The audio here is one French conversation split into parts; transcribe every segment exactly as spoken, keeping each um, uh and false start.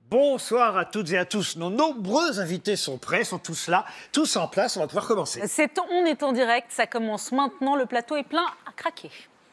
Bonsoir à toutes et à tous. Nos nombreux invités sont prêts, sont tous là, tous en place. On va pouvoir commencer. C'est On est en direct, ça commence maintenant. Le plateau est plein à craquer.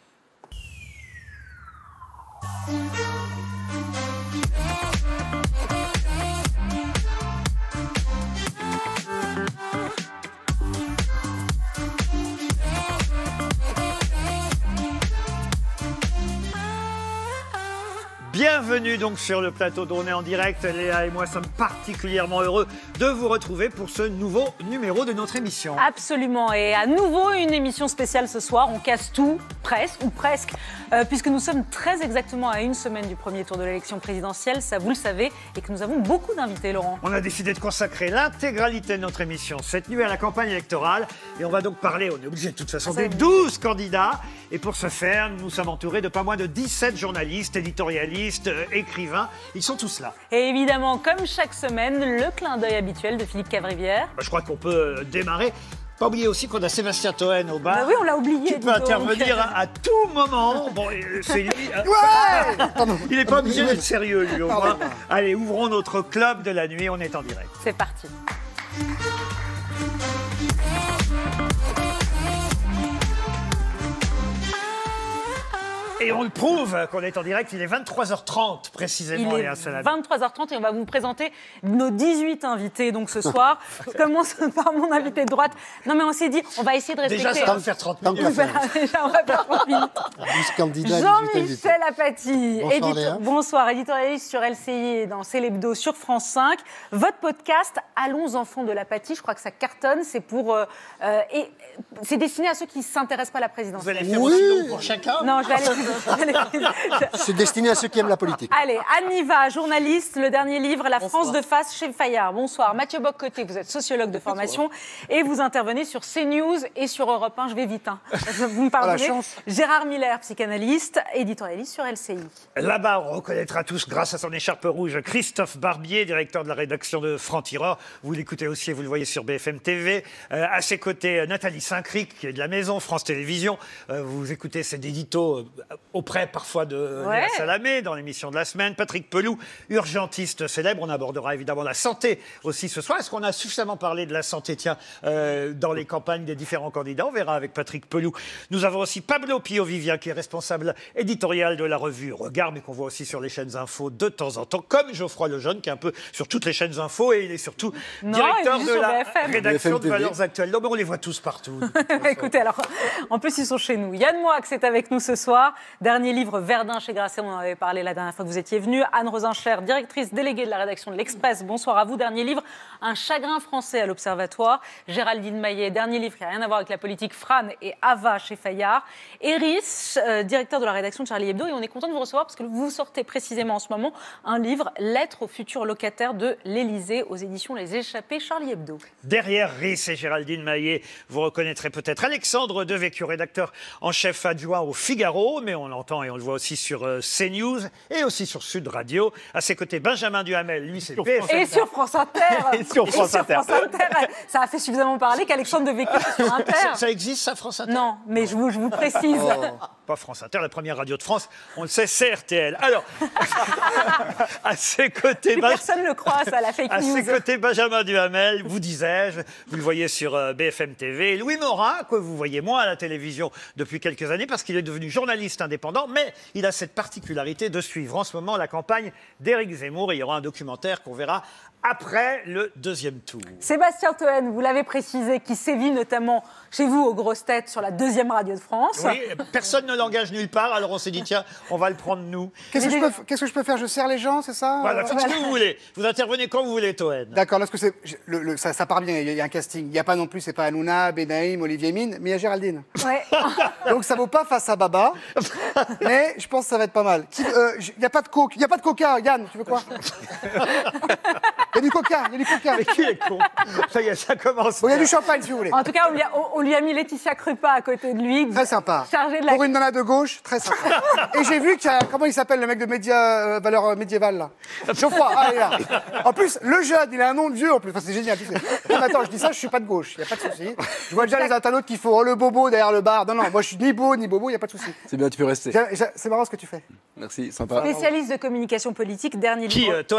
Bienvenue donc sur le plateau d'On est en direct. Léa et moi sommes particulièrement heureux de vous retrouver pour ce nouveau numéro de notre émission. Absolument, et à nouveau une émission spéciale ce soir. On casse tout, presque, ou presque, euh, puisque nous sommes très exactement à une semaine du premier tour de l'élection présidentielle, ça vous le savez, et que nous avons beaucoup d'invités, Laurent. On a décidé de consacrer l'intégralité de notre émission cette nuit à la campagne électorale, et on va donc parler, on est obligé de toute façon, des douze candidats, et pour ce faire, nous sommes entourés de pas moins de dix-sept journalistes, éditorialistes, écrivains, ils sont tous là. Et évidemment, comme chaque semaine, le clin d'œil habituel de Philippe Cavrivière. Bah, je crois qu'on peut démarrer. Pas oublier aussi qu'on a Sébastien Toen au bar. Bah oui, on l'a oublié. Qui peut intervenir à, à tout moment. Bon, c'est lui. Ouais Il n'est pas obligé d'être sérieux, lui, au moins. Allez, ouvrons notre club de la nuit. On est en direct. C'est parti. Et on le prouve qu'on est en direct, il est vingt-trois heures trente précisément. Il est vingt-trois heures trente et on va vous présenter nos dix-huit invités donc ce soir. Je commence par mon invité de droite. Non mais on s'est dit, on va essayer de respecter... Déjà ça va me faire trente minutes. Voilà, déjà on va faire trente minutes. douze candidats, Jean-Michel Apathy, bonsoir, édito- bonsoir, éditorialiste sur L C I et dans C'est l'Hebdo sur France cinq. Votre podcast, Allons enfants de l'Apathie, je crois que ça cartonne, c'est pour... Euh, euh, et c'est destiné à ceux qui ne s'intéressent pas à la présidentielle. Vous allez faire Oui. aussi long pour chacun? Non, je vais aller... C'est destiné à ceux qui aiment la politique. Allez, Anne Niva, journaliste, le dernier livre, La France de face chez Fayard. Bonsoir. Mathieu Bock-Côté, vous êtes sociologue de formation et vous intervenez sur CNews et sur Europe un. Je vais vite, hein. Vous me pardonnez. Gérard Miller, psychanalyste, éditorialiste sur L C I. Là-bas, on reconnaîtra tous, grâce à son écharpe rouge, Christophe Barbier, directeur de la rédaction de Franc-Tireur. Vous l'écoutez aussi et vous le voyez sur B F M T V. Euh, à ses côtés, Nathalie Saint-Cric, qui est de la maison France Télévisions. Euh, vous écoutez ses éditos euh, auprès parfois de Ouais. Léa Salamé dans l'émission de la semaine. Patrick Pelloux, urgentiste célèbre. On abordera évidemment la santé aussi ce soir. Est-ce qu'on a suffisamment parlé de la santé, tiens, euh, dans les campagnes des différents candidats? On verra avec Patrick Pelloux. Nous avons aussi Pablo Pio-Vivien, qui est responsable éditorial de la revue Regard, mais qu'on voit aussi sur les chaînes info de temps en temps, comme Geoffroy Lejeune, qui est un peu sur toutes les chaînes info, et il est surtout Non, directeur il est de sur la B F M. rédaction B F M de Valeurs Actuelles. Non, mais on les voit tous partout. Écoutez, alors, en plus, ils sont chez nous. Yann Moix est avec nous ce soir. Dernier livre, Verdun chez Grasset, on en avait parlé la dernière fois que vous étiez venu. Anne Rosencher, directrice déléguée de la rédaction de l'Express. Bonsoir à vous. Dernier livre, Un chagrin français à l'Observatoire. Géraldine Maillet, dernier livre qui n'a rien à voir avec la politique, Fran et Ava chez Fayard. Eris, euh, directeur de la rédaction de Charlie Hebdo. Et on est content de vous recevoir parce que vous sortez précisément en ce moment un livre, Lettres aux futurs locataires de l'Élysée, aux éditions Les Échappés, Charlie Hebdo. Derrière Rhys et Géraldine Maillet, vous reconnaîtrez peut-être Alexandre Devecchio, rédacteur en chef adjoint au Figaro, mais on l'entend et on le voit aussi sur euh, CNews et aussi sur Sud Radio. À ses côtés, Benjamin Duhamel, lui c'est B F M. Et sur France Inter. Et sur France Inter. Ça a fait suffisamment parler qu'Alexandre Devecchio sur Inter. Ça, ça existe, ça, France Inter? Non, mais je vous, je vous précise. Pas France Inter, la première radio de France, on le sait, c'est R T L. Alors, à ses côtés, Plus Ben- personne ne le croit, ça, la fake à news. ses côtés, Benjamin Duhamel, vous disais-je, vous le voyez sur euh, B F M T V. Et Louis Morin, que vous voyez moins à la télévision depuis quelques années, parce qu'il est devenu journaliste indépendant, mais il a cette particularité de suivre en ce moment la campagne d'Éric Zemmour. Et il y aura un documentaire qu'on verra après le deuxième tour. Sébastien Toen, vous l'avez précisé, qui sévit notamment chez vous aux grosses têtes sur la deuxième radio de France. Oui, personne ne l'engage nulle part, alors on s'est dit, tiens, on va le prendre nous. Qu'est-ce que, je peux, qu'est-ce que je peux faire? Je serre les gens, c'est ça? Voilà, faites ce que vous voulez. Vous intervenez quand vous voulez, Toen. D'accord, là, ce que c'est, le, le- ça, ça part bien, il y, a- il y a un casting. Il n'y a pas non plus, c'est pas Hanouna, Benaïm, Olivier Mine, mais il y a Géraldine. Ouais. Donc ça vaut pas face à Baba, mais je pense que ça va être pas mal. Qui- euh, j- Il n'y a pas de coke, il n'y a pas de coca, Yann, tu veux quoi? Il y a du coca, il y a du coca. Mais qui est con? Ça y est, ça commence. Bon, il y a du champagne si vous voulez. En tout cas, on lui a, on- on lui a mis Laetitia Krupa à côté de lui. Très sympa. Chargée de la... Pour une nana de gauche, très sympa. Et j'ai vu qu'il y a, comment il s'appelle le mec de média, euh, valeur euh, médiévale là? Geoffroy, ah, il est là. En plus, le jeune, il a un nom de vieux en plus. Enfin, c'est génial. Tu sais. Non, mais attends, je dis ça, je suis pas de gauche, il n'y a pas de souci. Je vois déjà les internautes qui font oh, le bobo derrière le bar. Non, non, moi je suis ni beau ni bobo, il n'y a pas de souci. C'est bien, tu peux rester. J'ai- j'ai- C'est marrant ce que tu fais. Merci, sympa. Spécialiste de communication politique, dernier Qui, livre. euh, Toen?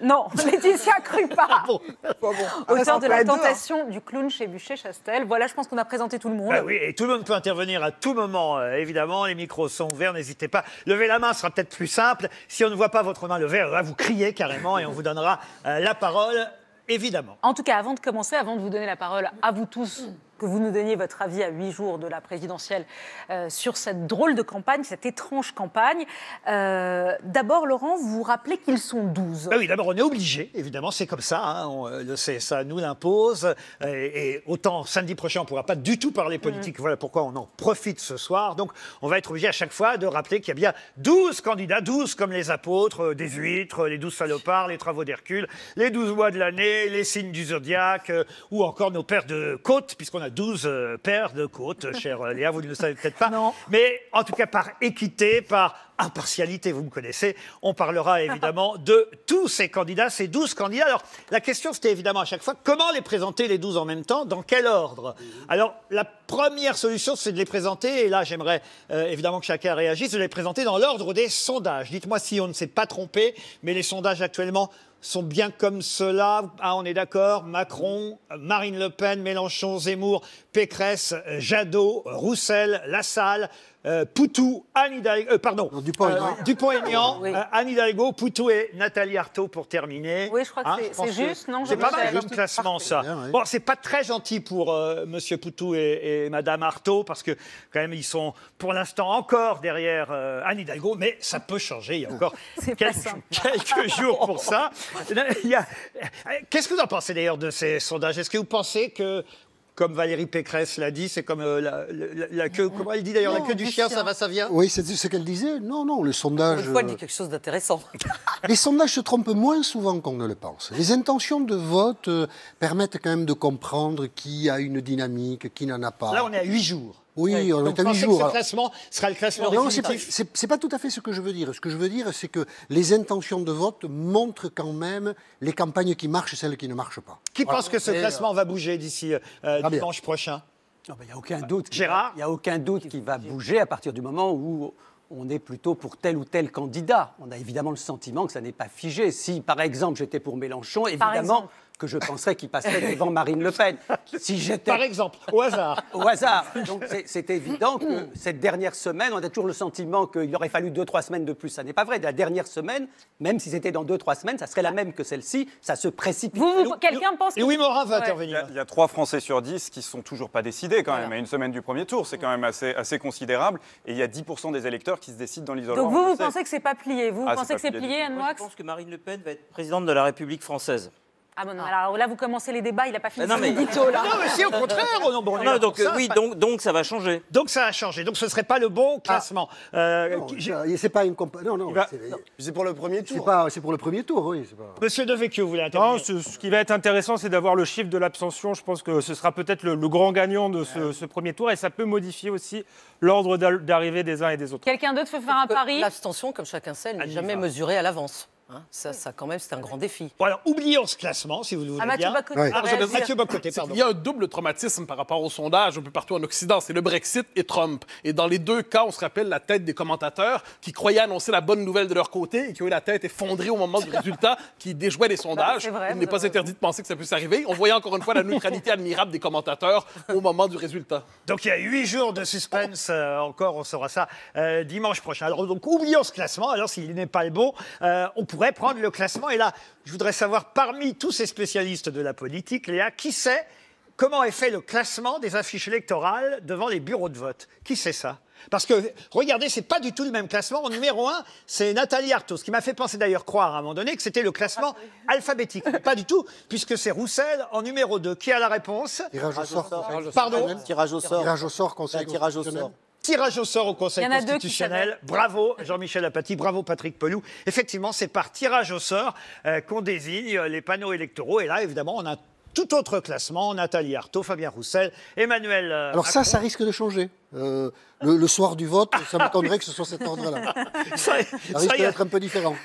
Non, Laetitia Krupa, Bon. auteur de La être dur, hein. tentation du clown chez Bûcher-Chastel. Voilà, je pense qu'on a présenté tout le monde. Bah oui, et tout le monde peut intervenir à tout moment, euh, évidemment. Les micros sont ouverts, n'hésitez pas. Levez la main, ce sera peut-être plus simple. Si on ne voit pas votre main levée, là, vous criez carrément et on vous donnera euh, la parole, évidemment. En tout cas, avant de commencer, avant de vous donner la parole à vous tous, que vous nous donniez votre avis à huit jours de la présidentielle euh, sur cette drôle de campagne, cette étrange campagne. Euh, D'abord, Laurent, vous vous rappelez qu'ils sont douze. Bah oui, d'abord, on est obligé, évidemment, c'est comme ça. Hein, on, euh, le C S A nous l'impose. Et, et autant samedi prochain, on ne pourra pas du tout parler politique. Mmh. Voilà pourquoi on en profite ce soir. Donc, on va être obligé à chaque fois de rappeler qu'il y a bien douze candidats, douze comme les apôtres, euh, des huîtres, les douze salopards, les travaux d'Hercule, les douze mois de l'année, les signes du zodiaque, euh, ou encore nos pères de côte, puisqu'on a douze euh, paires de côtes, chère euh, Léa, vous ne le savez peut-être pas. Non. Mais en tout cas, par équité, par impartialité, vous me connaissez, on parlera évidemment de tous ces candidats, ces douze candidats. Alors, la question, c'était évidemment à chaque fois, comment les présenter les douze en même temps, dans quel ordre? Alors, la première solution, c'est de les présenter, et là, j'aimerais euh, évidemment que chacun réagisse, de les présenter dans l'ordre des sondages. Dites-moi si on ne s'est pas trompé, mais les sondages actuellement sont bien comme cela. Ah, on est d'accord. Macron, Marine Le Pen, Mélenchon, Zemmour, Pécresse, Jadot, Roussel, Lassalle, euh, Poutou, Anne Hidalgo, euh, pardon, Non, Dupont-Aignan. euh, Dupont-Aignan, Oui. euh, Anne Hidalgo, Poutou et Nathalie Arthaud pour terminer. Oui, je crois que Hein, c'est- je pense c'est juste, non, C'est pas mal Jean-Michel comme classement, ça. Bien, oui. Bon, c'est pas très gentil pour euh, Monsieur Poutou et, et Madame Arthaud, parce que quand même, ils sont pour l'instant encore derrière euh, Anne Hidalgo, mais ça peut changer. Il y a encore C'est pas quelques, simple. quelques jours pour ça. Il y a- Qu'est-ce que vous en pensez d'ailleurs de ces sondages? Est-ce que vous pensez que, comme Valérie Pécresse l'a dit, c'est comme euh, la, la- la queue, comment elle dit d'ailleurs, la Non, queue du du chien, chien. ça va, ça vient? Oui, c'est ce qu'elle disait. Non, non, le sondage. Une fois, elle dit euh, quelque chose d'intéressant. Les sondages se trompent moins souvent qu'on ne le pense. Les intentions de vote euh, permettent quand même de comprendre qui a une dynamique, qui n'en a pas. Là, on est à huit jours. Oui, on Donc, est à vous huit pensez que jours. ce alors. classement sera le classement Non, c'est pas, définitif? c'est- c'est pas tout à fait ce que je veux dire. Ce que je veux dire, c'est que les intentions de vote montrent quand même les campagnes qui marchent et celles qui ne marchent pas. Qui pense que ce Et, classement va bouger d'ici euh, bien. dimanche prochain? Il n'y a aucun doute. qu'il Gérard va- Il n'y a aucun doute qu'il va bouger à partir du moment où on est plutôt pour tel ou tel candidat. On a évidemment le sentiment que ça n'est pas figé. Si, par exemple, j'étais pour Mélenchon, évidemment exemple. que je penserais qu'il passerait devant Marine Le Pen. Si j'étais Par exemple, au hasard. au hasard. Donc c'est- c'est évident que cette dernière semaine, on a toujours le sentiment qu'il aurait fallu deux, trois semaines de plus. Ça n'est pas vrai. La dernière semaine, même si c'était dans deux, trois semaines, ça serait la même que celle-ci. Ça se précipite. Vous, vous- quelqu'un pense que... Louis Morin va Ouais. Il y, intervenir. a, il y a trois Français sur dix qui sont toujours pas décidés quand même, à une semaine du premier tour. C'est quand même assez, assez considérable. Et il y a dix pour cent des électeurs qui se décident dans l'isolement. Donc vous, on le vous sait. pensez que c'est pas plié? Vous, vous Ah, pensez c'est que c'est pas plié plié, du tout. Anne Moi, Moix? je pense que Marine Le Pen va être présidente de la République française. Ah bon, non, alors là, vous commencez les débats, il n'a pas fini non, son mais- édito, là. Non, mais si, au contraire, oh non, bon, on est là Non, donc pour ça. euh, oui, donc, donc ça va changer. Donc ça a changé. Donc ce ne serait pas le bon classement. Euh, Non, qui- j'ai- ça, c'est pas une compa- Non, non. va- c'est- C'est pour le premier C'est tour. pas- c'est pour le premier tour, oui. c'est pas- Monsieur Devecchio voulait intervenir. Non, ce, ce qui va être intéressant, c'est d'avoir le chiffre de l'abstention. Je pense que ce sera peut-être le, le grand gagnant de ce, ce premier tour et ça peut modifier aussi l'ordre d'al- d'arrivée des uns et des autres. Quelqu'un d'autre veut faire un pari? L'abstention, comme chacun sait, elle n'est Anne jamais Niva. mesurée à l'avance. Hein, ça, ça, quand même, c'est un grand défi. Bon, alors, oublions ce classement, si vous le voulez Ah, Mathieu bien. Bocoté, Ouais. Ah, réagir. je- Mathieu Bocoté, C'est pardon. qu'il y a un double traumatisme par rapport au sondage un peu partout en Occident. C'est le Brexit et Trump. Et dans les deux cas, on se rappelle la tête des commentateurs qui croyaient annoncer la bonne nouvelle de leur côté et qui ont eu la tête effondrée au moment du résultat, qui déjouaient les sondages. c'est vrai, Il vous n'est pas avez interdit de penser que ça puisse arriver. On voyait encore une fois la neutralité admirable des commentateurs au moment du résultat. Donc il y a huit jours de suspense euh, encore, on saura ça euh, dimanche prochain. Alors donc oublions ce classement, alors s'il n'est pas le bon, euh, on pourrait prendre le classement. Et là, je voudrais savoir, parmi tous ces spécialistes de la politique, Léa, qui sait comment est fait le classement des affiches électorales devant les bureaux de vote? Qui sait ça? Parce que, regardez, c'est pas du tout le même classement. En numéro un, c'est Nathalie Arthaud, ce qui m'a fait penser d'ailleurs croire à un moment donné que c'était le classement alphabétique. Mais pas du tout, puisque c'est Roussel en numéro deux. Qui a la réponse? Tirage au sort. Pardon? Tirage au sort. Tirage au sort, conseil tirage au sort. constitutionnel. Tirage au sort au Conseil Il y en a deux qui constitutionnel. Bravo Jean-Michel Apathy, bravo Patrick Pelloux. Effectivement, c'est par tirage au sort euh, qu'on désigne les panneaux électoraux. Et là, évidemment, on a tout autre classement. Nathalie Arthaud, Fabien Roussel, Emmanuel euh, Alors ça, Macron. ça risque de changer. Euh, le, le soir du vote, ça m'étonnerait que ce soit cet ordre-là. Ça, Ça ça risque y est. d'être un peu différent.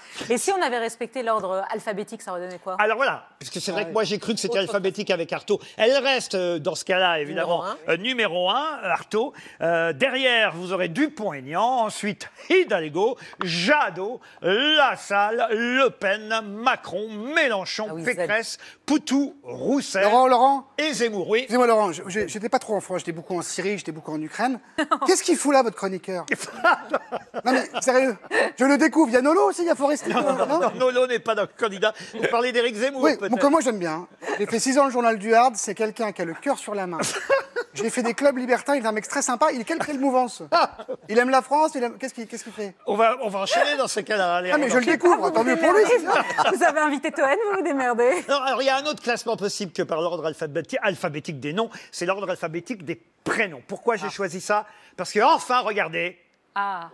Et si on avait respecté l'ordre alphabétique, ça aurait donné quoi? Alors voilà, parce que c'est vrai que moi j'ai cru que c'était alphabétique avec Artaud. Elle reste euh, dans ce cas-là, évidemment, Numéro euh, numéro un, Artaud. Euh, derrière, vous aurez Dupont-Aignan, ensuite Hidalgo, Jadot, Lassalle, Le Pen, Macron, Mélenchon, Ah oui, Pécresse, Poutou, Roussel Laurent, Laurent et Zemmour. Oui. Excusez-moi, Laurent, je- je- j'étais pas trop en France, j'étais beaucoup en Syrie, j'étais beaucoup en Ukraine. Qu'est-ce qu'il fout là, votre chroniqueur? Non, mais sérieux, je le découvre. Il y a Nolo aussi, il y a Foresti. Non, non, non, Nolo n'est pas notre candidat. Vous parlez d'Éric Zemmour, Oui, peut-être. bon, comme moi j'aime bien. hein. J'ai fait six ans le journal du Hard, c'est quelqu'un qui a le cœur sur la main. J'ai fait des clubs libertins, il est un mec très sympa, il est quelle, quelle mouvance? Il aime la France, il aime... qu'est-ce qu'il qu'est-ce qu'il fait? On va, on va enchaîner dans ce cas-là. Allez, Ah mais on je le enchaîne. découvre, tant mieux pour lui. c'est bien. Vous avez invité Toen, vous vous démerdez. Non, alors il y a un autre classement possible que par l'ordre alphabétique, alphabétique des noms, c'est l'ordre alphabétique des prénoms. Pourquoi j'ai choisi ça? Parce que enfin, regardez, Ah.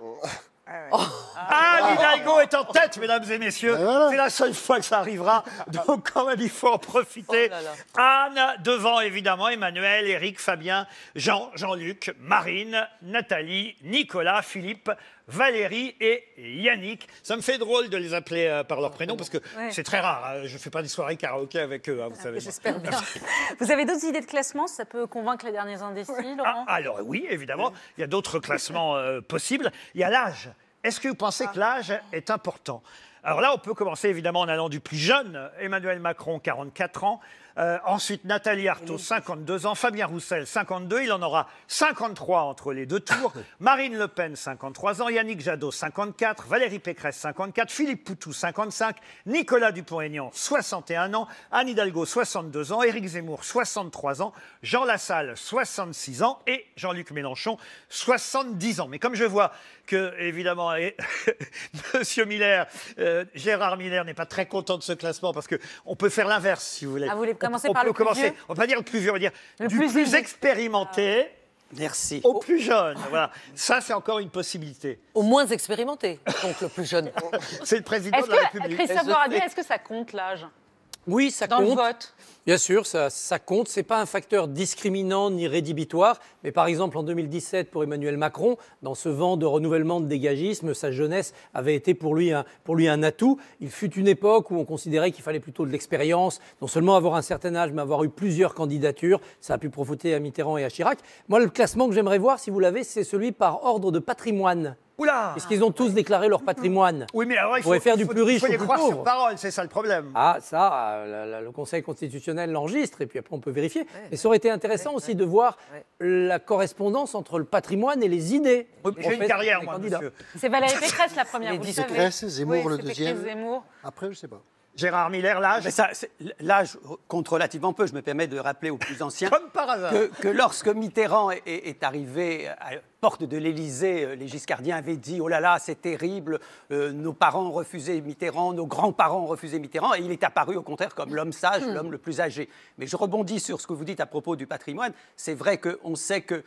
Anne Hidalgo est en tête, mesdames et messieurs. C'est la seule fois que ça arrivera, donc quand même il faut en profiter. Oh là Anne devant évidemment Emmanuel, Éric, Fabien, Jean, Jean-Luc, Marine, Nathalie, Nicolas, Philippe, Valérie et Yannick. Ça me fait drôle de les appeler euh, par leur prénom parce que Ouais. c'est très rare. hein. Je ne fais pas des soirées karaoké avec eux, hein, vous savez. moi. J'espère bien. Vous avez d'autres idées de classement? Ça peut convaincre les derniers indécis, Ah, Laurent? alors oui, évidemment, il y a d'autres classements euh, possibles. Il y a l'âge. Est-ce que vous pensez que l'âge est important? Alors là, on peut commencer évidemment en allant du plus jeune, Emmanuel Macron, quarante-quatre ans. Euh, ensuite, Nathalie Arthaud, cinquante-deux ans. Fabien Roussel, cinquante-deux. Il en aura cinquante-trois entre les deux tours. Marine Le Pen, cinquante-trois ans. Yannick Jadot, cinquante-quatre. Valérie Pécresse, cinquante-quatre. Philippe Poutou, cinquante-cinq. Nicolas Dupont-Aignan, soixante et un ans. Anne Hidalgo, soixante-deux ans. Éric Zemmour, soixante-trois ans. Jean Lassalle, soixante-six ans. Et Jean-Luc Mélenchon, soixante-dix ans. Mais comme je vois que, évidemment, et- Monsieur Miller, euh, Gérard Miller n'est pas très content de ce classement parce qu'on peut faire l'inverse, si vous voulez. Ah, vous voulez On- commencer on par peut le plus commencer, vieux on va pas dire le plus vieux, on va dire Le du plus plus, élevé. expérimenté Merci. au plus jeune. Voilà. Ça, c'est encore une possibilité. Au moins expérimenté, donc le plus jeune. C'est le président Est-ce de la que, République. Christophe Doradier, est-ce que ça compte l'âge Oui, ça dans le compte. vote? Bien sûr, ça, ça compte. Ce n'est pas un facteur discriminant ni rédhibitoire. Mais par exemple, en deux mille dix-sept, pour Emmanuel Macron, dans ce vent de renouvellement de dégagisme, sa jeunesse avait été pour lui un, pour lui un atout. Il fut une époque où on considérait qu'il fallait plutôt de l'expérience, non seulement avoir un certain âge, mais avoir eu plusieurs candidatures. Ça a pu profiter à Mitterrand et à Chirac. Moi, le classement que j'aimerais voir, si vous l'avez, c'est celui par ordre de patrimoine. Oula. Est-ce qu'ils ont tous déclaré leur patrimoine? Oui, mais alors il On pourrait faut, faire il du faut- plus riche il faut au les plus croire sur pauvre. parole, c'est ça le problème. Ah, ça, euh, la- la- le Conseil constitutionnel l'enregistre, et puis après on peut vérifier. Mais ça aurait été intéressant aussi de voir la correspondance entre le patrimoine et les idées. Oui, En J'ai une fait, carrière, les moi, candidats. monsieur. C'est Valérie Pécresse la première, Les vous le dix savez. Pécresse, Zemmour Oui, le c'est Pécresse, deuxième. Zemmour. Après, je sais pas. Gérard Miller, l'âge, Mais ça, c'est- l'âge compte relativement peu. Je me permets de rappeler aux plus anciens comme par hasard. que, que lorsque Mitterrand est, est- est arrivé à la porte de l'Élysée, euh, les Giscardiens avaient dit « Oh là là, c'est terrible, euh, nos parents ont refusé Mitterrand, nos grands-parents ont refusé Mitterrand », et il est apparu au contraire comme l'homme sage, l'homme le plus âgé. Mais je rebondis sur ce que vous dites à propos du patrimoine. C'est vrai qu'on sait que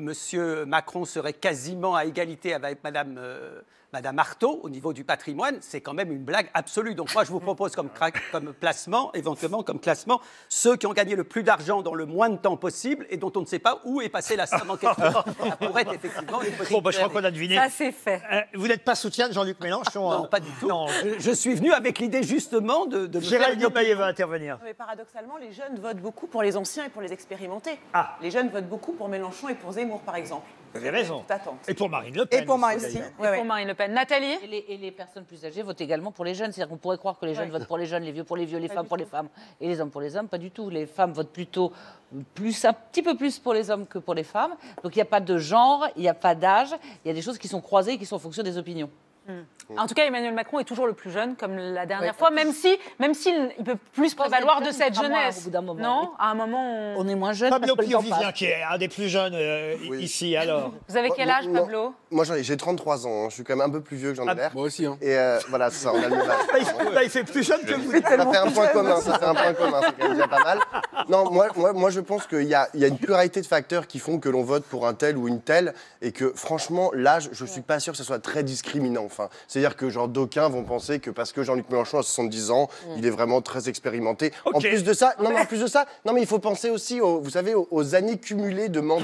M. Macron serait quasiment à égalité avec Mme... euh, Madame Arthaud, au niveau du patrimoine, c'est quand même une blague absolue. Donc moi, je vous propose comme, cra- comme placement, éventuellement comme classement, ceux qui ont gagné le plus d'argent dans le moins de temps possible et dont on ne sait pas où est passée la somme en question. Ça pourrait être effectivement une petite Bon, bah, je crois perle. qu'on a deviné. Ça, c'est fait. Euh, vous n'êtes pas soutien de Jean-Luc Mélenchon Non, hein pas du tout. Non. Je, je suis venu avec l'idée justement de, de me faire Gérald une Maillet va intervenir. Mais paradoxalement, les jeunes votent beaucoup pour les anciens et pour les expérimentés. Ah. Les jeunes votent beaucoup pour Mélenchon et pour Zemmour, par exemple. Vous avez raison. Toute attente. Et pour Marine Le Pen. Et pour Marine aussi, aussi. d'ailleurs. Ouais, ouais. Pour Marine Le Pen. Nathalie? Et les, et les personnes plus âgées votent également pour les jeunes. C'est-à-dire qu'on pourrait croire que les jeunes votent pour les jeunes, les vieux pour les vieux, les femmes pour les femmes et les hommes pour les hommes. Pas du tout. Les femmes votent plutôt plus, un petit peu plus pour les hommes que pour les femmes. Donc il n'y a pas de genre, il n'y a pas d'âge. Il y a des choses qui sont croisées et qui sont en fonction des opinions. En tout cas, Emmanuel Macron est toujours le plus jeune, comme la dernière fois, même si, même s'il il peut plus prévaloir de jeune, cette il sera moins jeunesse. au bout d'un moment, Non, oui. à un moment, on- On est moins jeunes Pablo parce que le temps Piovivien, passe. qui est un des plus jeunes euh, Oui. ici, alors. Vous avez quel Moi, âge, moi- Pablo? Moi, j'en ai- j'ai trente-trois ans. hein. Je suis quand même un peu plus vieux que Jean-Hubert. Moi aussi. Hein. Et euh, voilà, c'est ça, on a le même âge. Là, il, là, il fait plus jeune que vous. Ça fait un point commun, ça fait un point commun, c'est quand même déjà pas mal. Non, moi, moi, moi je pense qu'il y a, il y a une pluralité de facteurs qui font que l'on vote pour un tel ou une telle, et que franchement, l'âge, je suis pas sûr que ce soit très discriminant. Enfin, c'est-à-dire que genre d'aucuns vont penser que parce que Jean-Luc Mélenchon a soixante-dix ans, il est vraiment très expérimenté. En Ok. plus de ça, non, mais en plus de ça, non, mais il faut penser aussi, aux, vous savez, aux, aux années cumulées de mandat.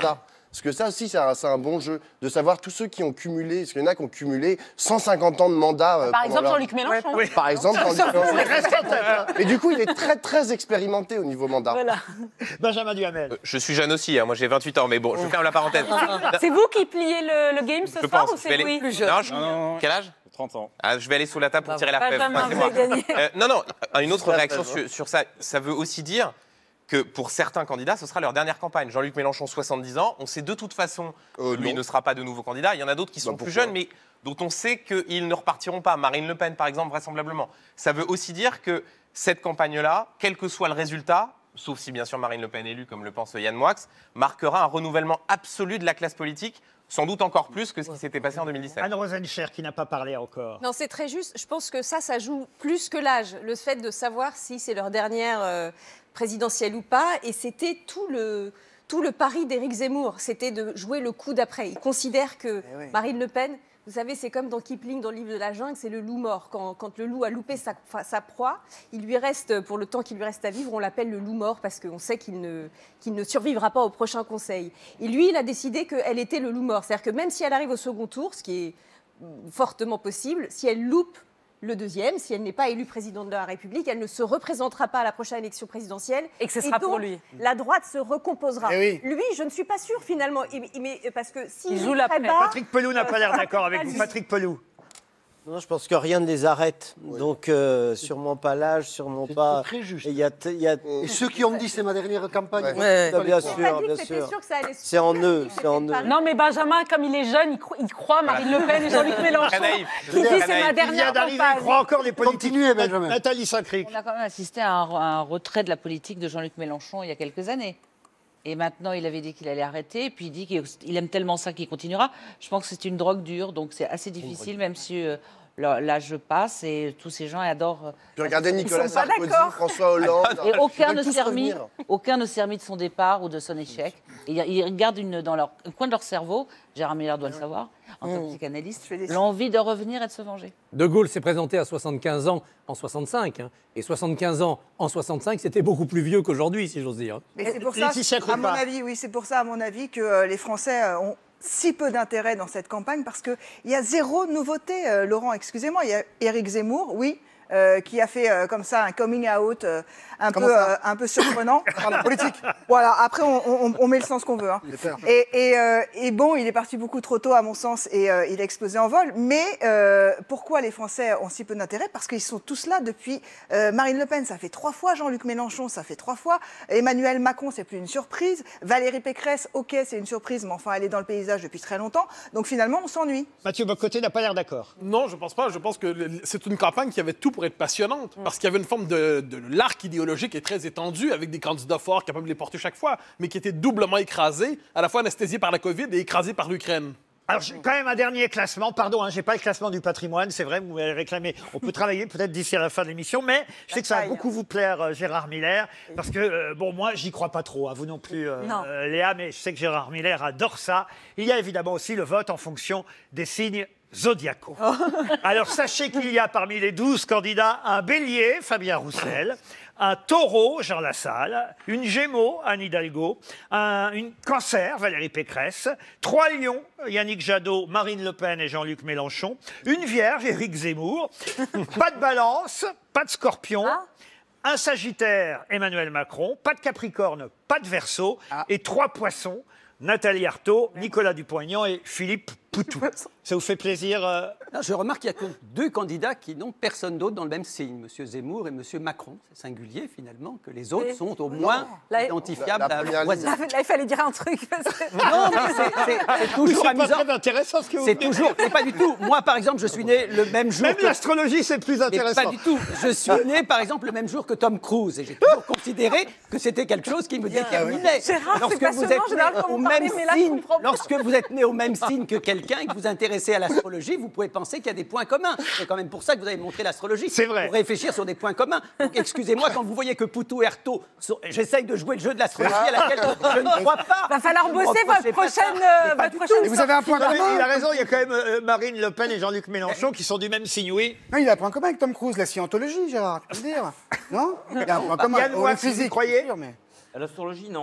Parce que ça aussi, c'est un, c'est un bon jeu, de savoir tous ceux qui ont cumulé, parce qu'il y en a qui ont cumulé cent cinquante ans de mandat. euh, Par pendant exemple, leur- Jean-Luc Mélenchon. Ouais, Par exemple, Jean-Luc Mélenchon. Et du coup, il est très, très expérimenté au niveau mandat. Voilà. Benjamin Duhamel. Euh, Je suis jeune aussi, hein, moi j'ai vingt-huit ans, mais bon, je ferme la parenthèse. C'est vous qui pliez le, le game ce Je soir pense. ou Je c'est vais aller- oui Non, je- Non, non, non. Quel âge trente ans. Ah, je vais aller sous la table pour tirer la fève. Benjamin, vous Excusez-moi. avez gagné. Euh, non, non, une autre La réaction fève, hein. sur, sur ça. Ça veut aussi dire que pour certains candidats, ce sera leur dernière campagne. Jean-Luc Mélenchon, soixante-dix ans, on sait de toute façon Euh, que lui non. ne sera pas de nouveau candidat. Il y en a d'autres qui sont Bah, plus pourquoi jeunes, mais dont on sait qu'ils ne repartiront pas. Marine Le Pen, par exemple, vraisemblablement. Ça veut aussi dire que cette campagne-là, quel que soit le résultat, sauf si bien sûr Marine Le Pen est élue, comme le pense Yann Moix, marquera un renouvellement absolu de la classe politique, sans doute encore plus que ce qui s'était passé en deux mille dix-sept. Anne Rosencher qui n'a pas parlé encore. Non, c'est très juste. Je pense que ça, ça joue plus que l'âge. Le fait de savoir si c'est leur dernière euh, présidentielle ou pas. Et c'était tout le, tout le pari d'Éric Zemmour. C'était de jouer le coup d'après. Il considère que oui. Marine Le Pen, vous savez, c'est comme dans Kipling, dans le livre de la jungle, c'est le loup mort. Quand, quand le loup a loupé sa, enfin, sa proie, il lui reste, pour le temps qu'il lui reste à vivre, on l'appelle le loup mort parce qu'on sait qu'il ne, qu'il ne survivra pas au prochain conseil. Et lui, il a décidé qu'elle était le loup mort. C'est-à-dire que même si elle arrive au second tour, ce qui est fortement possible, si elle loupe le deuxième, si elle n'est pas élue présidente de la République, elle ne se représentera pas à la prochaine élection présidentielle. Et que ce sera donc, pour lui. La droite se recomposera. Eh oui. Lui, je ne suis pas sûre finalement, mais, mais- parce que s'il Il joue est la très paix. bas, Patrick Pelou n'a pas l'air d'accord avec vous. Lui. Patrick Pelou. Non, je pense que rien ne les arrête. Donc, euh, sûrement pas l'âge, sûrement C'est pas. très juste. Et il y a, t- il y a- Et ceux qui ont dit c'est ma dernière campagne. Ouais. vont- Ouais, vont- bien vont- sûr, J'ai pas dit bien que c'était sûr. sûr que ça allait se C'est en faire. eux, c'est en eux. Non, mais Benjamin, comme il est jeune, il, cro- il croit Marine Le Pen et Jean-Luc Mélenchon. Très naïf. Qui dit Très c'est naïf. ma Il vient dernière d'arriver, il campagne. croit encore les politiques. Continuez, Benjamin. Nathalie Saint-Cric. On a quand même assisté à un, à un retrait de la politique de Jean-Luc Mélenchon il y a quelques années. Et maintenant, il avait dit qu'il allait arrêter, et puis il dit qu'il aime tellement ça qu'il continuera. Je pense que c'est une drogue dure, donc c'est assez difficile, même si euh, l'âge passe et tous ces gens adorent. euh, Puis regardez Nicolas sont pas Sarkozy, d'accord. François Hollande. Et aucun Ils ne veulent tous s'est remis, revenir. aucun ne s'est remis de son départ ou de son échec. Et ils ils regardent une, dans leur, un coin de leur cerveau, Gérard Miller doit le savoir, en tant que psychanalyste, l'envie de revenir et de se venger. De Gaulle s'est présenté à soixante-quinze ans en soixante-cinq. Hein, et soixante-quinze ans en soixante-cinq, c'était beaucoup plus vieux qu'aujourd'hui, si j'ose dire. Mais c'est pour ça, Laetitia à mon Krupa. avis, oui, c'est pour ça, à mon avis, que euh, les Français euh, ont si peu d'intérêt dans cette campagne parce qu'il y a zéro nouveauté, euh, Laurent, excusez-moi. Il y a Éric Zemmour, oui, euh, qui a fait euh, comme ça un coming out euh, un, peu, Comment ça euh, un peu surprenant. Pardon, politique. Voilà, après, on, on- on met le sens qu'on veut. hein. J'ai peur. Et, et, euh, et bon, il est parti beaucoup trop tôt, à mon sens, et euh, il a explosé en vol. Mais euh, pourquoi les Français ont si peu d'intérêt? Parce qu'ils sont tous là depuis euh, Marine Le Pen, ça fait trois fois. Jean-Luc Mélenchon, ça fait trois fois. Emmanuel Macron, c'est plus une surprise. Valérie Pécresse, ok, c'est une surprise, mais enfin, elle est dans le paysage depuis très longtemps. Donc finalement, on s'ennuie. Mathieu Bocoté n'a pas l'air d'accord. Non, je pense pas. Je pense que le- c'est une campagne qui avait tout pour être passionnante, parce qu'il y avait une forme de, de l'arc idéologique est très étendu, avec des candidats forts capables de les porter chaque fois, mais qui étaient doublement écrasés, à la fois anesthésiés par la COVID et écrasés par l'Ukraine. Alors, j'ai quand même un dernier classement. Pardon, hein, j'ai pas le classement du patrimoine, c'est vrai, vous m'avez réclamé. On peut travailler peut-être d'ici à la fin de l'émission, mais je sais que ça va beaucoup vous plaire, euh, Gérard Miller, parce que, euh, bon, moi, j'y crois pas trop, à vous non plus, euh, Non. euh, Léa, mais je sais que Gérard Miller adore ça. Il y a évidemment aussi le vote en fonction des signes zodiacaux. Alors, sachez qu'il y a parmi les douze candidats un bélier, Fabien Roussel, un taureau, Jean Lassalle, une gémeaux, Anne Hidalgo, un une cancer, Valérie Pécresse, trois lions, Yannick Jadot, Marine Le Pen et Jean-Luc Mélenchon, une vierge, Éric Zemmour, pas de balance, pas de scorpion, un sagittaire, Emmanuel Macron, pas de capricorne, pas de verseau, et trois poissons, Nathalie Arthaud, Nicolas Dupont-Aignan et Philippe Poutou. Ça vous fait plaisir euh, Non, je remarque qu'il y a que deux candidats qui n'ont personne d'autre dans le même signe, M. Zemmour et M. Macron. C'est singulier, finalement, que les autres Et- sont au moins Là- identifiables La- la à première leurs voisins. Là, là, il fallait dire un truc. Parce que... Non, mais c'est- c'est c'est toujours c'est pas amusant. très intéressant ce que vous C'est venez de toujours, mais pas du tout. Moi, par exemple, je suis né le même jour. Même que- l'astrologie, c'est plus Mais intéressant. pas du tout. Je suis né, par exemple, le même jour que Tom Cruise. Et j'ai toujours considéré que c'était quelque chose qui me déterminait. Gérard, c'est Lorsque vous passionnant, êtes je né regarde au comment même parler, mais là, je signe, comprends pas. lorsque vous êtes né au même signe que quelqu'un et que vous intéressez à l'astrologie, vous pouvez penser qu'il y a des points communs. C'est quand même pour ça que vous avez montré l'astrologie. C'est vrai. Pour réfléchir sur des points communs. Donc, excusez-moi, quand vous voyez que Poutou et Artaud, sont- j'essaye de jouer le jeu de l'astrologie à laquelle je ne crois pas. Va falloir Vous bosser reprochez votre pas ça. prochaine, Mais euh, pas votre du prochaine tout. Et vous avez un point Non, mais commun. il a raison, il y a quand même euh, Marine Le Pen et Jean-Luc Mélenchon qui sont du même signe, oui. Non, il a un point commun avec Tom Cruise, la scientologie, Gérard, tu peux le dire. Non? Il y a un point commun. Yann au Moix, physique, vous croyez bien sûr, mais- À l'astrologie, non.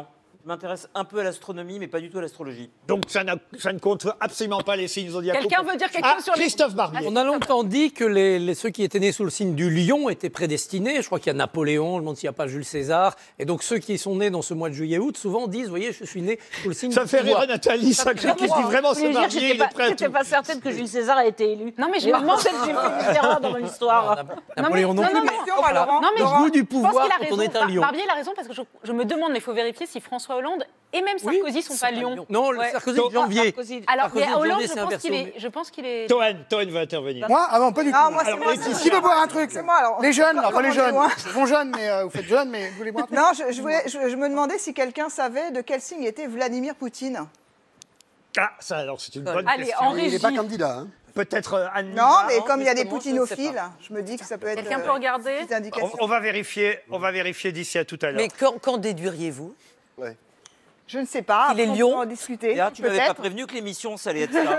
Je m'intéresse un peu à l'astronomie, mais pas du tout à l'astrologie. Donc ça, n'a- ça ne compte absolument pas les signes zodiacaux. Quelqu'un veut dire quelque Ah, chose sur les- Christophe Barbier. On a longtemps dit que les, les- ceux qui étaient nés sous le signe du lion étaient prédestinés. Je crois qu'il y a Napoléon, je me demande s'il n'y a pas Jules César. Et donc ceux qui sont nés dans ce mois de juillet-août, souvent disent, vous voyez, je suis né sous le signe Ça du fait rire poids. à Nathalie, ça, qui dit vraiment Je se voulais dire, marier, j'étais il pas, est prêt à j'étais tout. pas certaine que Jules César ait été élu. Non, mais je Et me demande- peut-être j'ai fait une erreur dans mon histoire. Napoléon non, non, plus. non, mais non. voilà. Laurent, Non, mais le je- goût du je pense pouvoir qu'il a quand raison. on est un Bar- lion. Barbier, il a raison parce que je, je me demande, mais il faut vérifier si François Hollande et même Sarkozy sont pas lions. Non, le Ouais. Sarkozy de janvier. Alors, Sarkozy mais de à Hollande, janvier, je c'est pense inversé, qu'il est, mais- je pense qu'il est. Toen, Toen va intervenir. Moi, ah non, pas du tout. Non, moi, c'est Alors, moi, qui- c'est qui moi. veut boire un truc C'est moi, alors. Les jeunes, enfin les Laurent, jeunes. dis-moi. Ils font jeunes, mais euh, vous faites jeunes, mais vous voulez boire un truc Non, je, je, voulais- je- je me demandais si quelqu'un savait de quel signe était Vladimir Poutine. Ah, ça, alors, c'est une bonne Allez, question. en Il n'est régie. pas candidat. Hein. Peut-être euh, Anne Non, Nivard. mais comme il y a des justement, je ne sais poutinophiles, je me dis que ça peut être. Quelqu'un euh, peut regarder une petite indication. On, on va vérifier, on va vérifier d'ici à tout à l'heure. Mais quand, quand déduiriez-vous Je ne sais pas. Il est après, on lion. peut en discuter. Là, tu m'avais pas peut-être. prévenu que l'émission, ça allait être ça.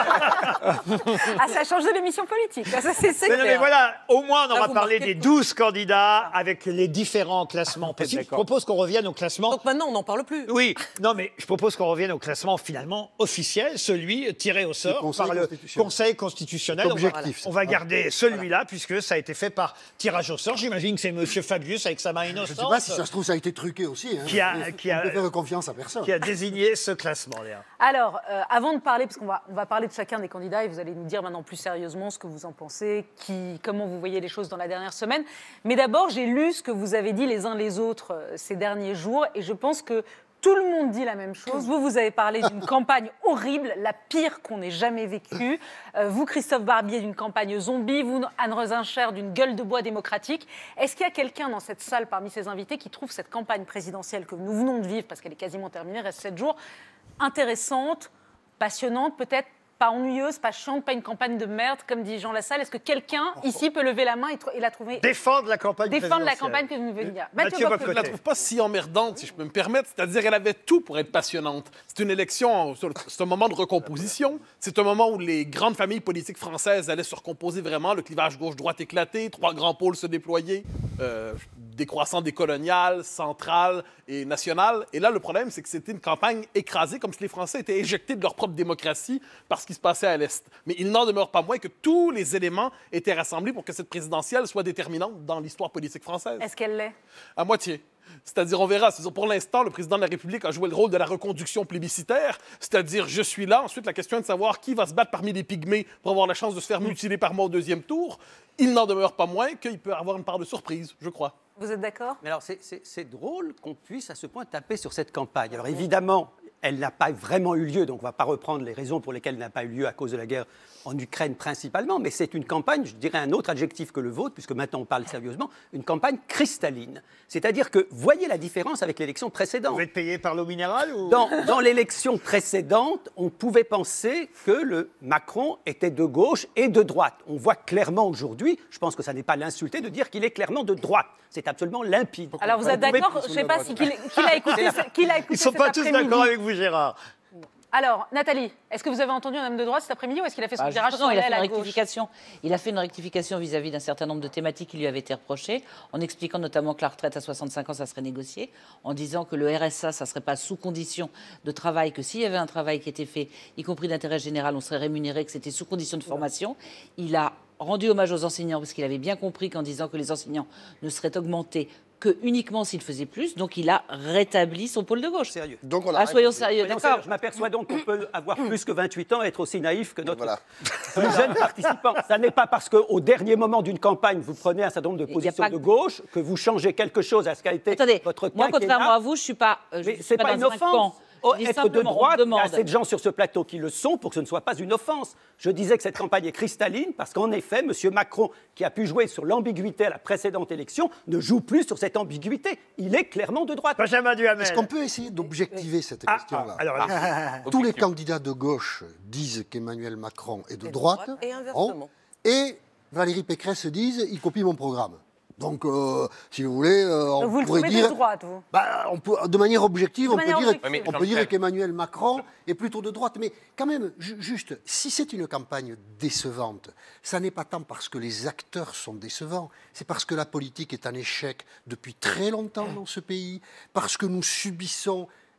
Ah, ça change de l'émission politique. Ça, c'est c'est Mais non, mais clair. voilà, au moins on Là, aura vous parlé marquez des douze candidats avec les différents classements possibles. Je propose qu'on revienne au classement. Donc maintenant, on n'en parle plus. Oui, non, mais je propose qu'on revienne au classement finalement officiel, celui tiré au sort Conseil par le constitutionnel. Conseil constitutionnel. C'est On va- objectif, ça. On va, garder celui-là puisque ça a été fait par tirage au sort. J'imagine que c'est Monsieur Fabius avec sa main Je ne innocente sais pas si ça se trouve, ça a été truqué aussi. Hein. Qui a- On qui a- peut faire confiance à personne. qui a désigné ce classement. Léa. Alors, euh, avant de parler, parce qu'on va, on va parler de chacun des candidats et vous allez nous dire maintenant plus sérieusement ce que vous en pensez, qui, comment vous voyez les choses dans la dernière semaine. Mais d'abord, j'ai lu ce que vous avez dit les uns les autres euh, ces derniers jours et je pense que tout le monde dit la même chose. Vous, vous avez parlé d'une campagne horrible, la pire qu'on ait jamais vécue. Euh, vous, Christophe Barbier, d'une campagne zombie. Vous, Anne Rosencher, d'une gueule de bois démocratique. Est-ce qu'il y a quelqu'un dans cette salle, parmi ces invités, qui trouve cette campagne présidentielle que nous venons de vivre, parce qu'elle est quasiment terminée, reste sept jours, intéressante, passionnante, peut-être pas ennuyeuse, pas chiante, pas une campagne de merde, comme dit Jean Lassalle? Est-ce que quelqu'un ici peut lever la main et, tr- et la trouver Défendre la campagne défendre la présidentielle. campagne que vous venez de dire? Mathieu Bocoté. Je ne la trouve pas si emmerdante, si je peux me permettre. C'est-à-dire qu'elle avait tout pour être passionnante. C'est une élection, c'est un moment de recomposition. C'est un moment où les grandes familles politiques françaises allaient se recomposer vraiment. Le clivage gauche-droite éclaté, trois grands pôles se déployaient, euh, décroissant des coloniales, centrales et nationales. Et là, le problème, c'est que c'était une campagne écrasée, comme si les Français étaient éjectés de leur propre démocratie par ce qui se passait à l'Est. Mais il n'en demeure pas moins que tous les éléments étaient rassemblés pour que cette présidentielle soit déterminante dans l'histoire politique française. Est-ce qu'elle l'est? À moitié. C'est-à-dire, on verra. C'est-à-dire, pour l'instant, le président de la République a joué le rôle de la reconduction plébiscitaire. C'est-à-dire, je suis là. Ensuite, la question est de savoir qui va se battre parmi les pygmées pour avoir la chance de se faire mutiler par moi au deuxième tour. Il n'en demeure pas moins qu'il peut avoir une part de surprise, je crois. Vous êtes d'accord? Mais alors, c'est- c'est c'est drôle qu'on puisse à ce point taper sur cette campagne. Alors, évidemment, elle n'a pas vraiment eu lieu, donc on ne va pas reprendre les raisons pour lesquelles elle n'a pas eu lieu à cause de la guerre en Ukraine principalement, mais c'est une campagne, je dirais un autre adjectif que le vôtre, puisque maintenant on parle sérieusement, une campagne cristalline. C'est-à-dire que, voyez la différence avec l'élection précédente. Vous êtes payé par l'eau minérale ou... Dans, dans l'élection précédente, on pouvait penser que le Macron était de gauche et de droite. On voit clairement aujourd'hui, je pense que ça n'est pas l'insulter de dire qu'il est clairement de droite. C'est absolument limpide. Alors vous êtes pouvez- d'accord? Je ne sais pas si qui, qui l'a écouté, qui l'a écouté Ils ne sont cet pas tous après-midi. d'accord avec vous, Gérard. Alors, Nathalie, est-ce que vous avez entendu un homme de droite cet après-midi ou est-ce qu'il a fait son Bah, virage justement, sur il a fait l'aile une à gauche? rectification. Il a fait une rectification vis-à-vis d'un certain nombre de thématiques qui lui avaient été reprochées, en expliquant notamment que la retraite à soixante-cinq ans, ça serait négocié, en disant que le R S A, ça ne serait pas sous condition de travail, que s'il y avait un travail qui était fait, y compris d'intérêt général, on serait rémunéré, que c'était sous condition de formation. Il a rendu hommage aux enseignants parce qu'il avait bien compris qu'en disant que les enseignants ne seraient augmentés que uniquement s'il faisait plus, donc il a rétabli son pôle de gauche. Sérieux. Donc on a Ah, soyons sérieux, Soyons d'accord. sérieux. Je m'aperçois donc qu'on peut avoir plus que vingt-huit ans et être aussi naïf que notre plus jeune participant. Ça n'est pas parce qu'au dernier moment d'une campagne, vous prenez un certain nombre de y a positions pas de que- gauche, que vous changez quelque chose à ce qu'a été Attendez, votre moi, quinquennat. contrairement à vous, je ne suis pas, euh, je Mais suis c'est pas, pas une dans un offense. camp. Oh, Je dis être de simplement, on droite, il y a demande. assez de gens sur ce plateau qui le sont pour que ce ne soit pas une offense. Je disais que cette campagne est cristalline parce qu'en effet, M. Macron, qui a pu jouer sur l'ambiguïté à la précédente élection, ne joue plus sur cette ambiguïté. Il est clairement de droite. Benjamin Duhamel. Est-ce qu'on peut essayer d'objectiver cette Ah, question-là ah, alors, Ah. Tous les candidats de gauche disent qu'Emmanuel Macron est de droite. Et inversement. Bon. Et Valérie Pécresse disent il copie mon programme. Donc, euh, si vous voulez, euh, on Donc vous le pourrait trouvez dire... de droite, vous? Bah, on peut, de manière objective, De on manière peut dire, objective. on peut dire qu'Emmanuel Macron est plutôt de droite. Mais quand même, ju- juste, si c'est une campagne décevante, ça n'est pas tant parce que les acteurs sont décevants, c'est parce que la politique est un échec depuis très longtemps dans ce pays, parce que nous subissons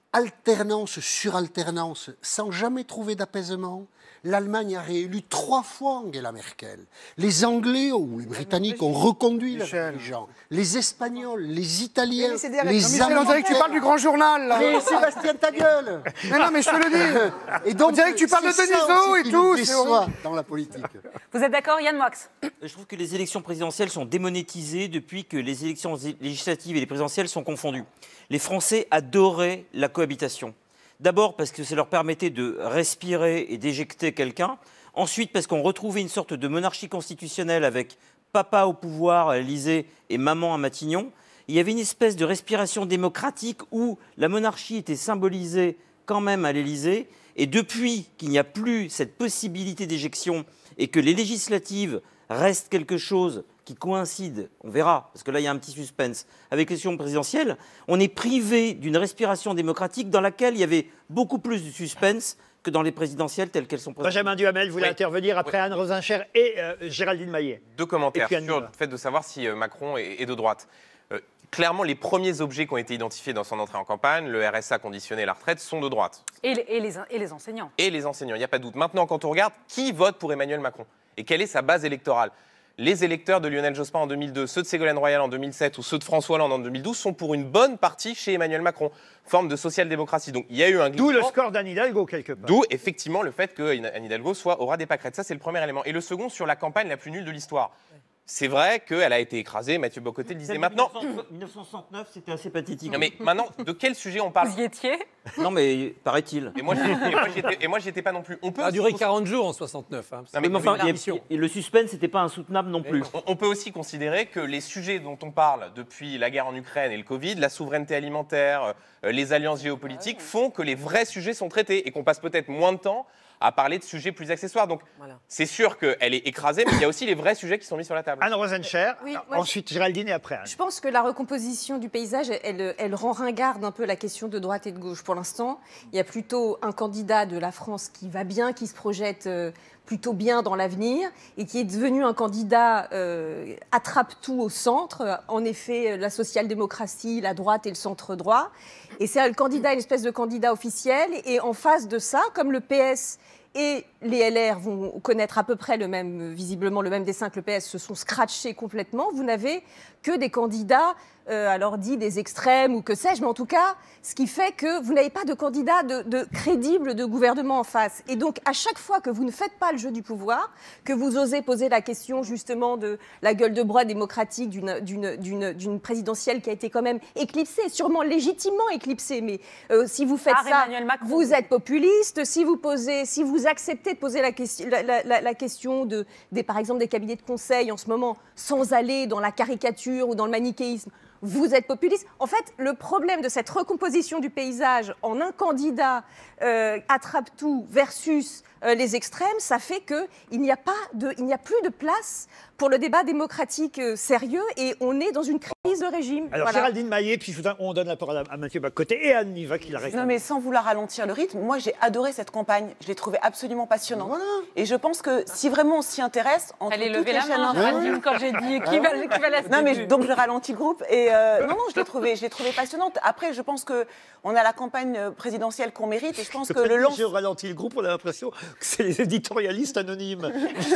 alternance sur alternance, sans jamais trouver d'apaisement. L'Allemagne a réélu trois fois Angela Merkel. Les Anglais ou les Britanniques ont reconduit la dirigeant. Les Espagnols, les Italiens, Mais c'est des- les Non, Michel, on dirait que tu parles du grand journal, là. Mais Sébastien, ta gueule. Mais non, mais je te le dis. Et donc, On dirait que tu parles de c'est ça Denisot aussi et qui tout, nous c'est déçoit horrible. dans la politique. Vous êtes d'accord, Yann Moix? Je trouve que les élections présidentielles sont démonétisées depuis que les élections législatives et les présidentielles sont confondues. Les Français adoraient la cohabitation. D'abord parce que ça leur permettait de respirer et d'éjecter quelqu'un. Ensuite parce qu'on retrouvait une sorte de monarchie constitutionnelle avec papa au pouvoir à l'Élysée et maman à Matignon. Il y avait une espèce de respiration démocratique où la monarchie était symbolisée quand même à l'Élysée. Et depuis qu'il n'y a plus cette possibilité d'éjection et que les législatives restent quelque chose qui coïncide, on verra, parce que là il y a un petit suspense, avec l'élection présidentielle, on est privé d'une respiration démocratique dans laquelle il y avait beaucoup plus de suspense que dans les présidentielles telles qu'elles sont présentées. Benjamin Duhamel voulait Oui. intervenir après Anne Rosencher et euh, Géraldine Maillet. Deux commentaires Et puis Anne sur le Hidalgo. fait de savoir si euh, Macron est, est de droite. Euh, clairement, les premiers objets qui ont été identifiés dans son entrée en campagne, le R S A conditionné et la retraite, sont de droite. Et les, et les, et les enseignants. Et les enseignants, il n'y a pas de doute. Maintenant, quand on regarde qui vote pour Emmanuel Macron et quelle est sa base électorale, les électeurs de Lionel Jospin en deux mille deux, ceux de Ségolène Royal en deux mille sept ou ceux de François Hollande en deux mille douze sont pour une bonne partie chez Emmanuel Macron, forme de social-démocratie. Donc il y a eu un glissement. D'où le score d'Anne Hidalgo, quelque part. D'où effectivement le fait qu'Anne Hidalgo soit aura des pâquerettes. Ça, c'est le premier élément. Et le second, sur la campagne la plus nulle de l'histoire. C'est vrai qu'elle a été écrasée, Mathieu Bocoté le disait. Celle de Maintenant, mille neuf cent soixante-neuf, c'était assez pathétique. non, mais maintenant, de quel sujet on parle? Vous y étiez? Non, mais paraît-il. Et moi, j'y- et moi, j'étais- et moi, j'y étais pas non plus. On peut Ça a aussi duré cons- quarante jours en soixante-neuf. Hein. Non, mais Mais enfin, la il y a- mission. et le suspense n'était pas insoutenable non plus. On, on peut aussi considérer que les sujets dont on parle depuis la guerre en Ukraine et le Covid, la souveraineté alimentaire, euh, les alliances géopolitiques, font que les vrais sujets sont traités et qu'on passe peut-être moins de temps à parler de sujets plus accessoires. Donc, c'est sûr qu'elle est écrasée, mais il y a aussi les vrais sujets qui sont mis sur la table. Anne Rosencher, Oui, moi, ensuite Géraldine et après Anne. Je pense que la recomposition du paysage, elle, elle rend ringarde un peu la question de droite et de gauche. Pour l'instant, il y a plutôt un candidat de la France qui va bien, qui se projette euh, plutôt bien dans l'avenir et qui est devenu un candidat euh, attrape-tout au centre. En effet, la social-démocratie, la droite et le centre-droit. Et c'est un candidat, une espèce de candidat officiel. Et en face de ça, comme le P S et les L R vont connaître à peu près le même, visiblement le même dessin que le P S, se sont scratchés complètement. Vous n'avez que des candidats, euh, alors dit des extrêmes ou que sais-je, mais en tout cas, ce qui fait que vous n'avez pas de candidat de, de crédible de gouvernement en face. Et donc, à chaque fois que vous ne faites pas le jeu du pouvoir, que vous osez poser la question justement de la gueule de bois démocratique d'une, d'une, d'une, d'une présidentielle qui a été quand même éclipsée, sûrement légitimement éclipsée, mais euh, si vous faites Par ça, Emmanuel Macron. vous êtes populiste. Si vous posez, si vous acceptez de poser la question, la, la- la- la question de, des, par exemple, des cabinets de conseil en ce moment, sans aller dans la caricature ou dans le manichéisme, vous êtes populiste. En fait, le problème de cette recomposition du paysage en un candidat euh, attrape-tout versus euh, les extrêmes, ça fait qu'il n'y a pas de, il n'y a plus de place pour le débat démocratique euh, sérieux et on est dans une crise de régime. Alors Voilà. Géraldine Maillet, puis je vous- on donne la parole à, à Mathieu Bocoté et Anne Niva qui la réclame. Non, mais sans vouloir ralentir le rythme, moi j'ai adoré cette campagne. Je l'ai trouvée absolument passionnante. Et je pense que si vraiment on s'y intéresse, entre Allez, toutes levez les la chaînes main, info- Géraldine, quand j'ai dit qui va, qui va la Non, mais je- donc je ralentis le groupe. Et euh, non, non, je l'ai trouvée, je l'ai trouvée passionnante. Après, je pense que on a la campagne présidentielle qu'on mérite, et je pense que le lance. Je ralentis le groupe, on a l'impression que c'est les éditorialistes anonymes.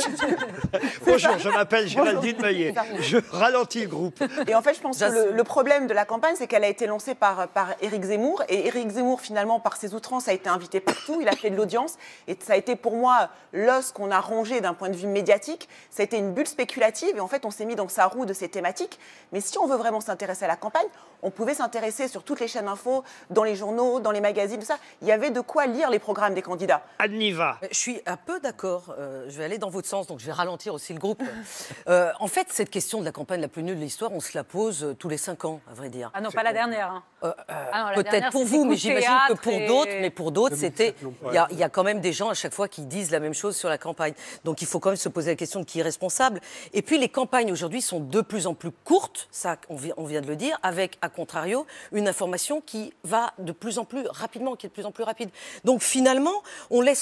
Bonjour, je m'appelle Géraldine Maillet. Je ralentis le groupe. Et en fait, je pense que le, le problème de la campagne, c'est qu'elle a été lancée par, par Éric Zemmour. Et Éric Zemmour, finalement, par ses outrances, a été invité partout. Il a fait de l'audience. Et ça a été pour moi l'os qu'on a rongé d'un point de vue médiatique. Ça a été une bulle spéculative. Et en fait, on s'est mis dans sa roue de ces thématiques. Mais si on veut vraiment s'intéresser à la campagne, on pouvait s'intéresser sur toutes les chaînes info, dans les journaux, dans les magazines, tout ça. Il y avait de quoi lire les programmes des candidats. Anne Niva. Je suis un peu d'accord. euh, je vais aller dans votre sens, donc je vais ralentir aussi le groupe. Euh, en fait, cette question de la campagne la plus nulle de l'histoire, on se la pose euh, tous les cinq ans, à vrai dire. Ah non, pas la dernière. hein. Euh, Ah non, la Peut-être dernière, pour c'était vous, coup mais de j'imagine que théâtre pour et- d'autres, mais pour d'autres, c'était. Il y, a- Ouais. il y a quand même des gens à chaque fois qui disent la même chose sur la campagne. Donc il faut quand même se poser la question de qui est responsable. Et puis les campagnes aujourd'hui sont de plus en plus courtes, ça on vient, on vient de le dire, avec à contrario une information qui va de plus en plus rapidement, qui est de plus en plus rapide. Donc finalement, on laisse pas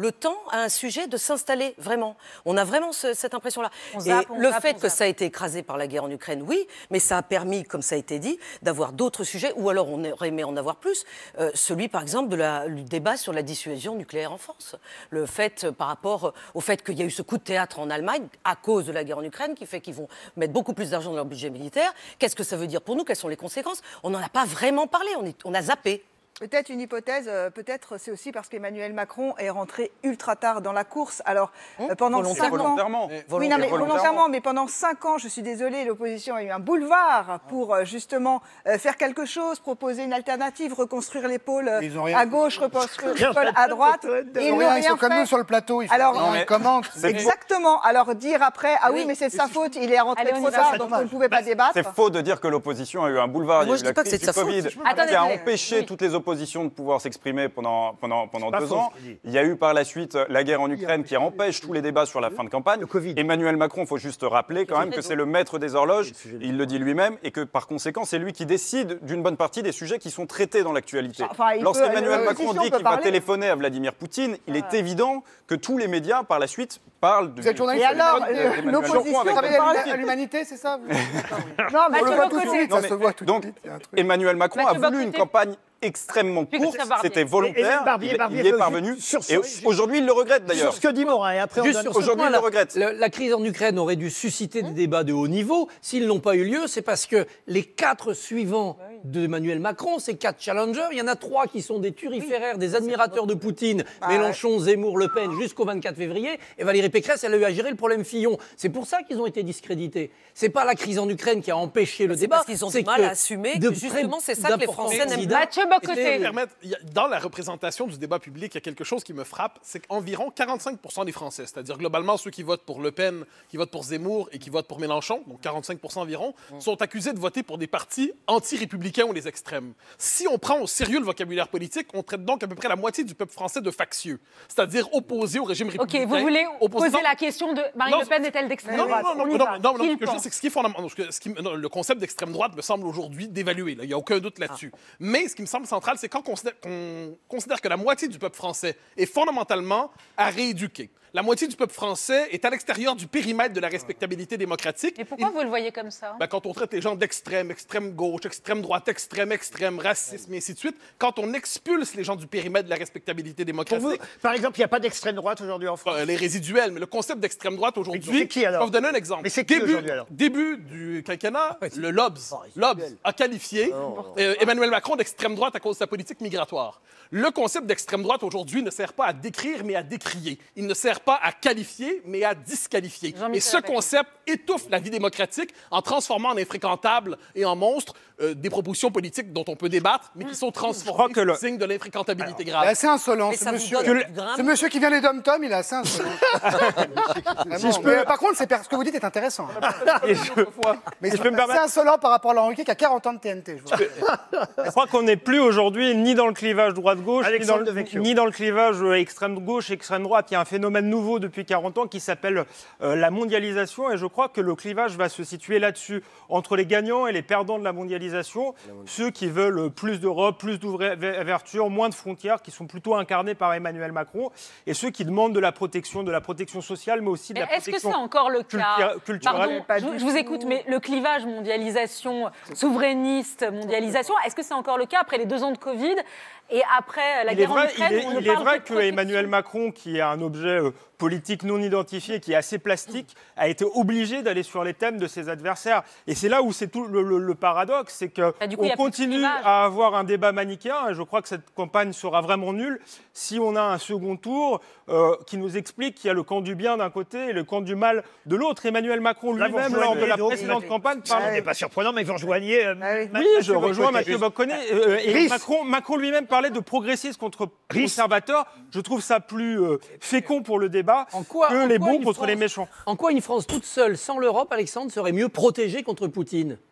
le temps à un sujet de s'installer, vraiment. On a vraiment ce- cette impression-là. On Et zappe, on le zappe, fait on que zappe. ça a été écrasé par la guerre en Ukraine, oui, mais ça a permis, comme ça a été dit, d'avoir d'autres sujets, ou alors on aurait aimé en avoir plus. Euh, celui, par exemple, de la, du débat sur la dissuasion nucléaire en France. Le fait, euh, par rapport euh, au fait qu'il y a eu ce coup de théâtre en Allemagne, à cause de la guerre en Ukraine, qui fait qu'ils vont mettre beaucoup plus d'argent dans leur budget militaire. Qu'est-ce que ça veut dire pour nous? Quelles sont les conséquences? On n'en a pas vraiment parlé, on, est, on a zappé. Peut-être une hypothèse, euh, peut-être c'est aussi parce qu'Emmanuel Macron est rentré ultra tard dans la course. Alors, euh, pendant Volontaire- cinq ans... volontairement. Oui, non, mais Volontairement. volontairement, mais pendant cinq ans, je suis désolée, l'opposition a eu un boulevard pour euh, justement euh, faire quelque chose, proposer une alternative, reconstruire les pôles euh, Ils ont rien à fait. gauche, reconstruire les pôles à droite. Ils Et ont ils rien, n'ont ils rien sont comme fait. nous sur le plateau, ils font Alors, rien, ils commentent. Exactement. Alors, dire après, ah oui, mais c'est de sa faute, il est rentré Allez, on y trop va, tard, c'est donc on dommage. ne pouvait pas débattre. C'est faux de dire que l'opposition a eu un boulevard. Moi, Il y je a eu dis pas la que c'est crise de sa du Covid faute. Attendez, qui a attendez. empêché Oui. toutes les oppositions de pouvoir s'exprimer pendant, pendant, pendant pas deux faux, ans. ce qu'il dit. Il y a eu par la suite la guerre en Ukraine qui empêche tous les débats sur la fin de campagne. Emmanuel Macron, il faut juste rappeler quand même que c'est le maître des horloges, il le dit lui-même, et que par conséquent, c'est lui qui décide d'une bonne partie des sujets qui sont traités dans l'actualité. Enfin, il peut- Lorsqu'Emmanuel l'opposition Macron dit peut qu'il va parler. téléphoner à Vladimir Poutine, il est évident que tous les médias, par la suite, parlent de Vous êtes journaliste, Et alors, Emmanuel le- Macron l'opposition avec peut Vladimir parler. Poutine. À l'humanité, c'est ça vous Non, On Mathieu le voit tout de Bocoté. suite, Non, ça mais- se voit tout de donc, suite. il y a un truc. Emmanuel Macron Mathieu a voulu Bocoté. une campagne extrêmement Puis courte, Christophe Barbier. c'était Et- et volontaire, Barbier, il, Barbier, il est juste parvenu, sur ce- et aujourd'hui il le regrette d'ailleurs. Sur ce que dit Morin, et après on Juste donne... sur ce Aujourd'hui, il point-là, le regrette. le- la crise en Ukraine aurait dû susciter des débats de haut niveau. S'ils n'ont pas eu lieu, c'est parce que les quatre suivants d'Emmanuel Macron, ces quatre challengers, il y en a trois qui sont des turiféraires, des admirateurs de Poutine, Mélenchon, Zemmour, Le Pen, jusqu'au vingt-quatre février. Et Valérie Pécresse, elle a eu à gérer le problème Fillon. C'est pour ça qu'ils ont été discrédités. C'est pas la crise en Ukraine qui a empêché le C'est débat. parce qu'ils ont c'est du mal que à assumer de que justement, très- c'est ça que les d'importants Français n'aiment pas. candidats Mathieu Bocoté. étaient- Permettre- il y a- dans la représentation du débat public, il y a quelque chose qui me frappe, c'est qu'environ quarante-cinq pour cent des Français, c'est-à-dire globalement ceux qui votent pour Le Pen, qui votent pour Zemmour et qui votent pour Mélenchon, donc quarante-cinq pour cent environ, sont accusés de voter pour des partis anti-républicains ou les extrêmes. Si on prend au sérieux le vocabulaire politique, on traite donc à peu près la moitié du peuple français de factieux, c'est-à-dire opposé au régime Ok, républicain. vous voulez opposé- poser non, la question de Marine Non, Le Pen est-elle d'extrême non, non, droite non, non, On y non, va. non, non, Qui ce le que je dis, pense c'est que ce qui est fondamental, ce que- ce qui- non, le concept d'extrême droite me semble aujourd'hui dévalué. là. Il n'y a aucun doute là-dessus. Mais ce qui me semble central, c'est quand on considère, qu'on considère que la moitié du peuple français est fondamentalement à rééduquer. La moitié du peuple français est à l'extérieur du périmètre de la respectabilité démocratique. Et pourquoi vous le voyez comme ça Ben, quand on traite les gens d'extrême, extrême gauche, extrême droite, extrême, extrême, racisme, et ainsi de suite, quand on expulse les gens du périmètre de la respectabilité Pour démocratique, vous, par exemple, il n'y a pas d'extrême droite aujourd'hui en France. euh, les résiduels, mais le concept d'extrême droite aujourd'hui. Mais c'est qui, alors? Je vais vous donner un exemple. Mais c'est qui début, aujourd'hui, alors? début du quinquennat, le Lobs, Lobs a qualifié euh, Emmanuel Macron d'extrême droite à cause de sa politique migratoire. Le concept d'extrême droite aujourd'hui ne sert pas à décrire, mais à décrier. Il ne sert pas à qualifier, mais à disqualifier. Jean-Michel Et ce Apathy. concept étouffe la vie démocratique en transformant en infréquentable et en monstre euh, des propositions politiques dont on peut débattre, mais qui sont transformées que le- sous le signe de l'infréquentabilité Il est grave. assez insolent, Mais ce ça vous monsieur. donne du gramme. Ce monsieur qui vient des dom-tom, il est assez insolent. Vraiment. Si je peux- Mais par contre, c'est per- ce que vous dites est intéressant. Et je, Mais je peux me c'est permettre- insolent par rapport à Laurent Ruquier qui a quarante ans de T N T. Je vois. je crois qu'on n'est plus aujourd'hui ni dans le clivage droite-gauche, ni dans, Alexandre le, Devecchio. ni dans le clivage euh, extrême-gauche, extrême-droite. Il y a un phénomène nouveau depuis quarante ans qui s'appelle euh, la mondialisation. Et je crois que le clivage va se situer là-dessus, entre les gagnants et les perdants de la mondialisation. Ceux qui veulent plus d'Europe, plus d'ouverture, moins de frontières, qui sont plutôt incarnés par Emmanuel Macron. Et ceux qui demandent de la protection, de la protection sociale, mais aussi de Mais la est-ce que protection c'est encore le cas cultura- culturelle. Pardon, je, je vous écoute, mais le clivage mondialisation, souverainiste, mondialisation, est-ce que c'est encore le cas après les deux ans de Covid et après la Il est guerre en vrai, Ukraine il est- où on ne il est parle vrai que de que protection Emmanuel Macron, qui est un objet euh, politique non identifié, qui est assez plastique, a été obligé d'aller sur les thèmes de ses adversaires. Et c'est là où c'est tout le, le- le paradoxe, c'est qu'on Bah, du coup, il y a plus de continue clivage. à avoir un débat manichéen, et je crois que cette campagne sera vraiment nulle si on a un second tour euh, qui nous explique qu'il y a le camp du bien d'un côté et le camp du mal de l'autre. Emmanuel Macron Là, vous lui-même, rejoignez lors de la donc- précédente campagne, Ça parle... n'est pas surprenant, mais vous rejoignez. euh, Ah oui. Ma- Oui, je Mathieu rejoins Bocoté. Mathieu Bocoté. Euh, et Riss. Macron, Macron lui-même parlait de progressistes contre conservateurs. Je trouve ça plus euh, fécond pour le débat En quoi- que en les quoi bons une contre France- les méchants. En quoi une France toute seule, sans l'Europe, Alexandre, serait mieux protégée contre Poutine?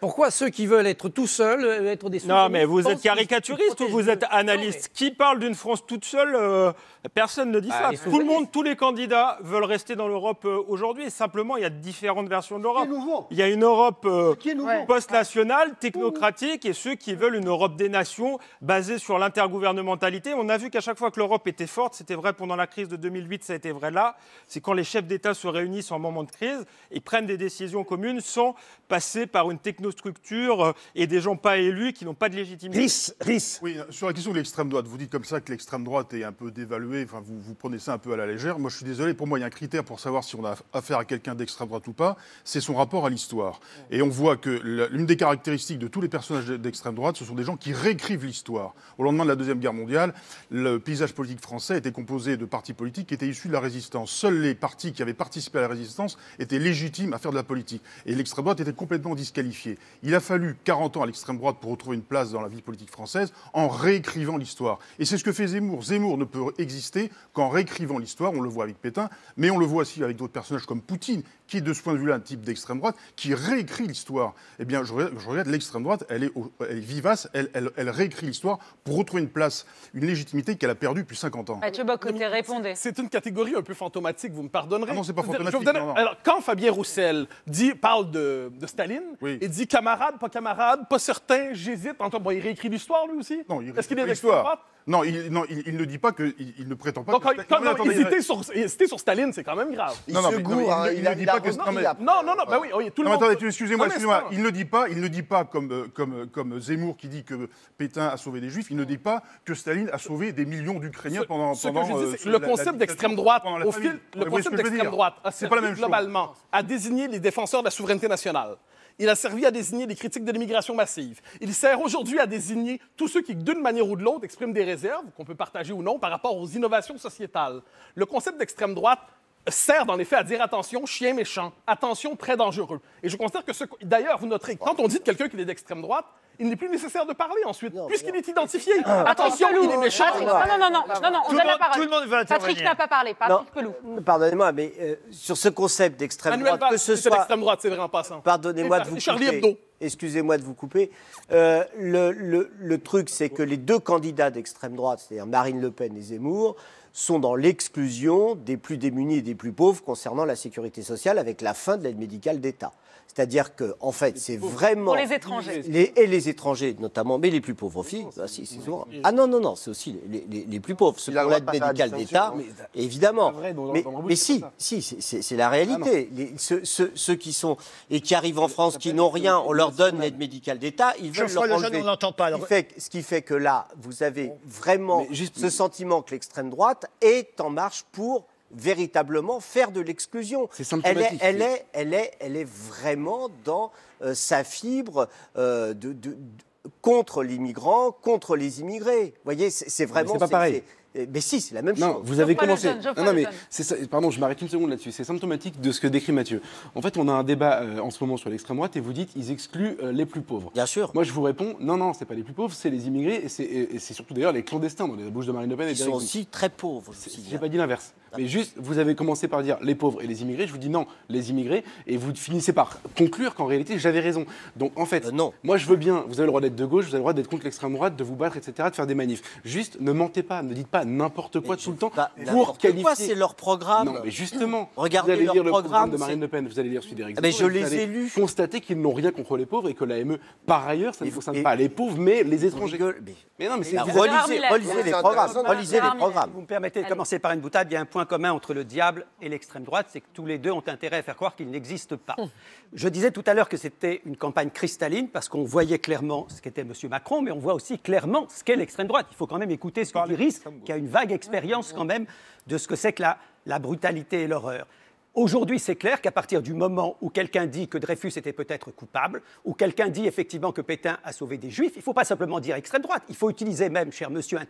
Pourquoi ceux qui veulent être tout seuls, euh, être des Non, souverainistes mais vous pensent êtes qu'ils caricaturiste ou protègent vous êtes le- analyste? Qui parle d'une France toute seule? euh, Personne ne dit Ah, ça. les Tout le monde, tous les candidats veulent rester dans l'Europe euh, aujourd'hui. Simplement, il y a différentes versions de l'Europe. Il y a une Europe euh, post-nationale, technocratique, et ceux qui veulent une Europe des nations basée sur l'intergouvernementalité. On a vu qu'à chaque fois que l'Europe était forte, c'était vrai pendant la crise de deux mille huit, ça a été vrai là, c'est quand les chefs d'État se réunissent en moment de crise et prennent des décisions communes sans passer par une technostructure euh, et des gens pas élus qui n'ont pas de légitimité. Riss, Riss. Oui, sur la question de l'extrême droite, vous dites comme ça que l'extrême droite est un peu dévaluée, enfin vous, vous prenez ça un peu à la légère. Moi je suis désolé, pour moi il y a un critère pour savoir si on a affaire à quelqu'un d'extrême droite ou pas, c'est son rapport à l'histoire. Et on voit que l'une des caractéristiques de tous les personnages d'extrême droite, ce sont des gens qui réécrivent l'histoire. Au lendemain de la Deuxième Guerre mondiale, le paysage politique français était composé de partis politiques qui étaient issus de la résistance. Seuls les partis qui avaient participé à la résistance étaient légitimes à faire de la politique. Et l'extrême droite était complètement disqualifiée. Il a fallu quarante ans à l'extrême droite pour retrouver une place dans la vie politique française en réécrivant l'histoire. Et c'est ce que fait Zemmour. Zemmour ne peut exister qu'en réécrivant l'histoire. On le voit avec Pétain, mais on le voit aussi avec d'autres personnages comme Poutine, qui est de ce point de vue-là un type d'extrême droite, qui réécrit l'histoire. Eh bien, je regarde, je regarde l'extrême droite, elle est, elle est vivace, elle, elle, elle réécrit l'histoire pour retrouver une place, une légitimité qu'elle a perdue depuis cinquante ans. Mathieu Bocoté, répondez. C'est une catégorie un peu fantomatique, vous me pardonnerez. Ah non, c'est pas Je vais vous fantomatique, donner- non, non. Alors, quand Fabien Roussel dit, parle de, de Staline, il dit camarade, pas camarade, pas certain, j'hésite. Bon, il réécrit l'histoire, lui aussi? Non, il Est-ce qu'il est réécrit d'extrême l'histoire. droite? Non, il, non il, il ne dit pas que, il, il ne prétend pas. Donc, que quand, Sta- quand- non, mais non, attendez, hésiter, sur, hésiter sur Staline, c'est quand même grave. Non, non, mais- non, mais il, il ne dit pas que. Non, mais- Non, non, non, ben oui, oui, tout le non, monde. attendez, excusez-moi, Non, mais excusez-moi. c'est pas- Il ne dit pas, il ne dit pas comme, euh, comme, euh, comme Zemmour qui dit que Pétain a sauvé des Juifs. Il ne dit pas que Staline a sauvé des millions d'Ukrainiens pendant. Ce pendant que je dis, euh, c'est sous le la- la concept dictature, d'extrême droite, pendant la au famine. fil, Vous le voyez ce concept que je veux d'extrême dire droite a C'est pas la servi même chose. globalement à désigner les défenseurs de la souveraineté nationale. Il a servi à désigner les critiques de l'immigration massive. Il sert aujourd'hui à désigner tous ceux qui, d'une manière ou de l'autre, expriment des réserves, qu'on peut partager ou non, par rapport aux innovations sociétales. Le concept d'extrême droite sert dans les faits à dire attention, chien méchant, attention, très dangereux. Et je considère que ce... D'ailleurs, vous noterez, quand on dit de quelqu'un qu'il est d'extrême droite, il n'est plus nécessaire de parler ensuite, puisqu'il est identifié. Attention, Pelou. il est méchant. Patrick, non, non, non, non, non, non, on Tout le donne la monde- parole. tout le monde veut Patrick intervenir. n'a pas parlé. Patrick Pelou. Pardonnez-moi, mais euh, sur ce concept d'extrême Manuel droite, que Valls, ce c'est soit... d'extrême droite, c'est vrai en passant. Pardonnez-moi de C'est vous Charlie couper. Hebdo. Excusez-moi de vous couper. Euh, le, le- le truc, c'est que les deux candidats d'extrême droite, c'est-à-dire Marine Le Pen et Zemmour, sont dans l'exclusion des plus démunis et des plus pauvres concernant la sécurité sociale avec la fin de l'aide médicale d'État. C'est-à-dire que, en fait, c'est vraiment... Pour les étrangers. Les- et les étrangers, notamment, mais les plus pauvres aussi. Ah, si, c'est souvent. Ah non, non, non, c'est aussi les, les- les plus pauvres. Ceux qui Il a ont le l'aide droit de passer à la médicale d'État, distinction. évidemment. C'est vrai, dans- mais dans l'embauche, mais c'est si, ça. si, c'est- c'est c'est la réalité. Les- ceux, ceux- ceux qui sont et qui arrivent en France, qui n'ont rien, on leur donne l'aide médicale d'État, ils veulent Geoffroy leur Lejeune, enlever. on l'entend pas, Ce qui, alors. fait, ce qui fait que là, vous avez vraiment ce sentiment que l'extrême droite est en marche pour véritablement faire de l'exclusion. C'est Elle est, symptomatique. elle, est, elle, est, elle est vraiment dans euh, sa fibre euh, de, de- de- contre les migrants, contre les immigrés. Vous voyez, c'est c'est vraiment... c'est pas pareil. c'est- Mais si, c'est la même Non, chose. vous avez Geoffroy commencé. Lejeune, Geoffroy non, non, mais Lejeune. c'est ça. Pardon, je m'arrête une seconde là-dessus. C'est symptomatique de ce que décrit Mathieu. En fait, on a un débat euh, en ce moment sur l'extrême droite et vous dites ils excluent euh, les plus pauvres. Bien sûr. Moi, je vous réponds non, non, c'est pas les plus pauvres, c'est les immigrés et c'est et- et c'est surtout d'ailleurs les clandestins dans les bouches de Marine Le Pen et Ils d'Éric sont Zemmour. aussi très pauvres. aussi, J'ai hein. pas dit l'inverse. Mais juste, vous avez commencé par dire les pauvres et les immigrés. Je vous dis non, les immigrés. Et vous finissez par conclure qu'en réalité, j'avais raison. Donc en fait, non. moi je veux bien, vous avez le droit d'être de gauche, vous avez le droit d'être contre l'extrême droite, de vous battre, et cetera, de faire des manifs. Juste, ne mentez pas, ne dites pas n'importe quoi tout le temps pour N'importe qualifier. quoi, c'est leur programme. Non, mais justement, Regardez vous allez leur lire le programme programme, de Marine c'est- Le Pen, vous allez lire celui d'Éric Ah, mais Zemmour, je et vous les ai allez lus. constater qu'ils n'ont rien contre les pauvres et que l'A M E, par ailleurs, ça ne Et- concerne et- pas les pauvres, mais les étrangers. rigolez, mais- Mais non, mais c'est Bah, vous avez- relisez, relisez les programmes. Relisez les programmes. Si vous me permettez de commencer par une boutade, il y a un point commun entre le diable et l'extrême droite, c'est que tous les deux ont intérêt à faire croire qu'il n'existe pas. Je disais tout à l'heure que c'était une campagne cristalline parce qu'on voyait clairement ce qu'était M. Macron, mais on voit aussi clairement ce qu'est l'extrême droite. Il faut quand même écouter ce que dit Riss, qui a une vague expérience quand même de ce que c'est que la, la brutalité et l'horreur. Aujourd'hui, c'est clair qu'à partir du moment où quelqu'un dit que Dreyfus était peut-être coupable, ou quelqu'un dit effectivement que Pétain a sauvé des Juifs, il ne faut pas simplement dire extrême droite. Il faut utiliser même, cher monsieur, un terme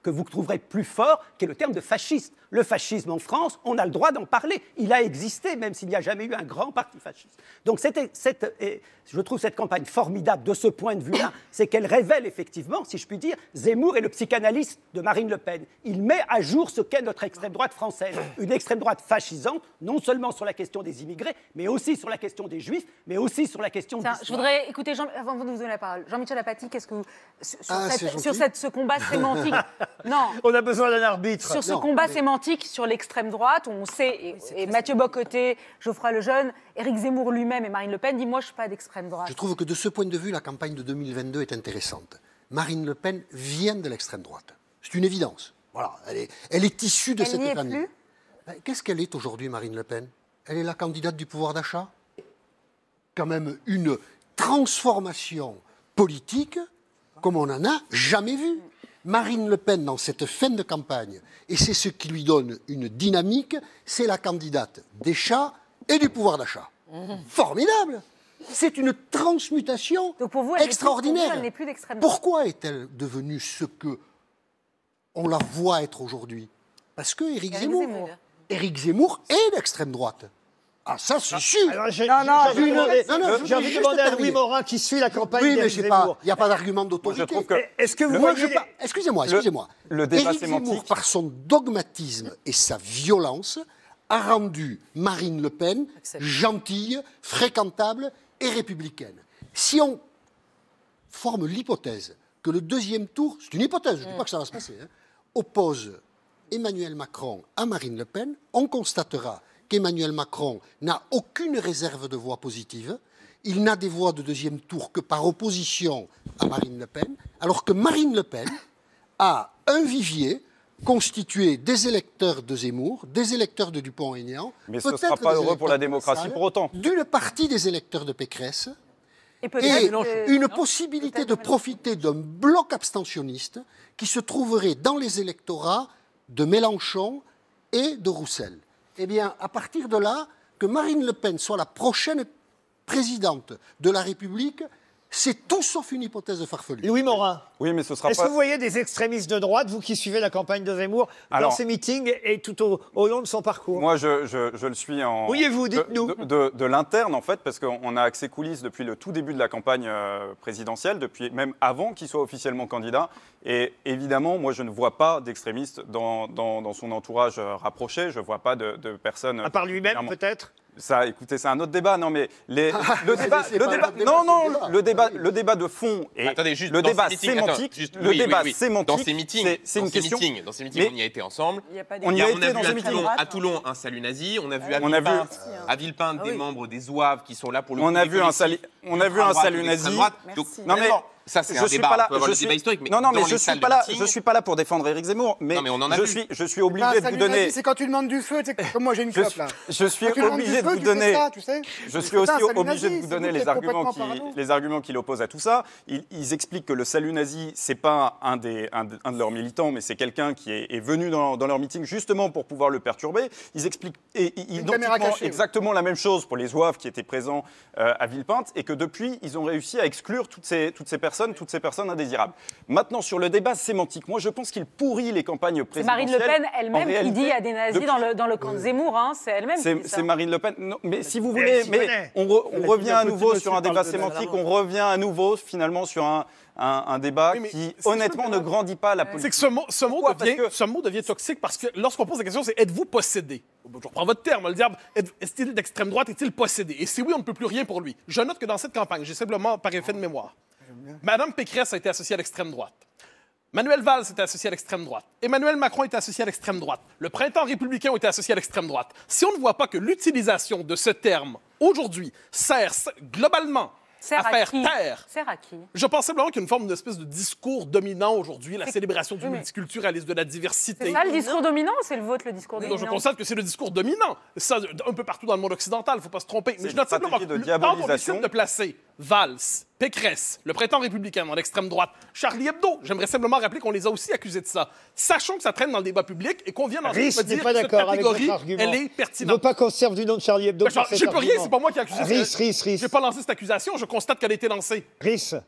que vous trouverez plus fort, qui est le terme de fasciste. Le fascisme en France, on a le droit d'en parler. Il a existé, même s'il n'y a jamais eu un grand parti fasciste. Donc c'était, cette, et je trouve cette campagne formidable de ce point de vue-là, c'est qu'elle révèle effectivement, si je puis dire, Zemmour est le psychanalyste de Marine Le Pen. Il met à jour ce qu'est notre extrême droite française. Une extrême droite fascisante, non seulement sur la question des immigrés, mais aussi sur la question des juifs, mais aussi sur la question Tiens, de je voudrais écouter, Jean, avant de vous donner la parole, Jean-Michel Apathy, qu'est-ce que vous... Sur, Ah, c'est cette, gentil. sur cette, ce combat sémantique... non. On a besoin d'un arbitre. Sur ce Non, combat mais- sémantique sur l'extrême droite, on sait, et, et Mathieu Bocoté, Geoffroy Lejeune, Éric Zemmour lui-même et Marine Le Pen disent « moi, je ne suis pas d'extrême droite Je ». trouve que de ce point de vue, la campagne de deux mille vingt-deux est intéressante. Marine Le Pen vient de l'extrême droite. C'est une évidence. Voilà, elle est, elle est issue de Elle cette n'y est famille. plus Ben, qu'est-ce qu'elle est aujourd'hui, Marine Le Pen? Elle est la candidate du pouvoir d'achat. Quand même une transformation politique comme on n'en a jamais vu. Marine Le Pen, dans cette fin de campagne, et c'est ce qui lui donne une dynamique, c'est la candidate des chats et du pouvoir d'achat. Formidable! C'est une transmutation Donc pour vous, elle n'est plus- extraordinaire. pour vous, elle n'est plus d'extrême droite. Pourquoi est-elle devenue ce que on la voit être aujourd'hui? Parce que Éric Éric Zemmour, Zemmour. Éric Zemmour est d'extrême droite. Ah, ça, c'est sûr. Alors, j'ai Non, non, j'ai envie de je- demander, non, non, je j'ai veux envie de juste demander à terminer. Louis Morin qui suit la campagne Oui, mais d'Éric je sais pas, Zemmour. il n'y a pas d'argument d'autorité. Moi, je trouve que Est-ce que vous Le- voyez... moi, je pas- Excusez-moi, excusez-moi. le- le débat Éric Zemmour, sémantique- par son dogmatisme et sa violence, a rendu Marine Le Pen gentille, fréquentable et républicaine. Si on forme l'hypothèse que le deuxième tour, c'est une hypothèse, je ne dis pas que ça va se passer, hein, oppose Emmanuel Macron à Marine Le Pen, on constatera qu'Emmanuel Macron n'a aucune réserve de voix positive. Il n'a des voix de deuxième tour que par opposition à Marine Le Pen, alors que Marine Le Pen a un vivier constitué des électeurs de Zemmour, des électeurs de Dupont-Aignan, Mais ce ne peut-être sera pas des heureux pour la électeurs de démocratie Lassalle, pour autant. d'une partie des électeurs de Pécresse, Et et peut-être que- une non possibilité Peut-être de que- profiter d'un bloc abstentionniste qui se trouverait dans les électorats de Mélenchon et de Roussel. Eh bien, à partir de là, que Marine Le Pen soit la prochaine présidente de la République, c'est tout sauf une hypothèse farfelue. Louis Morin. Oui, mais ce sera Est-ce pas... que vous voyez des extrémistes de droite, vous qui suivez la campagne de Zemmour, Alors- dans ses meetings et tout au, au long de son parcours? Moi, je, je- je le suis en... Voyez-vous, de- dites-nous. De, de- de l'interne, en fait, parce qu'on a accès coulisses depuis le tout début de la campagne euh, présidentielle, depuis même avant qu'il soit officiellement candidat. Et évidemment, moi, je ne vois pas d'extrémistes dans, dans- dans son entourage euh, rapproché. Je ne vois pas de, de personnes... À part lui-même, clairement- peut-être? Ça, écoutez, c'est un autre débat. Non, mais les, le c'est- débat, c'est le pas débat, un débat, non, c'est non, un débat. le débat, le débat de fond et Attendez, juste le dans débat ces meetings, attends, sémantique, juste, le oui, débat oui, oui. sémantique, Dans ces meetings, c'est- c'est dans une ces question. meetings, dans ces meetings, Mais on y a été ensemble. Il y a pas On y Il y a a- été on a dans vu ces à meetings. Toulon, à Toulon un salut nazi, on a vu à On a vu- Villepinte, à Villepinte des membres des zouaves qui sont là pour le On coup a des vu un collectifs salut, on a vu un ultra-droite salut ou d'extrême nazi. droite. Donc, Non mais vraiment, ça c'est je un suis débat, pas là, on peut avoir je le débat suis- historique, mais non non mais dans je les suis salles pas de là, meeting- je suis pas là pour défendre Éric Zemmour, mais, Non, mais on en a je vu. suis je suis Non, obligé de salut vous donner. nazi, c'est quand tu demandes du feu, tu sais, comme moi j'ai une Je clope suis, là. je suis Quand tu demandes obligé du de feu, vous tu fais donner. ça, tu sais. Je suis Putain, aussi salut obligé nazi, de vous c'est donner vous les qui êtes arguments qui, complètement parano. les arguments qui l'opposent à tout ça. Ils, ils expliquent que le salut nazi, c'est pas un des un, de- un de leurs militants, mais c'est quelqu'un qui est, est venu dans, dans leur meeting justement pour pouvoir le perturber. Ils expliquent et, et, Une caméra identiquement cachée, oui. exactement la même chose pour les zouaves qui étaient présents euh, à Villepinte, et que depuis ils ont réussi à exclure toutes ces toutes ces personnes, toutes ces personnes indésirables. Maintenant sur le débat sémantique, moi je pense qu'il pourrit les campagnes C'est présidentielles. Marine Le Pen En elle-même qui réalité, dit à des nazis depuis- dans le, dans le camp de Zemmour, hein, c'est elle-même qui c'est dit ça. c'est Marine Le Pen. Non, mais si vous Mais voulez, s'y mais connaît. on, re- on Mais revient à petit nouveau monsieur sur un parle débat de sémantique, Nazareth. on revient à nouveau finalement sur un, un, un débat Oui, mais qui c'est- honnêtement ne grandit pas la C'est politique. que ce mot, ce mot Pourquoi? devient, Parce que- ce mot devient toxique parce que lorsqu'on pose la question, c'est êtes-vous possédé? Je reprends votre terme, le diable. Êtes- Est-il d'extrême droite? Est-il possédé? Et si oui, on ne peut plus rien pour lui. Je note que dans cette campagne, j'ai simplement par effet de mémoire, Madame Pécresse a été associée à l'extrême droite. Manuel Valls était associé à l'extrême droite. Emmanuel Macron était associé à l'extrême droite. Le printemps républicain était associé à l'extrême droite. Si on ne voit pas que l'utilisation de ce terme, aujourd'hui, sert s- globalement Sert à à faire qui? taire, Sert à qui? je pense simplement qu'il y a une forme d'espèce de discours dominant aujourd'hui, la célébration du Oui, mais- multiculturalisme, de la diversité. C'est ça le discours dominant ou c'est le vôtre le discours Donc, dominant? je constate que c'est le discours dominant. Ça, un peu partout dans le monde occidental, il ne faut pas se tromper. Mais C'est je note une simplement stratégie de que le- quand on diabolisation. décide de placer Valls, Pécresse, le printemps républicain dans l'extrême droite, Charlie Hebdo, j'aimerais simplement rappeler qu'on les a aussi accusés de ça. Sachons que ça traîne dans le débat public et qu'on vient d'en Riss me n'est dire pas que cette d'accord avec votre catégorie, argument. elle est Il ne pertinente. veut pas qu'on se serve du nom de Charlie Hebdo. Ben, pour je cet je peux rien, argument. c'est pas moi qui ai accusé Riss, ça. Riss, Riss. J'ai pas lancé cette accusation, je constate qu'elle a été lancée. Riss.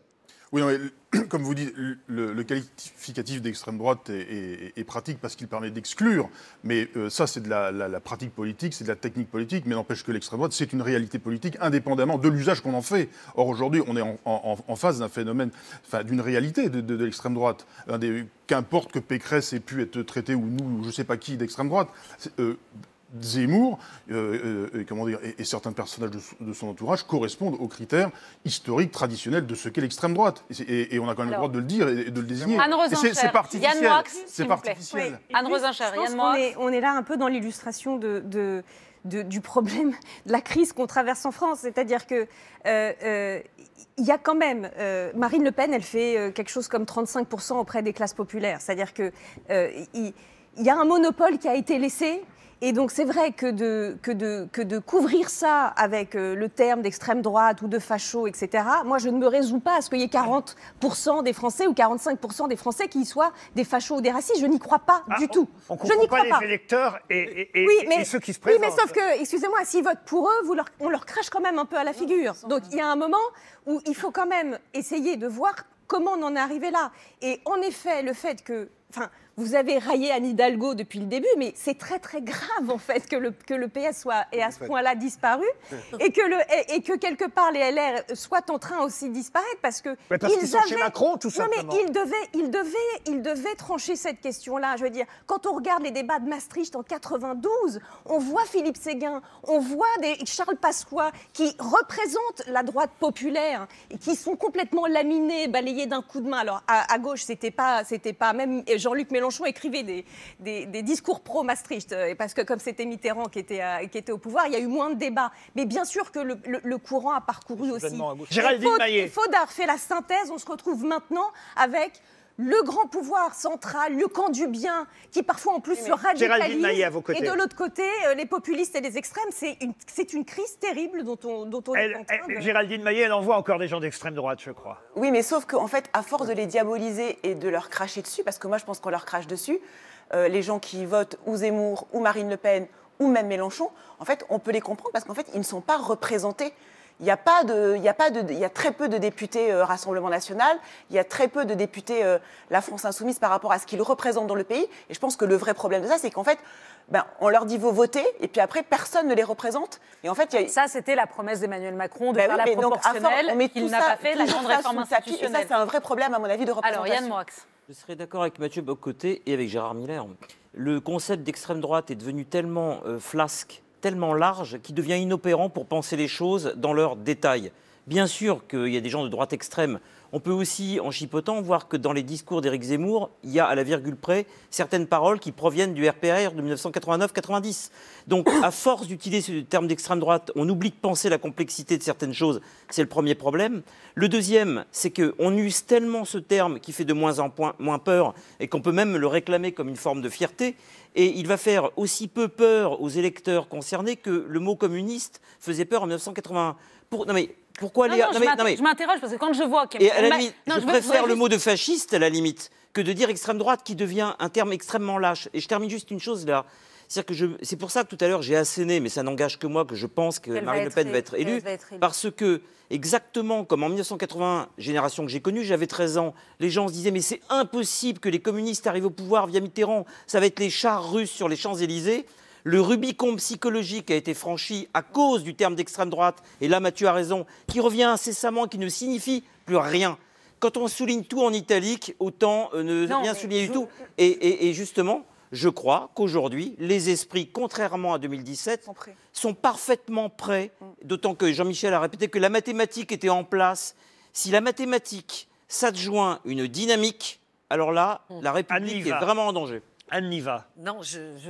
Oui, non, mais, comme vous dites, le, le qualificatif d'extrême droite est, est- est pratique parce qu'il permet d'exclure. Mais euh, ça, c'est de la, la- la pratique politique, c'est de la technique politique. Mais n'empêche que l'extrême droite, c'est une réalité politique indépendamment de l'usage qu'on en fait. Or, aujourd'hui, on est en, en- en face d'un phénomène, enfin, d'une réalité de, de- de l'extrême droite. Un des- Qu'importe que Pécresse ait pu être traité, ou nous, ou je ne sais pas qui, d'extrême droite. c'est, euh, Zemmour euh, euh, et, comment dire, et, et certains personnages de, de son entourage correspondent aux critères historiques, traditionnels de ce qu'est l'extrême droite. Et, c'est- et- et on a quand même Alors, le droit de le dire et, et de le désigner. Anne Et c'est- c'est Rosencher, pas artificiel. Yann Moix, C'est s'il pas vous plaît. artificiel. Anne Rosencher, Je pense Yann qu'on Moix. est, on est là un peu dans l'illustration de, de- de- du problème, de la crise qu'on traverse en France. C'est-à-dire que euh, euh, il y a quand même, euh, Marine Le Pen, elle fait euh, quelque chose comme trente-cinq pour cent auprès des classes populaires. C'est-à-dire que euh, il il y a un monopole qui a été laissé. Et donc c'est vrai que de, que, de, que de couvrir ça avec euh, le terme d'extrême droite ou de facho, et cetera, moi je ne me résous pas à ce qu'il y ait quarante pour cent des Français ou quarante-cinq pour cent des Français qui soient des fachos ou des racistes. Je n'y crois pas du tout. On je comprend n'y pas crois les pas. électeurs et, et- et- Oui, et mais, ceux qui se oui, présentent. mais sauf que, excusez-moi, s'ils votent pour eux, vous leur, on leur crache quand même un peu à la figure. Donc il y a un moment où il faut quand même essayer de voir comment on en est arrivé là. Et en effet, le fait que... Enfin, vous avez raillé Anne Hidalgo depuis le début, mais c'est très très grave en fait que le, que le P S soit ait à ce point-là disparu et que, le, et, et que quelque part les L R soient en train aussi de disparaître parce que Mais parce ils qu'ils sont chez Macron, tout non, simplement. mais ils devaient, ils devaient, ils devaient trancher cette question-là. Je veux dire, quand on regarde les débats de Maastricht en quatre-vingt-douze, on voit Philippe Séguin, on voit des Charles Pasqua qui représentent la droite populaire et qui sont complètement laminés, balayés d'un coup de main. Alors à, à gauche, c'était pas, c'était pas même Jean-Luc Mélenchon écrivait des, des, des discours pro-Maastricht, euh, parce que comme c'était Mitterrand qui était, à- qui était au pouvoir, il y a eu moins de débats. Mais bien sûr que le, le- le courant a parcouru aussi. soudainement à gauche. Et Géraldine Faud- Maillet. et Faud a refait la synthèse, on se retrouve maintenant avec le grand pouvoir central, le camp du bien, qui parfois en plus se Géraldine radicalise. Maillet à vos côtés. Et de l'autre côté, euh, les populistes et les extrêmes, c'est une, c'est une crise terrible dont on, dont on Elle- est en train elle- de... Géraldine Maillet, elle envoie encore des gens d'extrême droite, je crois. Oui, mais sauf qu'en fait, à force de les diaboliser et de leur cracher dessus, parce que moi je pense qu'on leur crache dessus, euh, les gens qui votent ou Zemmour, ou Marine Le Pen, ou même Mélenchon, en fait, on peut les comprendre parce qu'en fait, ils ne sont pas représentés. Il y a pas de, il y a pas de, il y a très peu de députés euh, Rassemblement National, il y a très peu de députés euh, La France Insoumise par rapport à ce qu'ils représentent dans le pays. Et je pense que le vrai problème de ça, c'est qu'en fait, ben, on leur dit vous votez, et puis après personne ne les représente. Et en fait, il y a... Ça, c'était la promesse d'Emmanuel Macron de Ben faire oui, la mais donc, à force, proportionnelle. on met Il tout n'a ça- pas fait la toujours grande ça réforme sous le tapis, et ça, institutionnelle. c'est un vrai problème, à mon avis, de représentation. Alors, Yann Moix. Je serais d'accord avec Mathieu Bocoté et avec Gérard Miller. Le concept d'extrême droite est devenu tellement euh, flasque, tellement large, qu'il devient inopérant pour penser les choses dans leurs détails. Bien sûr qu'il y a des gens de droite extrême. On peut aussi, en chipotant, voir que dans les discours d'Éric Zemmour, il y a à la virgule près certaines paroles qui proviennent du R P R de mille neuf cent quatre-vingt-neuf quatre-vingt-dix. Donc, à force d'utiliser ce terme d'extrême droite, on oublie de penser la complexité de certaines choses. C'est le premier problème. Le deuxième, c'est qu'on use tellement ce terme qui fait de moins en point- moins peur et qu'on peut même le réclamer comme une forme de fierté. Et il va faire aussi peu peur aux électeurs concernés que le mot communiste faisait peur en mille neuf cent quatre-vingt-un. Pour... Non mais pourquoi Non, les... non, non, je mais- m'inter- non, mais- je m'interroge parce que quand je vois... qu'il- Et à la Ma- limite, Non, je, je veux- préfère voudrais le juste- mot de fasciste à la limite que de dire extrême droite qui devient un terme extrêmement lâche. Et je termine juste une chose là. C'est-à-dire que je... c'est pour ça que tout à l'heure j'ai asséné, mais ça n'engage que moi, que je pense que Qu'elle va Marine Le être Pen va é- être élue. qu'elle va être élue. Parce que, exactement comme en mille neuf cent quatre-vingts, génération que j'ai connue, j'avais treize ans, les gens se disaient mais c'est impossible que les communistes arrivent au pouvoir via Mitterrand. Ça va être les chars russes sur les Champs-Élysées. Le Rubicon psychologique a été franchi à cause du terme d'extrême droite, et là Mathieu a raison, qui revient incessamment, qui ne signifie plus rien. Quand on souligne tout en italique, autant euh, ne Non, rien mais souligner je- du tout. Et, et- et justement, je crois qu'aujourd'hui, les esprits, contrairement à deux mille dix-sept, Sont prêts. sont parfaitement prêts, d'autant que Jean-Michel a répété que la mathématique était en place. Si la mathématique s'adjoint une dynamique, alors là, la République est va. vraiment en danger. Anne Niva. Non,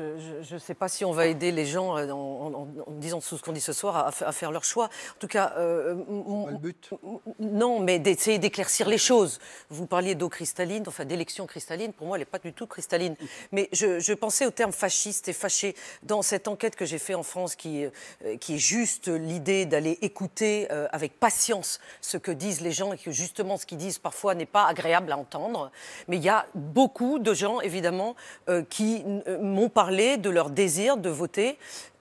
je ne sais pas si on va aider les gens euh, en, en- en disant tout ce qu'on dit ce soir à, à faire leur choix. En tout cas, euh, m- le but. non, mais d'essayer d'éclaircir les choses. Vous parliez d'eau cristalline, enfin d'élection cristalline. Pour moi, elle n'est pas du tout cristalline. Mais je, je pensais au terme fasciste et fâché. Dans cette enquête que j'ai faite en France, qui, euh, qui est juste l'idée d'aller écouter euh, avec patience ce que disent les gens et que justement ce qu'ils disent parfois n'est pas agréable à entendre. Mais il y a beaucoup de gens, évidemment, euh, qui euh, m'ont parlé de leur désir de voter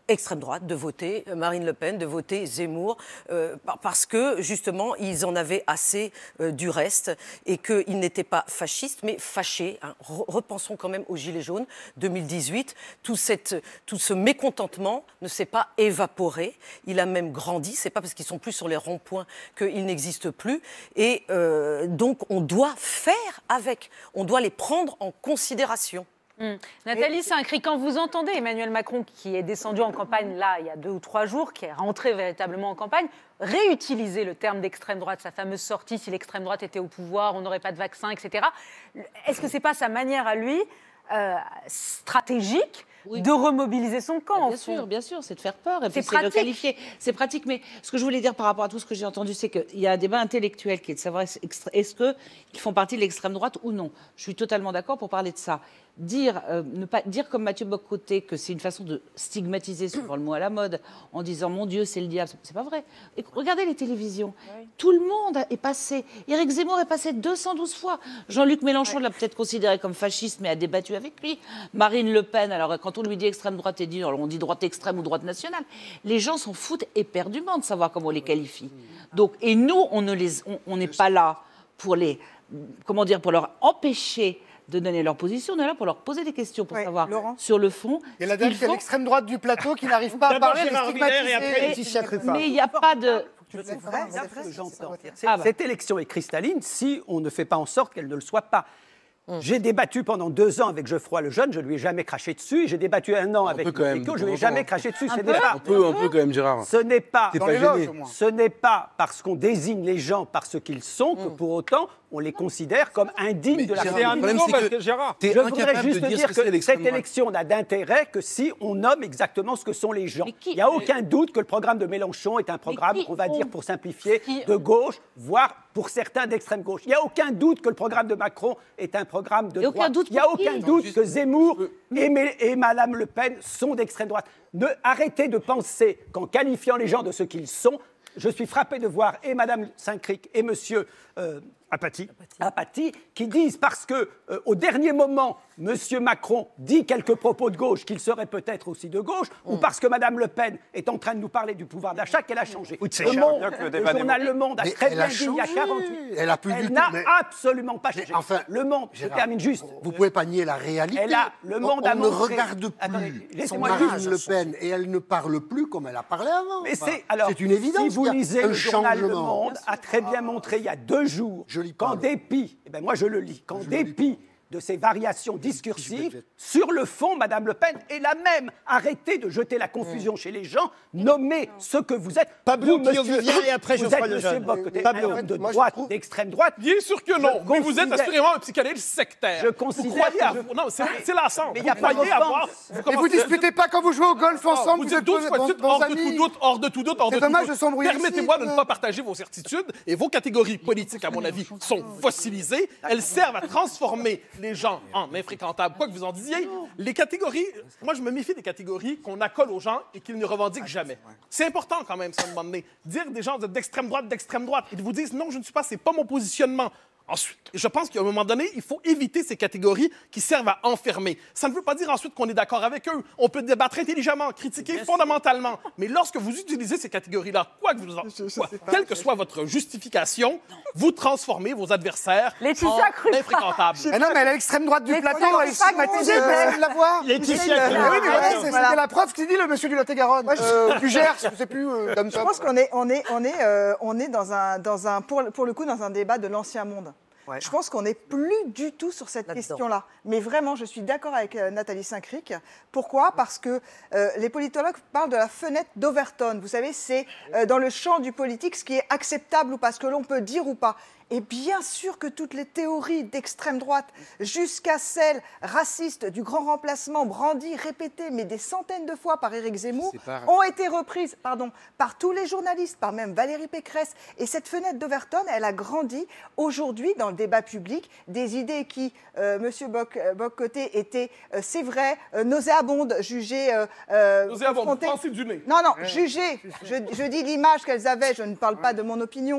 extrême droite de voter Marine Le Pen, de voter Zemmour, euh, parce que justement ils en avaient assez euh, du reste et qu'ils n'étaient pas fascistes mais fâchés. Hein. Repensons quand même aux Gilets jaunes deux mille dix-huit. Tout, cette, tout ce mécontentement ne s'est pas évaporé. Il a même grandi. C'est pas parce qu'ils sont plus sur les ronds-points qu'ils n'existent plus. Et euh, donc on doit faire avec. On doit les prendre en considération. Mmh. Nathalie Saint-Cric, quand vous entendez Emmanuel Macron, qui est descendu en campagne là il y a deux ou trois jours, qui est rentré véritablement en campagne, réutiliser le terme d'extrême droite, sa fameuse sortie, si l'extrême droite était au pouvoir, on n'aurait pas de vaccin, et cetera. Est-ce que c'est pas sa manière à lui euh, stratégique oui. de remobiliser son camp? Ah, bien sûr, bien sûr, c'est de faire peur et puis c'est de qualifier. C'est pratique, mais ce que je voulais dire par rapport à tout ce que j'ai entendu, c'est qu'il y a un débat intellectuel qui est de savoir est-ce qu'ils font partie de l'extrême droite ou non. Je suis totalement d'accord pour parler de ça. Dire, euh, ne pas, dire comme Mathieu Bock-Côté que c'est une façon de stigmatiser souvent le mot à la mode en disant mon Dieu c'est le diable, c'est pas vrai. Et regardez les télévisions, oui. tout le monde est passé. Éric Zemmour est passé deux cent douze fois. Jean-Luc Mélenchon oui. l'a peut-être considéré comme fasciste mais a débattu avec lui. Marine Le Pen, alors quand on lui dit extrême droite, et dit, alors on dit droite extrême ou droite nationale. Les gens s'en foutent éperdument de savoir comment on les qualifie. Donc, et nous on ne les, on, on n'est pas là pour les, comment dire, pour leur empêcher de donner leur position, on est là pour leur poser des questions, pour oui, savoir Laurent. Sur le fond. Il y a la dame qui est à l'extrême droite du plateau qui n'arrive pas à parler, elle est stigmatisée. Mais il n'y a pas de... C'est vrai, c'est vrai. Ah bah. Cette élection est cristalline si on ne fait pas en sorte qu'elle ne le soit pas. Hum. J'ai débattu pendant deux ans avec Geoffroy Lejeune, je ne lui ai jamais craché dessus. J'ai débattu un an on avec Nico, je ne lui ai jamais craché dessus. Un, peu, pas, un, peu, un peu quand même, Gérard. Ce n'est pas, pas, gêné. Ce n'est pas parce qu'on désigne les gens par ce qu'ils sont que pour autant on les considère comme indignes mais de la République. Je voudrais juste de dire, dire que, que cette élection n'a d'intérêt que si on nomme exactement ce que sont les gens. Il n'y a aucun doute que le programme de Mélenchon est un programme, on va dire pour simplifier, de gauche, voire pour certains d'extrême gauche. Il n'y a aucun doute que le programme de Macron est un programme de droite. Il n'y a aucun doute que Zemmour et, et Mme Le Pen sont d'extrême droite. Ne, arrêtez de penser qu'en qualifiant les gens de ce qu'ils sont, je suis frappé de voir et Mme Saint-Cric et M. Euh, Apathy. Apathy, qui disent parce que euh, au dernier moment, M. Macron dit quelques propos de gauche qu'il serait peut-être aussi de gauche, mmh. ou parce que Mme Le Pen est en train de nous parler du pouvoir d'achat qu'elle a changé. Oui, le, monde, le, le journal Le Monde a mais très bien dit il y a quarante-huit. Elle a plus elle du n'a tout, mais... absolument pas changé. Mais enfin, le Monde, Gérard, je termine juste. Vous ne pouvez pas nier la réalité. Elle a, le Monde on a ne montré... regarde plus Attendez, Marine Le Pen et elle ne parle plus comme elle a parlé avant. Mais enfin, c'est alors, une évidence. Si vous lisez le journal Le changement. Monde, a très bien montré il y a deux jours qu'en dépit, eh ben moi je le lis, qu'en dépit de ces variations discursives, sur le fond, Mme Le Pen est la même. Arrêtez de jeter la confusion mmh. chez les gens, nommez ce que vous êtes. Pablo vous, monsieur, et après vous êtes monsieur Bock-Côté, un homme de droite, trouve... d'extrême droite. Bien sûr que non, je mais vous êtes assurément un psychanalyste sectaire. Je considère vous croyez avoir... Non, c'est lassant. Mais il n'y a pas avoir... Et vous disputez pas quand vous jouez au golf ensemble, vous êtes tous hors de tout doute, hors de tout doute, hors de tout doute. C'est dommage de s'embrouiller. Permettez-moi de ne pas partager vos certitudes et vos catégories politiques, à mon avis, sont fossilisées. Elles servent à transformer les gens en infréquentables, quoi que vous en disiez. Les catégories, moi je me méfie des catégories qu'on accole aux gens et qu'ils ne revendiquent jamais. C'est important quand même, ça, à un moment donné. Dire des gens d'extrême droite, d'extrême droite, et de vous dire non, je ne suis pas, c'est pas mon positionnement. Ensuite, je pense qu'à un moment donné, il faut éviter ces catégories qui servent à enfermer. Ça ne veut pas dire ensuite qu'on est d'accord avec eux. On peut débattre intelligemment, critiquer Bien fondamentalement. Sûr. Mais lorsque vous utilisez ces catégories-là, quoi que vous en... quoi, quelle que soit votre justification, vous transformez vos adversaires Laetitia en infréquentables. Mais non, mais elle est l'extrême droite du plateau, elle est stigmatisée, vous allez la voir. Laetitia Oui, mais voilà, c'était la preuve qui dit le monsieur du Lot-et-Garonne. Du Gers, je ne sais plus. Je pense qu'on est, on est, on est, euh, on est dans un, dans un, pour, pour le coup, dans un débat de l'ancien monde. Ouais. Je pense qu'on n'est plus du tout sur cette question-là. Mais vraiment, je suis d'accord avec euh, Nathalie Saint-Cric. Pourquoi ? Parce que euh, les politologues parlent de la fenêtre d'Overton. Vous savez, c'est euh, dans le champ du politique ce qui est acceptable ou pas, ce que l'on peut dire ou pas. Et bien sûr que toutes les théories d'extrême droite, jusqu'à celles racistes du grand remplacement, brandies, répétées, mais des centaines de fois par Éric Zemmour, ont été reprises pardon, par tous les journalistes, par même Valérie Pécresse. Et cette fenêtre d'Overton, elle a grandi aujourd'hui dans le débat public. Des idées qui, euh, M. Bock-Côté, étaient, euh, c'est vrai, euh, nauséabondes, jugées... Euh, euh, nauséabondes, pensez du nez. Non, non, ouais. jugées. Je, je dis l'image qu'elles avaient, je ne parle pas de mon opinion.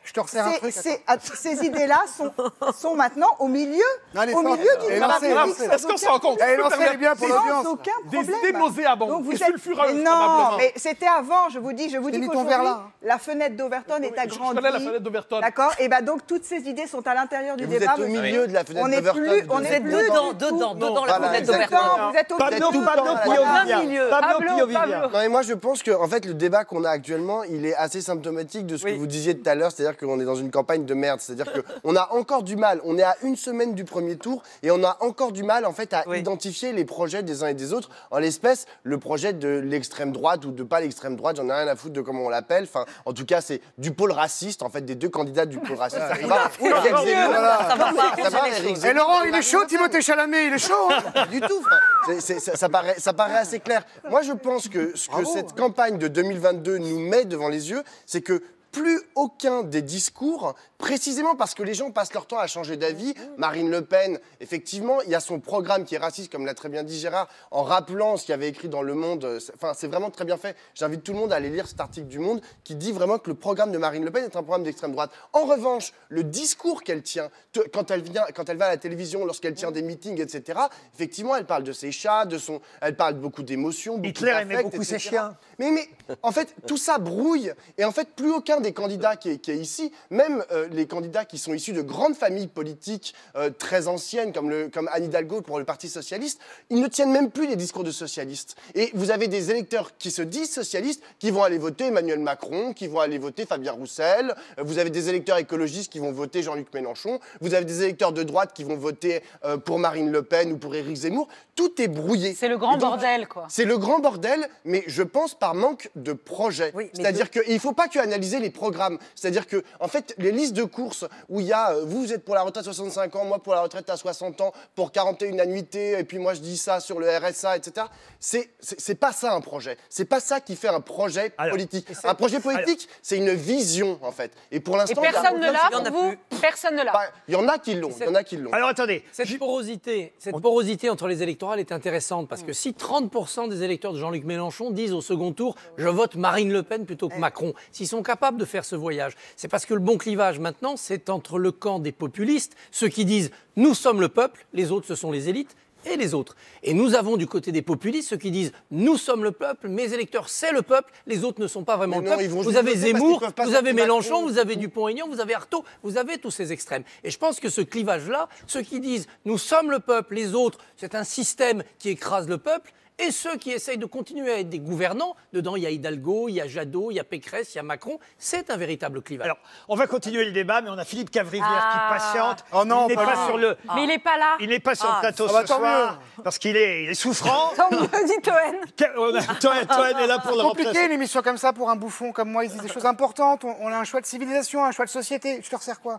Je te resserre un Ces- truc. ces, à- ces idées-là sont, sont maintenant au milieu, elle est au forte. milieu Elle du est débat lancée, public lancée. sans Est-ce qu'on se aucun- rend compte Elle est lancée, elle est bien pour sans l'audience. aucun Des problème. idées nauséabondes Donc vous et êtes- sulfureuses, mais probablement. Non, mais c'était avant, je vous dis, je vous dis mis ton qu'aujourd'hui, verre là, hein. la fenêtre d'Overton est je agrandie. connais la fenêtre d'Overton. D'accord. Et ben donc toutes ces idées sont à l'intérieur du Mais vous débat. êtes au milieu de la fenêtre On n'est d'Overton, plus, vous on êtes n'est plus dedans, du tout- dedans, dedans la Voilà, fenêtre exactement. d'Overton. Vous êtes au Pablo, milieu. Pablo Voilà. Piovia. Pablo, Pablo. Non, mais moi, je pense que en fait, le débat qu'on a actuellement, il est assez symptomatique de ce que vous disiez tout à l'heure, c'est-à-dire qu'on est dans une campagne de merde. C'est-à-dire qu'on a encore du mal, on est à une semaine du premier tour, et on a encore du mal, en fait, à identifier les projets des uns et des autres. En l'espèce, le projet de l'extrême droite ou de pas l'extrême droite, j'en ai rien à foutre de comment on l'appelle. Enfin, en tout cas, c'est du pôle raciste, en fait, des deux candidats du pôle raciste. Ça va. Oui, Eric ça va. Zemmour, Voilà. ça va pas. Ça va, Eric Et Zemmour, Laurent, il Marine est chaud, Le Pen. Timothée Chalamet, il est chaud. hein. Pas du tout. enfin, c'est- c'est- ça, ça paraît, ça paraît assez clair. Moi, je pense que ce que Bravo. cette campagne de deux mille vingt-deux nous met devant les yeux, c'est que plus aucun des discours, précisément parce que les gens passent leur temps à changer d'avis. Marine Le Pen, effectivement, il y a son programme qui est raciste, comme l'a très bien dit Gérard, en rappelant ce qu'il y avait écrit dans Le Monde. Enfin, c'est vraiment très bien fait. J'invite tout le monde à aller lire cet article du Monde qui dit vraiment que le programme de Marine Le Pen est un programme d'extrême droite. En revanche, le discours qu'elle tient, te- quand elle, vient, quand elle va à la télévision, lorsqu'elle tient des meetings, et cetera, effectivement, elle parle de ses chats, de son, elle parle beaucoup d'émotions, beaucoup Hitler aimait d'affect, beaucoup ses et cetera. chiens. Mais, mais en fait, tout ça brouille. Et en fait, plus aucun des candidats qui est, qui est ici, même euh, les candidats qui sont issus de grandes familles politiques euh, très anciennes, comme, le, comme Anne Hidalgo pour le Parti socialiste, ils ne tiennent même plus les discours de socialistes. Et vous avez des électeurs qui se disent socialistes, qui vont aller voter Emmanuel Macron, qui vont aller voter Fabien Roussel. Euh, Vous avez des électeurs écologistes qui vont voter Jean-Luc Mélenchon. Vous avez des électeurs de droite qui vont voter euh, pour Marine Le Pen ou pour Éric Zemmour. Tout est brouillé. C'est le grand Et donc, bordel, quoi. C'est le grand bordel, mais je pense par manque de projet. C'est-à-dire qu'il ne faut pas que analyser les programmes. C'est-à-dire que, en fait, les listes de courses où il y a, euh, vous, vous êtes pour la retraite à soixante-cinq ans, moi pour la retraite à soixante ans, pour quarante et une annuités, et puis moi je dis ça sur le R S A, et cetera. C'est, c'est, c'est pas ça un projet. C'est pas ça qui fait un projet politique. Un projet politique, c'est une vision, en fait. Et pour Et l'instant, il y a personne ne aucun- l'a pour vous. Personne ne l'a. Il y en a qui l'ont. Il y en a qui l'ont. Alors attendez. Cette porosité, cette porosité entre les électorales est intéressante parce que si trente pour cent des électeurs de Jean-Luc Mélenchon disent au second tour « je vote Marine Le Pen plutôt que Macron », s'ils sont capables de faire ce voyage, c'est parce que le bon clivage maintenant, c'est entre le camp des populistes, ceux qui disent « nous sommes le peuple », les autres ce sont les élites, et les autres. Et nous avons du côté des populistes ceux qui disent « nous sommes le peuple, mes électeurs c'est le peuple, les autres ne sont pas vraiment Mais le non, ils peuple ». vont Vous juste avez voter parce qu'ils Zemmour, peuvent pas vous sortir avez Mélenchon, Macron. vous avez Dupont-Aignan, vous avez Artaud, vous avez tous ces extrêmes. Et je pense que ce clivage-là, ceux qui disent « nous sommes le peuple, les autres, c'est un système qui écrase le peuple », et ceux qui essayent de continuer à être des gouvernants, dedans il y a Hidalgo, il y a Jadot, il y a Pécresse, il y a Macron, c'est un véritable clivage. Alors, on va continuer le débat, mais on a Philippe Cavrivière Ah. qui patiente. Oh non, il n'est pas pas lui. sur le, Mais il n'est pas là. il n'est pas sur Ah. le plateau Ah bah, ce tant soir parce qu'il est, il est souffrant. Tant mieux, dit Toen. On a- Toen, Toen est là pour le Compliqué remplacer. une émission comme ça pour un bouffon comme moi. Il dit des choses importantes. On, on a un choix de civilisation, un choix de société. Je te resserre quoi?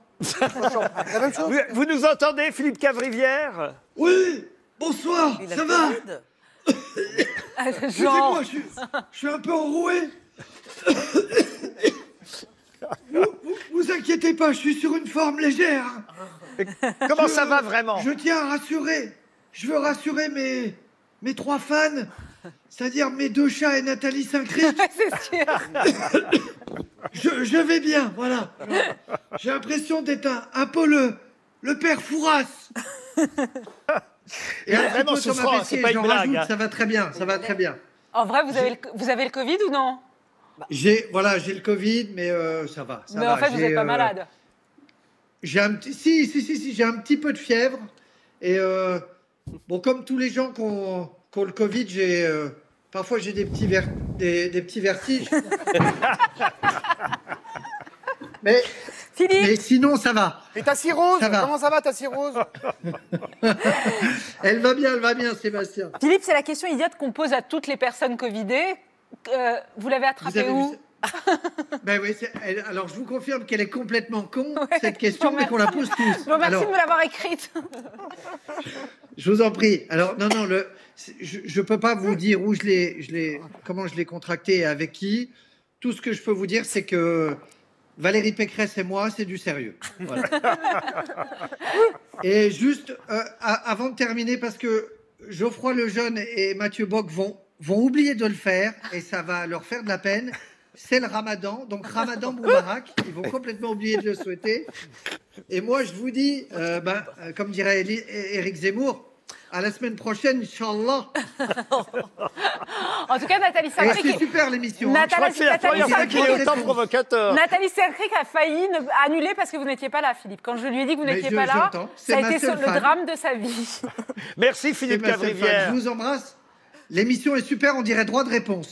La même chose. Vous, vous nous entendez, Philippe Cavrivière? Oui, bonsoir, ça va? Excusez-moi, je, suis- je suis un peu enroué. vous, vous, vous inquiétez pas, je suis sur une forme légère. Comment Je- ça va vraiment? Je tiens à rassurer. Je veux rassurer mes, mes trois fans, c'est-à-dire mes deux chats et Nathalie Saint-Cric. C'est sûr. Je, je vais bien, voilà. J'ai l'impression d'être un, un peu le, le père Fouras. Il est un petit vraiment peu Thomas souffrant, Pesquet, c'est pas une j'en blague, rajoute, hein. Ça va très bien, ça va très bien. En vrai, vous avez, le, vous avez le Covid ou non? J'ai voilà, j'ai le Covid, mais euh, ça va. Ça Mais va. en fait, vous J'ai, n'êtes pas euh, malade. J'ai un petit, si si si si, j'ai un petit peu de fièvre et euh, bon, comme tous les gens qui ont, qui ont le Covid, j'ai euh, parfois j'ai des petits ver- des, des petits vertiges. mais mais sinon ça va. Et ta cirrhose, Ça va. comment ça va ta cirrhose? Elle va bien, elle va bien, Sébastien. Philippe, c'est la question idiote qu'on pose à toutes les personnes Covidées. Euh, vous l'avez Vous attrapé avez vu où? Ben oui, c'est- elle- alors je vous confirme qu'elle est complètement con cette question, mais qu'on la pose tous. Je vous remercie Alors, de me l'avoir écrite. Je vous en prie. Alors, non, non, le, je ne peux pas vous dire où je l'ai, je l'ai, comment je l'ai contracté et avec qui. Tout ce que je peux vous dire, c'est que Valérie Pécresse et moi, c'est du sérieux. Voilà. Et juste, euh, a- avant de terminer, parce que Geoffroy Lejeune et Mathieu Bock vont, vont oublier de le faire, et ça va leur faire de la peine, c'est le ramadan. Donc, ramadan Moubarak. Ils vont complètement oublier de le souhaiter. Et moi, je vous dis, euh, ben, euh, comme dirait Éli- Éric Zemmour, à la semaine prochaine, Inch'Allah. En tout cas, Nathalie Et Sarkrik. c'est super l'émission. Nathalie- Je crois que c'est la Nathalie première fois qu'il est Sarkrik- autant provocateur. Nathalie Sarkrik a failli ne- annuler parce que vous n'étiez pas là, Philippe. Quand je lui ai dit que vous Mais n'étiez je- pas là, j'entends. C'est ça a ma été seule le fan. drame de sa vie. Merci C'est Philippe ma seule fan. Cavrivière. Je vous embrasse. L'émission est super, on dirait droit de réponse.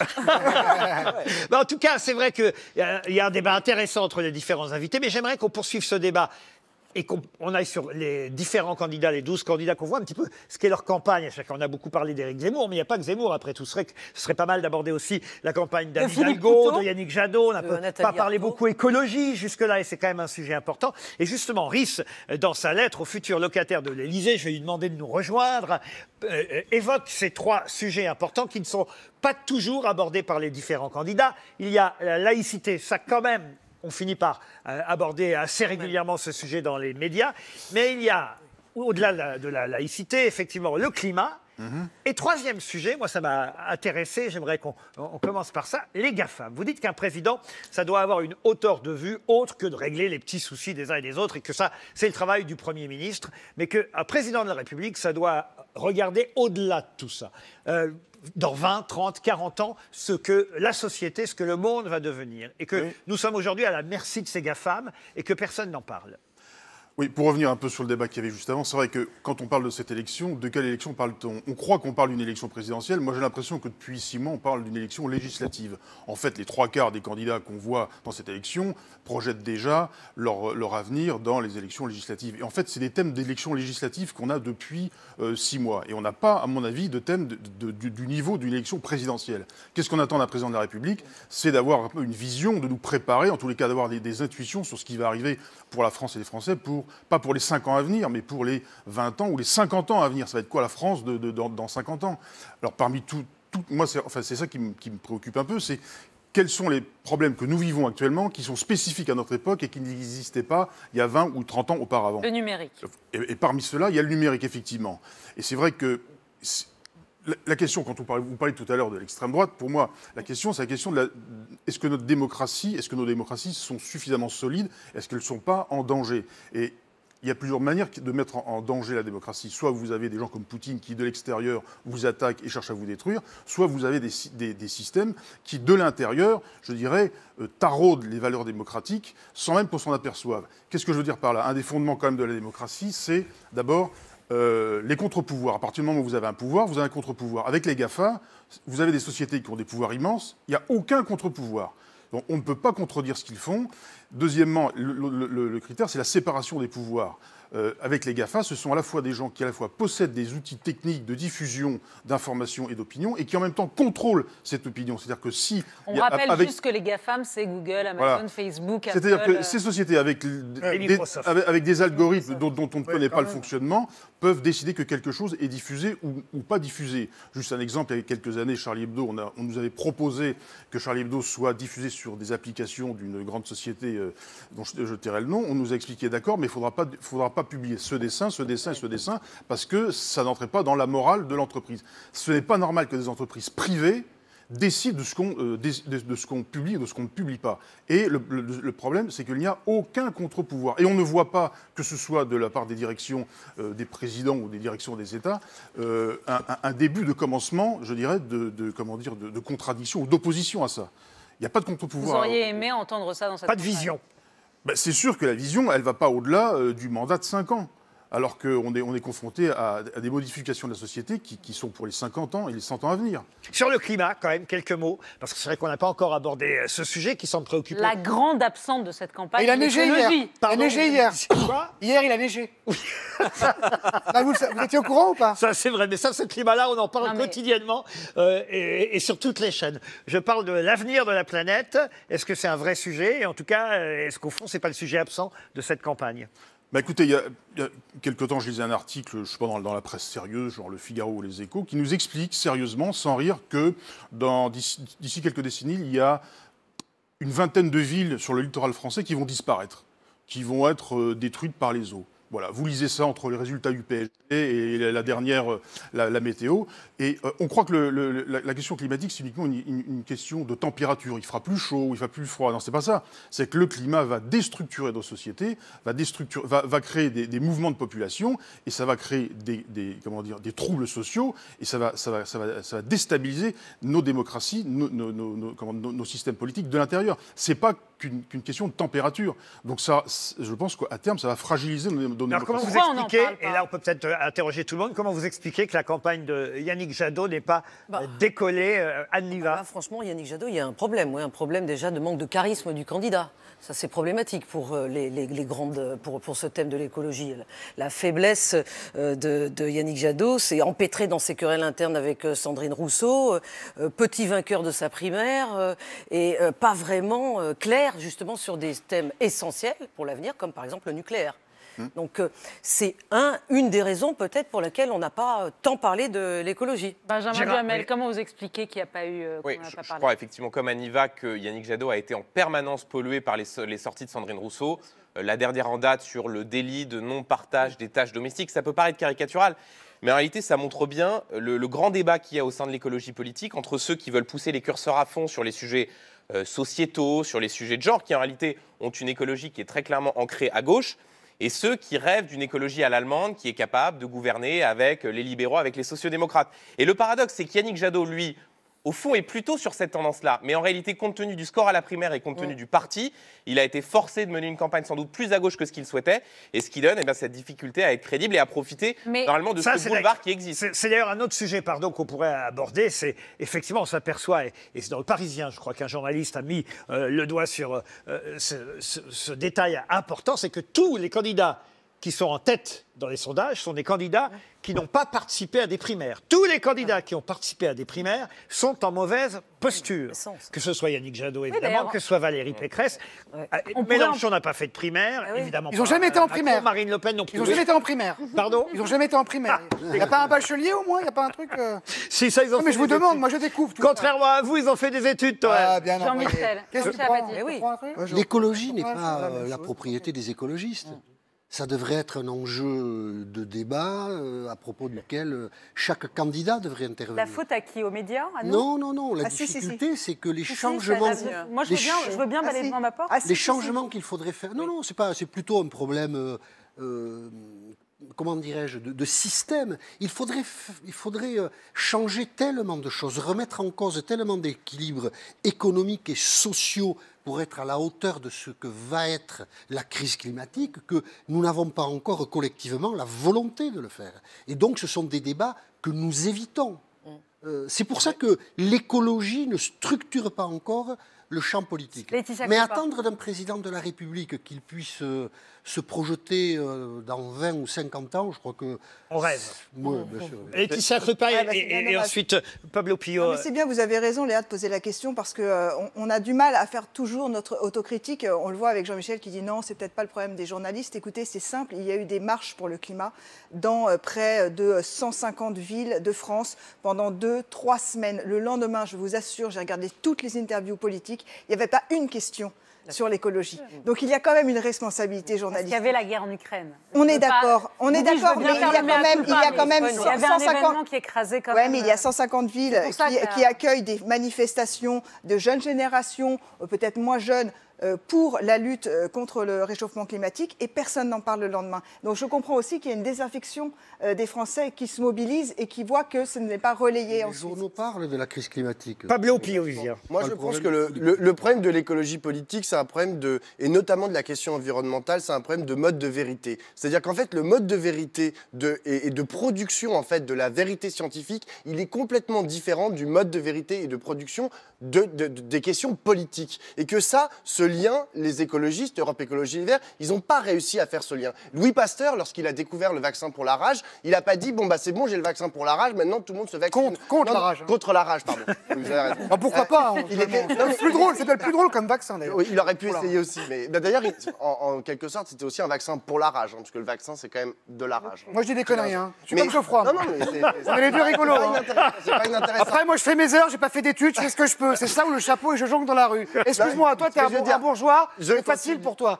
Ben, en tout cas, c'est vrai qu'il y, a- il y a un débat intéressant entre les différents invités, mais j'aimerais qu'on poursuive ce débat et qu'on on aille sur les différents candidats, les douze candidats, qu'on voit un petit peu ce qu'est leur campagne. On a beaucoup parlé d'Éric Zemmour, mais il n'y a pas que Zemmour. Après tout, ce serait, ce serait pas mal d'aborder aussi la campagne d'Anne Philippe Hidalgo, Couteau. de Yannick Jadot. On n'a De pas- Nathalie pas parlé Arthaud. beaucoup écologie jusque-là, et c'est quand même un sujet important. Et justement, Riss, dans sa lettre au futur locataire de l'Élysée, je vais lui demander de nous rejoindre, euh, évoque ces trois sujets importants qui ne sont pas toujours abordés par les différents candidats. Il y a la laïcité, ça quand même, on finit par euh, aborder assez régulièrement ce sujet dans les médias, mais il y a, au-delà de la, de la laïcité, effectivement, le climat. Et troisième sujet, moi ça m'a intéressé, j'aimerais qu'on on commence par ça, les GAFAM. Vous dites qu'un président, ça doit avoir une hauteur de vue autre que de régler les petits soucis des uns et des autres, et que ça, c'est le travail du Premier ministre, mais qu'un président de la République, ça doit regarder au-delà de tout ça. Euh, dans vingt, trente, quarante ans, ce que la société, ce que le monde va devenir. Et que nous sommes aujourd'hui à la merci de ces GAFAM et que personne n'en parle. Oui, pour revenir un peu sur le débat qu'il y avait juste avant, c'est vrai que quand on parle de cette élection, de quelle élection parle-t-on? On croit qu'on parle d'une élection présidentielle. Moi, j'ai l'impression que depuis six mois, on parle d'une élection législative. En fait, les trois quarts des candidats qu'on voit dans cette élection projettent déjà leur, leur avenir dans les élections législatives. Et en fait, c'est des thèmes d'élections législatives qu'on a depuis euh, six mois. Et on n'a pas, à mon avis, de thème de, de, du, du niveau d'une élection présidentielle. Qu'est-ce qu'on attend d'un président de la République? C'est d'avoir un peu une vision, de nous préparer, en tous les cas d'avoir des, des intuitions sur ce qui va arriver pour la France et les Français, pour pas pour les cinq ans à venir, mais pour les vingt ans ou les cinquante ans à venir. Ça va être quoi la France de, de, dans, dans cinquante ans? Alors parmi tout, tout moi c'est enfin, c'est ça qui me, qui me préoccupe un peu, c'est quels sont les problèmes que nous vivons actuellement qui sont spécifiques à notre époque et qui n'existaient pas il y a vingt ou trente ans auparavant. Le numérique. Et, et parmi ceux-là, il y a le numérique, effectivement. Et c'est vrai que la, la question, quand on parlait, vous parlez tout à l'heure de l'extrême droite, pour moi, la question, c'est la question de la, est-ce que notre démocratie, est-ce que nos démocraties sont suffisamment solides? Est-ce qu'elles ne sont pas en danger? Et il y a plusieurs manières de mettre en danger la démocratie. Soit vous avez des gens comme Poutine qui, de l'extérieur, vous attaquent et cherchent à vous détruire, soit vous avez des, des, des systèmes qui, de l'intérieur, je dirais, euh, taraudent les valeurs démocratiques sans même qu'on s'en aperçoive. Qu'est-ce que je veux dire par là? Un des fondements quand même de la démocratie, c'est d'abord euh, les contre-pouvoirs. À partir du moment où vous avez un pouvoir, vous avez un contre-pouvoir. Avec les GAFA, vous avez des sociétés qui ont des pouvoirs immenses, il n'y a aucun contre-pouvoir. Donc on ne peut pas contredire ce qu'ils font. Deuxièmement, le, le, le critère, c'est la séparation des pouvoirs. Euh, avec les GAFA, ce sont à la fois des gens qui à la fois possèdent des outils techniques de diffusion d'informations et d'opinion et qui en même temps contrôlent cette opinion. C'est-à-dire que si... On y a, rappelle avec, juste que les GAFAM, c'est Google, Amazon, voilà. Facebook, Apple... C'est-à-dire que ces sociétés, avec, des, avec, avec des algorithmes dont, dont on ne connaît pas le fonctionnement, peuvent décider que quelque chose est diffusé ou, ou pas diffusé. Juste un exemple, il y a quelques années, Charlie Hebdo, on, a, on nous avait proposé que Charlie Hebdo soit diffusé sur des applications d'une grande société euh, dont je, je tairai le nom. On nous a expliqué, d'accord, mais il ne faudra pas, faudra pas publier ce dessin, ce dessin et ce dessin, parce que ça n'entrait pas dans la morale de l'entreprise. Ce n'est pas normal que des entreprises privées décident de ce qu'on euh, de, de ce qu'on publie et de ce qu'on ne publie pas. Et le, le, le problème, c'est qu'il n'y a aucun contre-pouvoir. Et on ne voit pas, que ce soit de la part des directions euh, des présidents ou des directions des États, euh, un, un, un début de commencement, je dirais, de, de, comment dire, de, de contradiction ou d'opposition à ça. Il n'y a pas de contre-pouvoir. Vous auriez aimé entendre ça dans cette Pas de campagne. vision. Ben, c'est sûr que la vision, elle ne va pas au-delà euh, du mandat de cinq ans. Alors qu'on est, on est confronté à, à des modifications de la société qui, qui sont pour les cinquante ans et les cent ans à venir. Sur le climat, quand même, quelques mots, parce que c'est vrai qu'on n'a pas encore abordé ce sujet qui semble préoccupant. La grande absente de cette campagne, Il a neigé hier. l'écologie. Il a neigé hier. Quoi? Hier, il a neigé. Là, vous, vous étiez au courant ou pas? Ça, c'est vrai, mais ça, ce climat-là, on en parle Non, mais- quotidiennement euh, et, et sur toutes les chaînes. Je parle de l'avenir de la planète. Est-ce que c'est un vrai sujet? Et en tout cas, euh, est-ce qu'au fond, c'est pas le sujet absent de cette campagne? Bah écoutez, il y, a, il y a quelque temps, je lisais un article, je ne sais pas, dans, dans la presse sérieuse, genre Le Figaro ou Les Échos, qui nous explique sérieusement, sans rire, que dans, d'ici, d'ici quelques décennies, il y a une vingtaine de villes sur le littoral français qui vont disparaître, qui vont être euh, détruites par les eaux. Voilà, vous lisez ça entre les résultats du P S G et la, la dernière, euh, la, la météo. Et euh, on croit que le, le, la, la question climatique, c'est uniquement une, une, une question de température. Il fera plus chaud, il fera plus froid. Non, c'est pas ça. C'est que le climat va déstructurer nos sociétés, va, déstructurer, va, va créer des, des mouvements de population, et ça va créer des, des, comment dire, des troubles sociaux, et ça va, ça va, ça va, ça va déstabiliser nos démocraties, nos, nos, nos, comment, nos, nos systèmes politiques de l'intérieur. C'est pas qu'une qu'une question de température. Donc ça, je pense qu'à terme, ça va fragiliser nos, nos Alors, comment vous expliquez, et là on peut peut-être interroger tout le monde, comment vous expliquez que la campagne de Yannick Jadot n'est pas Bah. euh, décollée euh, Anne Liva? Bah, franchement, Yannick Jadot, il y a un problème. Oui, un problème déjà de manque de charisme du candidat. Ça, c'est problématique pour, euh, les, les, les grandes, pour, pour ce thème de l'écologie. La, la faiblesse euh, de, de Yannick Jadot, c'est empêtré dans ses querelles internes avec euh, Sandrine Rousseau, euh, petit vainqueur de sa primaire, euh, et euh, pas vraiment euh, clair, justement, sur des thèmes essentiels pour l'avenir, comme par exemple le nucléaire. Donc euh, c'est un, une des raisons peut-être pour laquelle on n'a pas euh, tant parlé de l'écologie. Benjamin Duhamel, comment vous expliquez qu'il n'y a pas eu... Euh, Oui, qu'on en a je, pas je parlé crois effectivement comme Aniva que Yannick Jadot a été en permanence pollué par les, les sorties de Sandrine Rousseau. Euh, la dernière en date sur le délit de non-partage des tâches domestiques, ça peut paraître caricatural, mais en réalité ça montre bien le, le grand débat qu'il y a au sein de l'écologie politique entre ceux qui veulent pousser les curseurs à fond sur les sujets euh, sociétaux, sur les sujets de genre, qui en réalité ont une écologie qui est très clairement ancrée à gauche, et ceux qui rêvent d'une écologie à l'allemande qui est capable de gouverner avec les libéraux, avec les sociodémocrates. Et le paradoxe, c'est qu'Yannick Jadot, lui, au fond, est plutôt sur cette tendance-là. Mais en réalité, compte tenu du score à la primaire et compte tenu Ouais. du parti, il a été forcé de mener une campagne sans doute plus à gauche que ce qu'il souhaitait, et ce qui donne eh bien, cette difficulté à être crédible et à profiter Mais normalement de ça, ce c'est boulevard d'ailleurs- qui existe. C'est c'est d'ailleurs un autre sujet, pardon, qu'on pourrait aborder. C'est effectivement, on s'aperçoit, et, et c'est dans le Parisien, je crois qu'un journaliste a mis euh, le doigt sur euh, ce, ce- ce détail important, c'est que tous les candidats qui sont en tête dans les sondages sont des candidats qui n'ont pas participé à des primaires. Tous les candidats qui ont participé à des primaires sont en mauvaise posture. Que ce soit Yannick Jadot, évidemment, d'ailleurs- que ce soit Valérie Pécresse. Ah, On pourrait Mélenchon n'a pas fait de primaire, évidemment. Ils n'ont pas, jamais été euh, en Macron, primaire. Marine Le Pen non plus. Ils n'ont jamais été en primaire. Pardon Ils n'ont jamais été en primaire. Il n'y a pas un bachelier au moins. Il n'y a pas un truc. euh Si, ça, ils ont Non, mais fait je vous des demande, études. moi je découvre. tout Contrairement à vous, ils ont fait des études, toi. Ah, bien Jean-Michel. Qu'est-ce que tu Jean-Michel prends Apathy. Tu Oui. prends un truc L'écologie n'est Ouais, pas c'est la même euh, la chose. propriété des écologistes. Ça devrait être un enjeu de débat euh, à propos duquel euh, chaque candidat devrait intervenir. La faute à qui? Aux médias? À nous? Non, non, non. La Ah, si, si, si. difficulté, c'est que les Si, si, changements. ça- ça- Moi, je veux les bien, ch- je veux bien Ah, balayer si. devant ma porte. Ah, si, les si, si. changements qu'il faudrait faire. Non, non, c'est pas. C'est plutôt un problème. euh, euh, comment dirais-je, de, de système. Il faudrait, f- il faudrait euh, changer tellement de choses, remettre en cause tellement d'équilibres économiques et sociaux pour être à la hauteur de ce que va être la crise climatique, que nous n'avons pas encore collectivement la volonté de le faire. Et donc ce sont des débats que nous évitons. Euh, c'est pour ça que l'écologie ne structure pas encore le champ politique. Laetitia Mais Crespa. attendre d'un président de la République qu'il puisse euh, se projeter euh, dans vingt ou cinquante ans, je crois que... On rêve. Oui, bien sûr. Laetitia Crespa et, Ah, bah, c'est et- bien et dommage. ensuite Pablo Pillot. Non, mais c'est bien, vous avez raison, Léa, de poser la question parce qu'on on on a du mal à faire toujours notre autocritique. On le voit avec Jean-Michel qui dit non, c'est peut-être pas le problème des journalistes. Écoutez, c'est simple, il y a eu des marches pour le climat dans euh, près de cent cinquante villes de France pendant deux, trois semaines. Le lendemain, je vous assure, j'ai regardé toutes les interviews politiques, il n'y avait pas une question sur l'écologie. Donc il y a quand même une responsabilité Parce journalistique. qu'il y avait la guerre en Ukraine. On Je est veux pas- d'accord, on est Oui, je veux d'accord, bien mais il y faire a le quand mea même, il y a culpa, quand mais même il y avait un cent cinquante événement qui écrasait quand Ouais, même. mais il y a cent cinquante villes C'est pour ça qui, que ça- qui accueillent des manifestations de jeunes générations, euh, peut-être moins jeunes, euh, pour la lutte euh, contre le réchauffement climatique, et personne n'en parle le lendemain. Donc je comprends aussi qu'il y a une désaffection euh, des Français qui se mobilisent et qui voient que ce n'est pas relayé Les ensuite. journaux parlent de la crise climatique. Pablo Pillot, Vivien. Moi, Pas je le pense problème. que le, le- le problème de l'écologie politique, c'est un problème de, et notamment de la question environnementale, c'est un problème de mode de vérité. C'est-à-dire qu'en fait, le mode de vérité de, et, et de production en fait de la vérité scientifique, il est complètement différent du mode de vérité et de production de, de- de- des questions politiques. Et que ça, ce lien, les écologistes, Europe Écologie Les Verts, ils n'ont pas réussi à faire ce lien. Louis Pasteur, lorsqu'il a découvert le vaccin pour la rage, il n'a pas dit bon bah c'est bon, j'ai le vaccin pour la rage, maintenant tout le monde se vaccine. Contre- contre Non, la non, rage. Contre la rage, pardon. Vous avez raison. Ah, pourquoi pas hein, Il était- finalement. non, mais- C'est plus drôle, c'est peut-être plus drôle comme vaccin d'ailleurs. Oui, il aurait pu Oula. essayer aussi. Mais bah, d'ailleurs, il- en, en quelque sorte, c'était aussi un vaccin pour la rage, hein, parce que le vaccin, c'est quand même de la rage. Moi je dis des conneries, hein. Je suis Mais- comme Geoffroy. Non, moi. non, mais c'est- On est les deux rigolos. c'est pas hein. inintéressant, c'est pas inintéressant. Après, moi je fais mes heures, j'ai pas fait d'études, je fais ce que je peux. C'est ça ou le chapeau et je jongle dans la rue. Excuse-moi, toi t'es Ce un que je veux bon, dire, un bourgeois, Je c'est facile pour toi.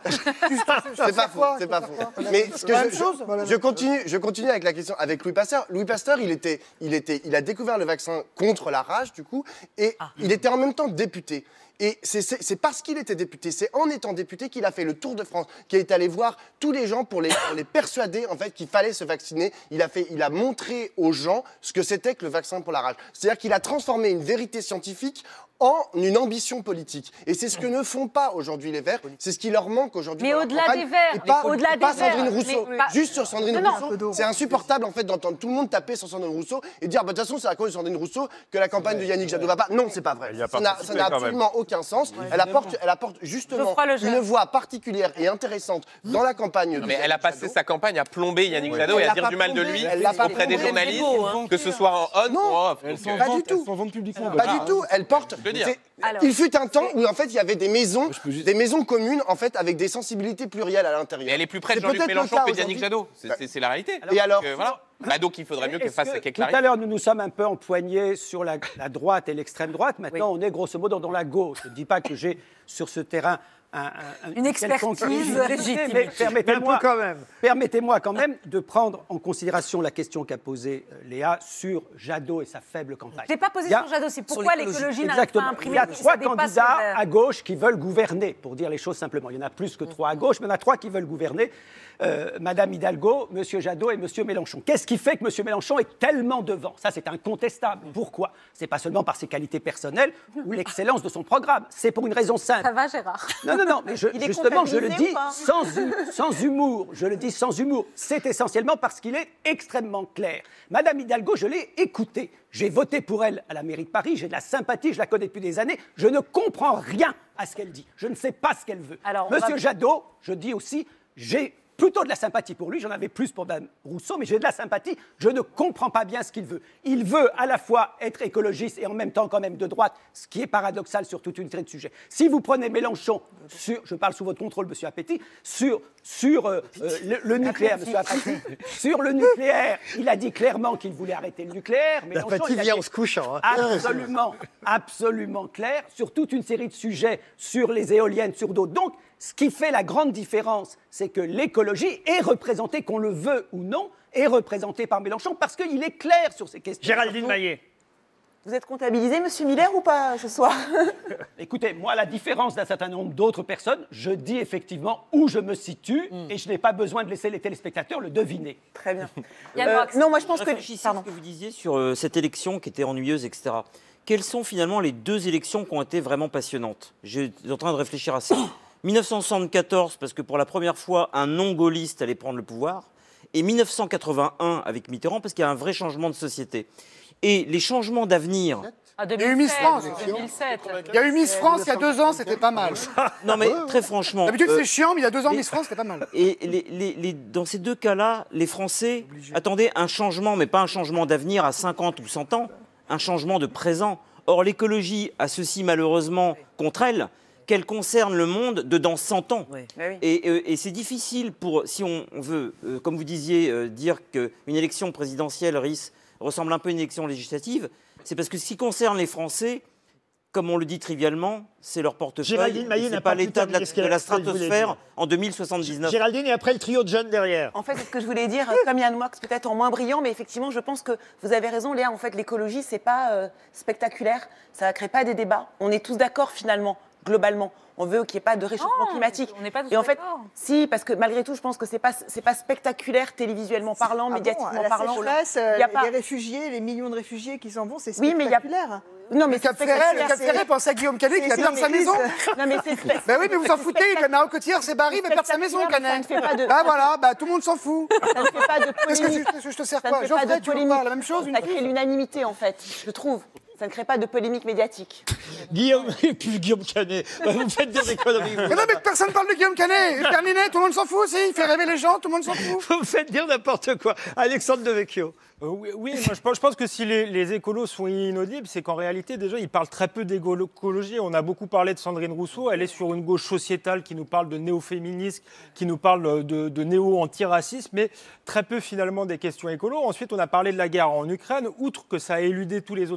C'est pas faux, c'est pas faux. Mais ce que La même je, chose je, je continue, je continue avec la question avec Louis Pasteur. Louis Pasteur, il était, il était, il a découvert le vaccin contre la rage du coup, et il était en même temps député. Et c'est parce qu'il était député, c'est en étant député qu'il a fait le tour de France, qu'il est allé voir tous les gens pour les, pour les persuader en fait qu'il fallait se vacciner. Il a, fait, il a montré aux gens ce que c'était que le vaccin pour la rage. C'est-à-dire qu'il a transformé une vérité scientifique en une ambition politique. Et c'est ce que ne font pas aujourd'hui les Verts, c'est ce qui leur manque aujourd'hui. Mais au-delà des Verts, et pas, au-delà et pas des Verts, Sandrine Rousseau. mais pas- Juste sur Sandrine Non, non. Rousseau, c'est insupportable en fait d'entendre tout le monde taper sur Sandrine Rousseau et dire bah, de toute façon c'est à cause de Sandrine Rousseau que la campagne de Yannick Jadot va pas. Non, c'est pas vrai. Ça n'a ça n'a absolument aucun sens. Elle apporte, elle apporte justement Geoffroy Lejeune. une voix particulière et intéressante dans la campagne. de Mais elle a Yannick passé Jadot. sa campagne à plomber Yannick Oui, Jadot et elle à l'a dire pas du mal de plombé, lui elle l'a pas auprès des plombé. journalistes, Elle est beau, hein. que ce soit en on ou en off. Elles Donc, sont euh, pas du tout. Elles sont publiquement. Pas du tout. Elle porte. Je veux dire. c'est- Alors- Il fut un temps où en fait il y avait des maisons, des maisons communes en fait avec des sensibilités plurielles à l'intérieur. Mais elle est plus près de C'est Jean-Luc peut-être le Mélenchon cas que d'Yannick aujourd'hui. Jadot. C'est- C'est c'est la réalité. Et alors Donc, euh, voilà. Bah, donc il faudrait mieux qu'elle Est-ce fasse que qu'elle Tout à clarifie. l'heure, nous nous sommes un peu empoignés sur la, la droite et l'extrême droite. Maintenant, on est grosso modo dans la gauche. Je ne dis pas que j'ai sur ce terrain un- un- Une expertise quelconque légitimité, légitime. mais permettez-moi Un peu quand même. permettez-moi quand même de prendre en considération la question qu'a posée euh, Léa sur Jadot et sa faible campagne. Je n'ai pas posé Il y a- sur Jadot, c'est pourquoi l'écologie n'arrive pas Exactement. à Il imprimer y a que ça trois dépasse candidats le vert. à gauche qui veulent gouverner, pour dire les choses simplement. Il y en a plus que trois à gauche, mais il y en a trois qui veulent gouverner. Euh, Madame Hidalgo, Monsieur Jadot et Monsieur Mélenchon. Qu'est-ce qui fait que Monsieur Mélenchon est tellement devant? Ça, c'est incontestable. Pourquoi? C'est pas seulement par ses qualités personnelles ou l'excellence de son programme. C'est pour une raison simple. Ça va, Gérard? Non, non, non, mais je- Il est justement, je le comptabilisé dis ou pas sans, hu- sans humour. Je le dis sans humour. C'est essentiellement parce qu'il est extrêmement clair. Madame Hidalgo, je l'ai écoutée. J'ai voté pour elle à la mairie de Paris. J'ai de la sympathie, je la connais depuis des années. Je ne comprends rien à ce qu'elle dit. Je ne sais pas ce qu'elle veut. Alors, on Monsieur va- Jadot, je dis aussi, j'ai plutôt de la sympathie pour lui. J'en avais plus pour Mme Rousseau, mais j'ai de la sympathie. Je ne comprends pas bien ce qu'il veut. Il veut à la fois être écologiste et en même temps quand même de droite, ce qui est paradoxal sur toute une série de sujets. Si vous prenez Mélenchon, sur, je parle sous votre contrôle, Monsieur Appétit, sur, sur euh, euh, le, le nucléaire, Monsieur Appétit, sur le nucléaire, il a dit clairement qu'il voulait arrêter le nucléaire. Mélenchon, L'appétit il a vient dit en se couchant, hein. Absolument, absolument clair sur toute une série de sujets, sur les éoliennes, sur d'autres. Donc, ce qui fait la grande différence, c'est que l'écologie est représentée, qu'on le veut ou non, est représentée par Mélenchon parce qu'il est clair sur ces questions. Géraldine Maillet. Vous êtes comptabilisé, Monsieur Miller, ou pas ce soir? Écoutez, moi, à la différence d'un certain nombre d'autres personnes, je dis effectivement où je me situe et je n'ai pas besoin de laisser les téléspectateurs le deviner. Très bien. Yann Euh, Moix. non, moi je pense que. Réfléchissez à ce que vous disiez sur euh, cette élection qui était ennuyeuse, et cetera. Quelles sont finalement les deux élections qui ont été vraiment passionnantes? Je suis en train de réfléchir à ça. mille neuf cent soixante-quatorze, parce que pour la première fois, un non-gaulliste allait prendre le pouvoir. Et mille neuf cent quatre-vingt-un avec Mitterrand, parce qu'il y a un vrai changement de société. Et les changements d'avenir... Ah, Il y a eu Miss France. deux mille sept. Il y a eu Miss France il y a deux ans, c'était pas mal. Non mais très franchement... D'habitude, euh, c'est chiant, mais il y a deux ans, les- Miss France, c'était pas mal. Et les- les- les- dans ces deux cas-là, les Français attendaient un changement, mais pas un changement d'avenir à cinquante ou cent ans, un changement de présent. Or, l'écologie a ceci malheureusement contre elle, qu'elle concerne le monde de dans cent ans. Bah oui. Et, euh, et c'est difficile pour, si on veut, euh, comme vous disiez, euh, dire qu'une élection présidentielle risque, ressemble un peu à une élection législative, c'est parce que ce qui concerne les Français, comme on le dit trivialement, c'est leur portefeuille. Géraldine Maillet et n'a c'est pas pas pu l'état de la, terminer ce qu'elle- de la ce qu'elle voulait stratosphère dire. en deux mille soixante-dix-neuf. Géraldine, et après le trio de jeunes derrière. En fait, c'est ce que je voulais dire, euh, comme Yann Moix, peut-être en moins brillant, mais effectivement, je pense que vous avez raison, Léa. En fait, l'écologie, c'est pas euh, spectaculaire, ça ne crée pas des débats. On est tous d'accord, finalement, globalement. On veut qu'il n'y ait pas de réchauffement Non, climatique. on n'est pas tous Et en fait, d'accord. si, parce que malgré tout, je pense que c'est pas c'est pas spectaculaire télévisuellement parlant, Ah bon, médiatiquement à la parlant. sécheresse, euh, Il y a les pas- réfugiés, les millions de réfugiés qui s'en vont, c'est Oui, mais il y a- spectaculaire. Non, mais Le Cap c'est Ferret, le spectaculaire, Cap c'est- Ferret pense à Guillaume Canet qui c'est- habite dans c'est- sa maison. Non, mais c'est spect- Ben oui, mais vous en foutez, spectac- Nao Cotillard, c'est barré, il va perdre sa maison, spectaculaire, Canet. ça ne fait pas de- Bah voilà, bah tout le monde s'en fout. Ça ne fait pas de Qu'est-ce que polémique. tu- qu'est-ce que je te sers Ça quoi ne fait pas Geoffrey, de tu veux polémique. pas la même chose, une Ça crée l'unanimité, en fait, je trouve. Ça ne crée pas de polémique médiatique. Guillaume, et puis Guillaume Canet. Bah, vous faites des conneries. Mais non, mais personne parle de Guillaume Canet. Terminé, tout le monde s'en fout aussi. Il fait rêver les gens, tout le monde s'en fout. Vous faites dire n'importe quoi. Alexandre Devecchio. Euh, oui, oui, moi je pense, je pense que si les, les écolos sont inaudibles, c'est qu'en réalité, déjà, ils parlent très peu d'écologie. On a beaucoup parlé de Sandrine Rousseau. Elle est sur une gauche sociétale qui nous parle de néo-féminisme, qui nous parle de, de néo-antiracisme, mais très peu finalement des questions écolo. Ensuite, on a parlé de la guerre en Ukraine. Outre que ça a éludé tous les autres sujets,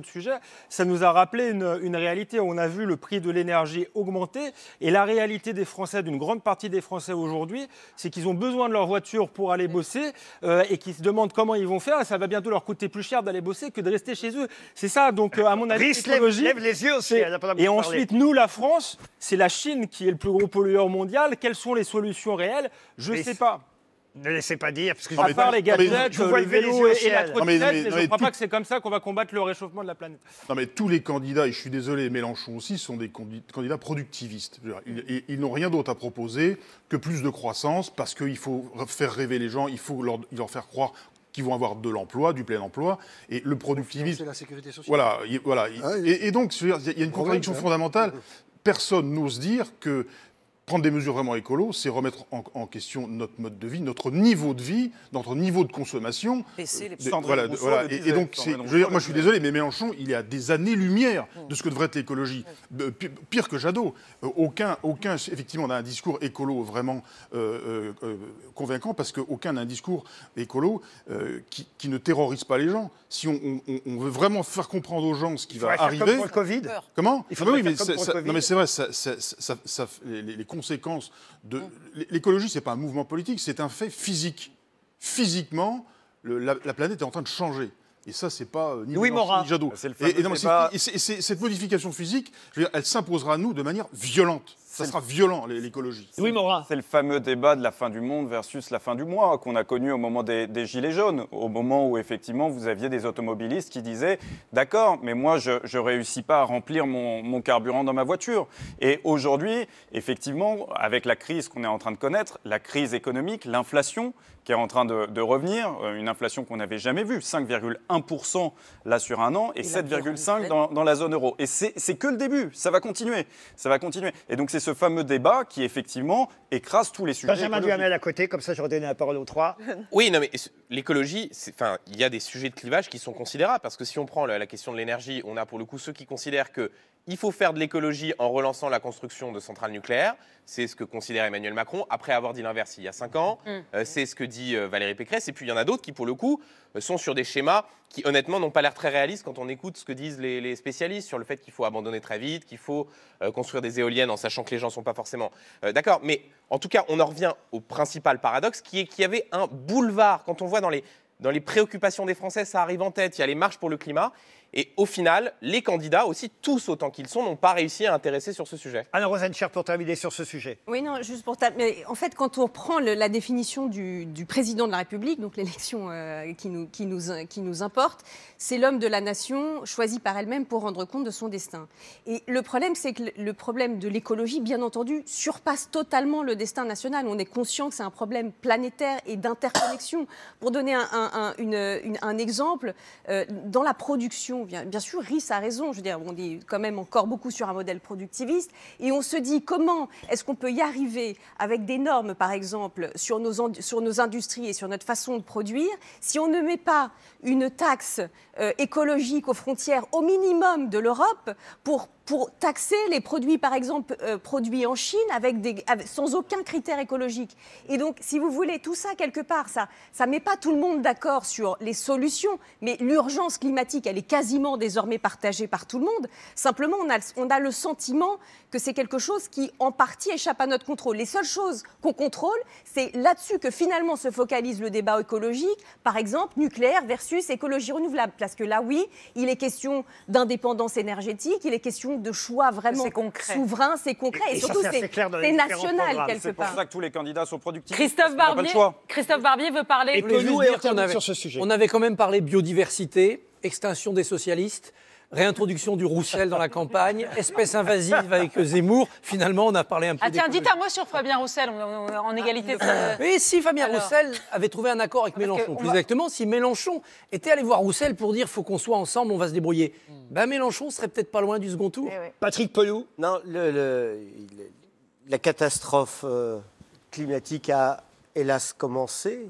ça nous a rappelé une, une réalité. On a vu le prix de l'énergie augmenter et la réalité des Français, d'une grande partie des Français aujourd'hui, c'est qu'ils ont besoin de leur voiture pour aller bosser euh, et qu'ils se demandent comment ils vont faire. Et ça va bientôt leur coûter plus cher d'aller bosser que de rester chez eux. C'est ça, donc, euh, à mon avis, Brice lève, lève les yeux aussi. Elle n'a pas et beaucoup ensuite, parlé. nous, la France, c'est la Chine qui est le plus gros pollueur mondial. Quelles sont les solutions réelles? Je ne sais pas. Ne laissez pas dire, parce que À part les gadgets, je vous vois le lever les vélo yeux au et, et la ciel. Non, mais- trottinette, mais- mais non, je ne mais crois tout- pas que c'est comme ça qu'on va combattre le réchauffement de la planète. Non, mais tous les candidats, et je suis désolé, Mélenchon aussi, sont des condi- candidats productivistes. Je veux dire, Ils, ils- ils n'ont rien d'autre à proposer que plus de croissance, parce qu'il faut faire rêver les gens, il faut leur, leur faire croire qu'ils vont avoir de l'emploi, du plein emploi, et le productivisme... C'est la sécurité sociale. Voilà, il- voilà. Et, et donc, je veux dire, il y a une Problème, contradiction ça. fondamentale. Personne n'ose dire que prendre des mesures vraiment écolo, c'est remettre en, en question notre mode de vie, notre niveau de vie, notre niveau de consommation. Baisser les De- prix. voilà, Sandrine voilà. Rousseau le Et, et disait. donc, c'est- Sandrine je veux dire, Rousseau moi, le je suis disait. désolé, mais Mélenchon, il est à des années-lumière de ce que devrait être l'écologie. De- pi- Pire que Jadot. Euh, Aucun, aucun, effectivement, n'a un discours écolo vraiment euh, euh, euh, convaincant, parce qu'aucun n'a un discours écolo euh, qui, qui ne terrorise pas les gens. Si on, on- on veut vraiment faire comprendre aux gens ce qui Il va faudrait faire arriver... comme pour le Covid. Comment Il Ah faudrait bah oui, faire mais comme ça- pour le ça- Covid. non, mais c'est vrai, ça, ça- ça- ça- les, les conséquences de... L'écologie, c'est pas un mouvement politique, c'est un fait physique. Physiquement, le- la, la planète est en train de changer. Et ça, c'est pas euh, ni Louis Mélenchon, Morin. ni Jadot. C'est le Et, et fameux non, mais c'est- débat- et c'est- et c'est- cette modification physique, je veux dire, elle s'imposera à nous de manière violente. Ça sera violent, l'é- l'écologie. Louis Morin. C'est le fameux débat de la fin du monde versus la fin du mois qu'on a connu au moment des, des Gilets jaunes, au moment où effectivement vous aviez des automobilistes qui disaient « D'accord, mais moi je ne réussis pas à remplir mon, mon carburant dans ma voiture ». Et aujourd'hui, effectivement, avec la crise qu'on est en train de connaître, la crise économique, l'inflation qui est en train de, de revenir, euh, une inflation qu'on n'avait jamais vue, cinq virgule un pour cent là sur un an et, Et la sept virgule cinq guerre dans, dans la zone euro. Et c'est c'est que le début, ça va continuer, ça va continuer. Et donc c'est ce fameux débat qui effectivement écrase tous les sujets. Benjamin écologiques. Duhamel à côté, comme ça j'aurais donné la parole aux trois. Oui, non, mais l'écologie, c'est- enfin, il y a des sujets de clivage qui sont considérables, parce que si on prend la, la question de l'énergie, on a pour le coup ceux qui considèrent que il faut faire de l'écologie en relançant la construction de centrales nucléaires. C'est ce que considère Emmanuel Macron, après avoir dit l'inverse il y a cinq ans. Mm. Euh, c'est ce que dit euh, Valérie Pécresse. Et puis il y en a d'autres qui, pour le coup, euh, sont sur des schémas qui, honnêtement, n'ont pas l'air très réalistes quand on écoute ce que disent les, les spécialistes sur le fait qu'il faut abandonner très vite, qu'il faut euh, construire des éoliennes en sachant que les gens ne sont pas forcément euh, d'accord. Mais en tout cas, on en revient au principal paradoxe, qui est qu'il y avait un boulevard. Quand on voit dans les, dans les préoccupations des Français, ça arrive en tête, il y a les marches pour le climat. Et au final, les candidats, aussi tous autant qu'ils sont, n'ont pas réussi à intéresser sur ce sujet. Anne Rosencher, pour terminer sur ce sujet. Oui, non, juste pour ta... Mais en fait, quand on prend le- la définition du, du président de la République, donc l'élection euh, qui, nous, qui, nous, qui nous importe, c'est l'homme de la nation choisi par elle-même pour rendre compte de son destin. Et le problème, c'est que le, le problème de l'écologie, bien entendu, surpasse totalement le destin national. On est conscient que c'est un problème planétaire et d'interconnexion. Pour donner un, un, un, une, une, un exemple, euh, dans la production, bien, bien sûr, Rhys a raison, je veux dire, on est quand même encore beaucoup sur un modèle productiviste, et on se dit comment est-ce qu'on peut y arriver avec des normes, par exemple, sur nos, sur nos industries et sur notre façon de produire, si on ne met pas une taxe euh, écologique aux frontières au minimum de l'Europe pour pour taxer les produits, par exemple, euh, produits en Chine avec des, avec, sans aucun critère écologique. Et donc, si vous voulez, tout ça, quelque part, ça ne met pas tout le monde d'accord sur les solutions, mais l'urgence climatique, elle est quasiment désormais partagée par tout le monde. Simplement, on a, on a le sentiment que c'est quelque chose qui, en partie, échappe à notre contrôle. Les seules choses qu'on contrôle, c'est là-dessus que finalement se focalise le débat écologique, par exemple, nucléaire versus écologie renouvelable. Parce que là, oui, il est question d'indépendance énergétique, il est question de choix vraiment souverains, c'est concret, et, Et ça, surtout c'est assez c'est clair dans les c'est différents national programmes. quelque C'est pour part. ça que tous les candidats sont productifs. Christophe parce qu'on n'a pas le Barbier, choix. Christophe Barbier veut parler. Je voulais juste dire qu'on avait, sur ce sujet. on avait quand même parlé biodiversité, extinction des socialistes, réintroduction du Roussel dans la campagne, espèce invasive avec Zemmour. Finalement, on a parlé un peu Ah tiens, d'écologie. dites un mot sur Fabien Roussel, on, on- on- en égalité. de- Mais si Fabien Alors. Roussel avait trouvé un accord avec Mélenchon, qu'on plus va- exactement, si Mélenchon était allé voir Roussel pour dire faut qu'on soit ensemble, on va se débrouiller, ben Mélenchon serait peut-être pas loin du second tour. Patrick Pelloux. Non, le- le- le- la catastrophe euh, climatique a hélas commencé.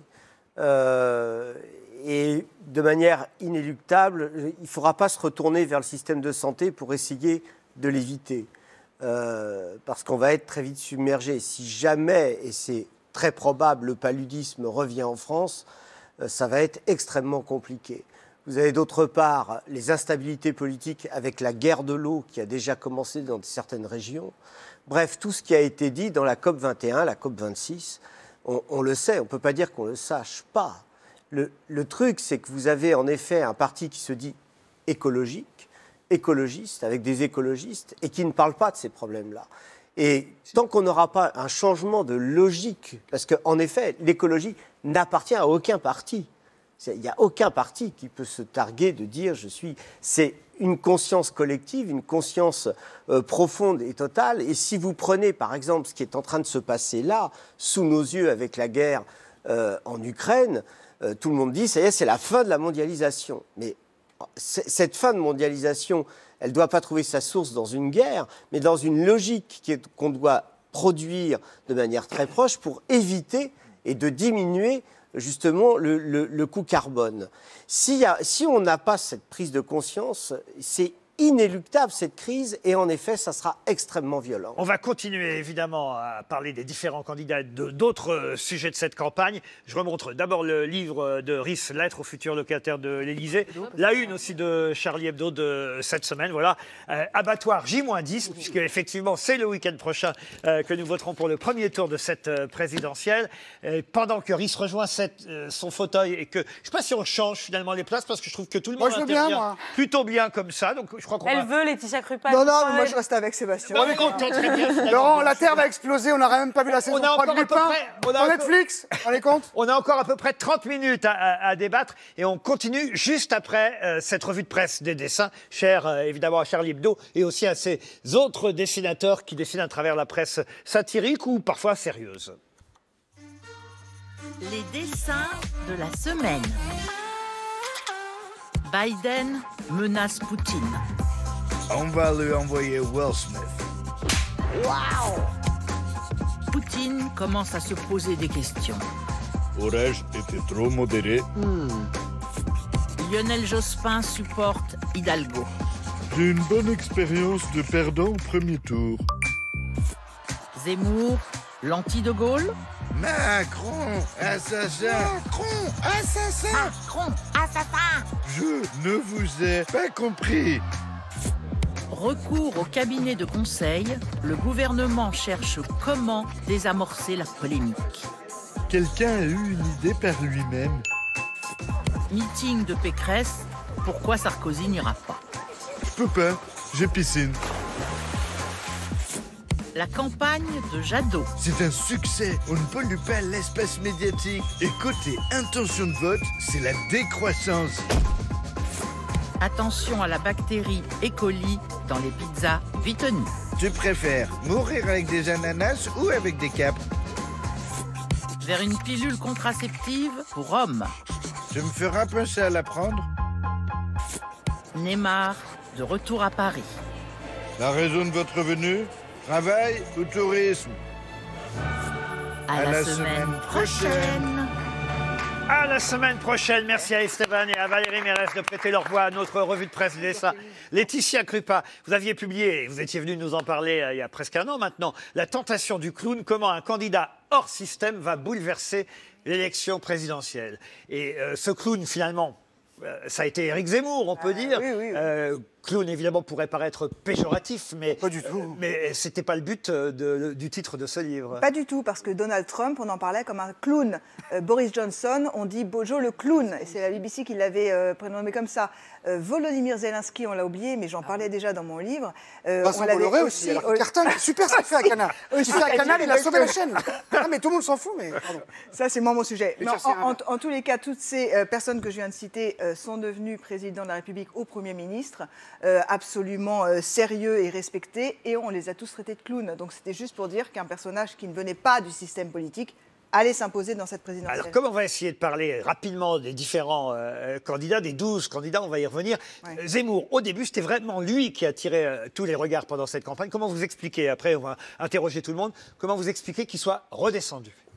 Euh, et de manière inéluctable, il ne faudra pas se retourner vers le système de santé pour essayer de l'éviter. Euh, parce qu'on va être très vite submergé. Si jamais, et c'est très probable, le paludisme revient en France, euh, ça va être extrêmement compliqué. Vous avez d'autre part les instabilités politiques avec la guerre de l'eau qui a déjà commencé dans certaines régions. Bref, tout ce qui a été dit dans la COP vingt et un, la COP vingt-six, on, on le sait, on ne peut pas dire qu'on ne le sache pas. Le, le truc, c'est que vous avez en effet un parti qui se dit écologique, écologiste, avec des écologistes, et qui ne parle pas de ces problèmes-là. Et tant qu'on n'aura pas un changement de logique, parce qu'en effet, l'écologie n'appartient à aucun parti. Il n'y a aucun parti qui peut se targuer de dire je suis. C'est une conscience collective, une conscience euh, profonde et totale. Et si vous prenez par exemple ce qui est en train de se passer là, sous nos yeux avec la guerre euh, en Ukraine, euh, tout le monde dit ça y est, c'est la fin de la mondialisation. Mais cette fin de mondialisation, elle ne doit pas trouver sa source dans une guerre, mais dans une logique qui est, qu'on doit produire de manière très proche pour éviter et de diminuer justement le, le, le coût carbone. Si, y a, si on n'a pas cette prise de conscience, c'est inéluctable cette crise et en effet, ça sera extrêmement violent. On va continuer évidemment à parler des différents candidats, de d'autres sujets de cette campagne. Je remontre d'abord le livre de Rhys, Lettre au futur locataire de l'Élysée. La une aussi de Charlie Hebdo de cette semaine. Voilà, euh, abattoir J moins dix, puisque effectivement c'est le week-end prochain euh, que nous voterons pour le premier tour de cette euh, présidentielle. Euh, pendant que Rhys rejoint cette, euh, son fauteuil et que je ne sais pas si on change finalement les places parce que je trouve que tout le monde moi, je veux bien, moi. plutôt bien comme ça. Donc je crois qu'on Elle va... veut Laetitia Crupas. Non, non, mais moi je reste avec Sébastien. Non, mais on entend très bien. Laurent, la Terre va exploser, on n'aurait même pas vu la saison On a trois de encore à peu Lupin près- on a sur encore- Netflix, on les compte. On a encore à peu près trente minutes à, à- à débattre et on continue juste après euh, cette revue de presse des dessins, chère euh, évidemment à Charlie Hebdo et aussi à ces autres dessinateurs qui dessinent à travers la presse satirique ou parfois sérieuse. Les dessins de la semaine. Biden menace Poutine. On va lui envoyer Will Smith. Waouh! Poutine commence à se poser des questions. Aurais-je été trop modéré? Lionel Jospin supporte Hidalgo. J'ai une bonne expérience de perdant au premier tour. Zemmour, l'anti-de Gaulle. Macron, assassin! Macron, assassin! Macron, assassin! Je ne vous ai pas compris. Recours au cabinet de conseil, le gouvernement cherche comment désamorcer la polémique. Quelqu'un a eu une idée par lui-même. Meeting de Pécresse, pourquoi Sarkozy n'ira pas? Je peux pas, j'ai piscine. La campagne de Jadot. C'est un succès, on ne pollue pas l'espace médiatique. Et côté intention de vote, c'est la décroissance. Attention à la bactérie E. coli dans les pizzas Vitoni. Tu préfères mourir avec des ananas ou avec des capres? Vers une pilule contraceptive pour hommes. Je me ferai un peu ça à la prendre. Neymar, de retour à Paris. La raison de votre venue? Travail ou tourisme? À, la, semaine, prochaine. À la semaine prochaine. Merci à Esteban et à Valérie Mérès de prêter leur voix à notre revue de presse des dessins. Laetitia Crupas, vous aviez publié, vous étiez venu nous en parler euh, il y a presque un an maintenant, La tentation du clown, comment un candidat hors système va bouleverser l'élection présidentielle. Et euh, ce clown, finalement, euh, ça a été Éric Zemmour, on peut dire. oui, oui, oui. Euh, clown, évidemment, pourrait paraître péjoratif, mais Pas du tout. mais c'était pas le but euh, de- du titre de ce livre. Pas du tout, parce que Donald Trump, on en parlait comme un clown. Euh, Boris Johnson, on dit Bojo le clown. Et c'est la B B C qui l'avait euh, prénommé comme ça. Euh, Volodymyr Zelensky, on l'a oublié, mais j'en parlais déjà dans mon livre. Euh, Vincent on l'avait Bolloré aussi, alors qu'il cartonne. Super ce qu'il fait à Canal. Il fait à Canal, il a sauvé la chaîne. Ah, mais tout le monde s'en fout, mais pardon. Ça, c'est moi mon sujet. Les Non, chercher en, un en- en tous les cas, toutes ces euh, personnes que je viens de citer euh, sont devenues président de la République ou Premier ministre, euh, absolument euh, sérieux et respectés, et on les a tous traités de clowns. Donc c'était juste pour dire qu'un personnage qui ne venait pas du système politique allait s'imposer dans cette présidentielle. Alors, comme on va essayer de parler rapidement des différents euh, candidats, des douze candidats, on va y revenir. Ouais. Euh, Zemmour, au début, c'était vraiment lui qui attirait euh, tous les regards pendant cette campagne. Comment vous expliquez, après on va interroger tout le monde, comment vous expliquez qu'il soit redescendu?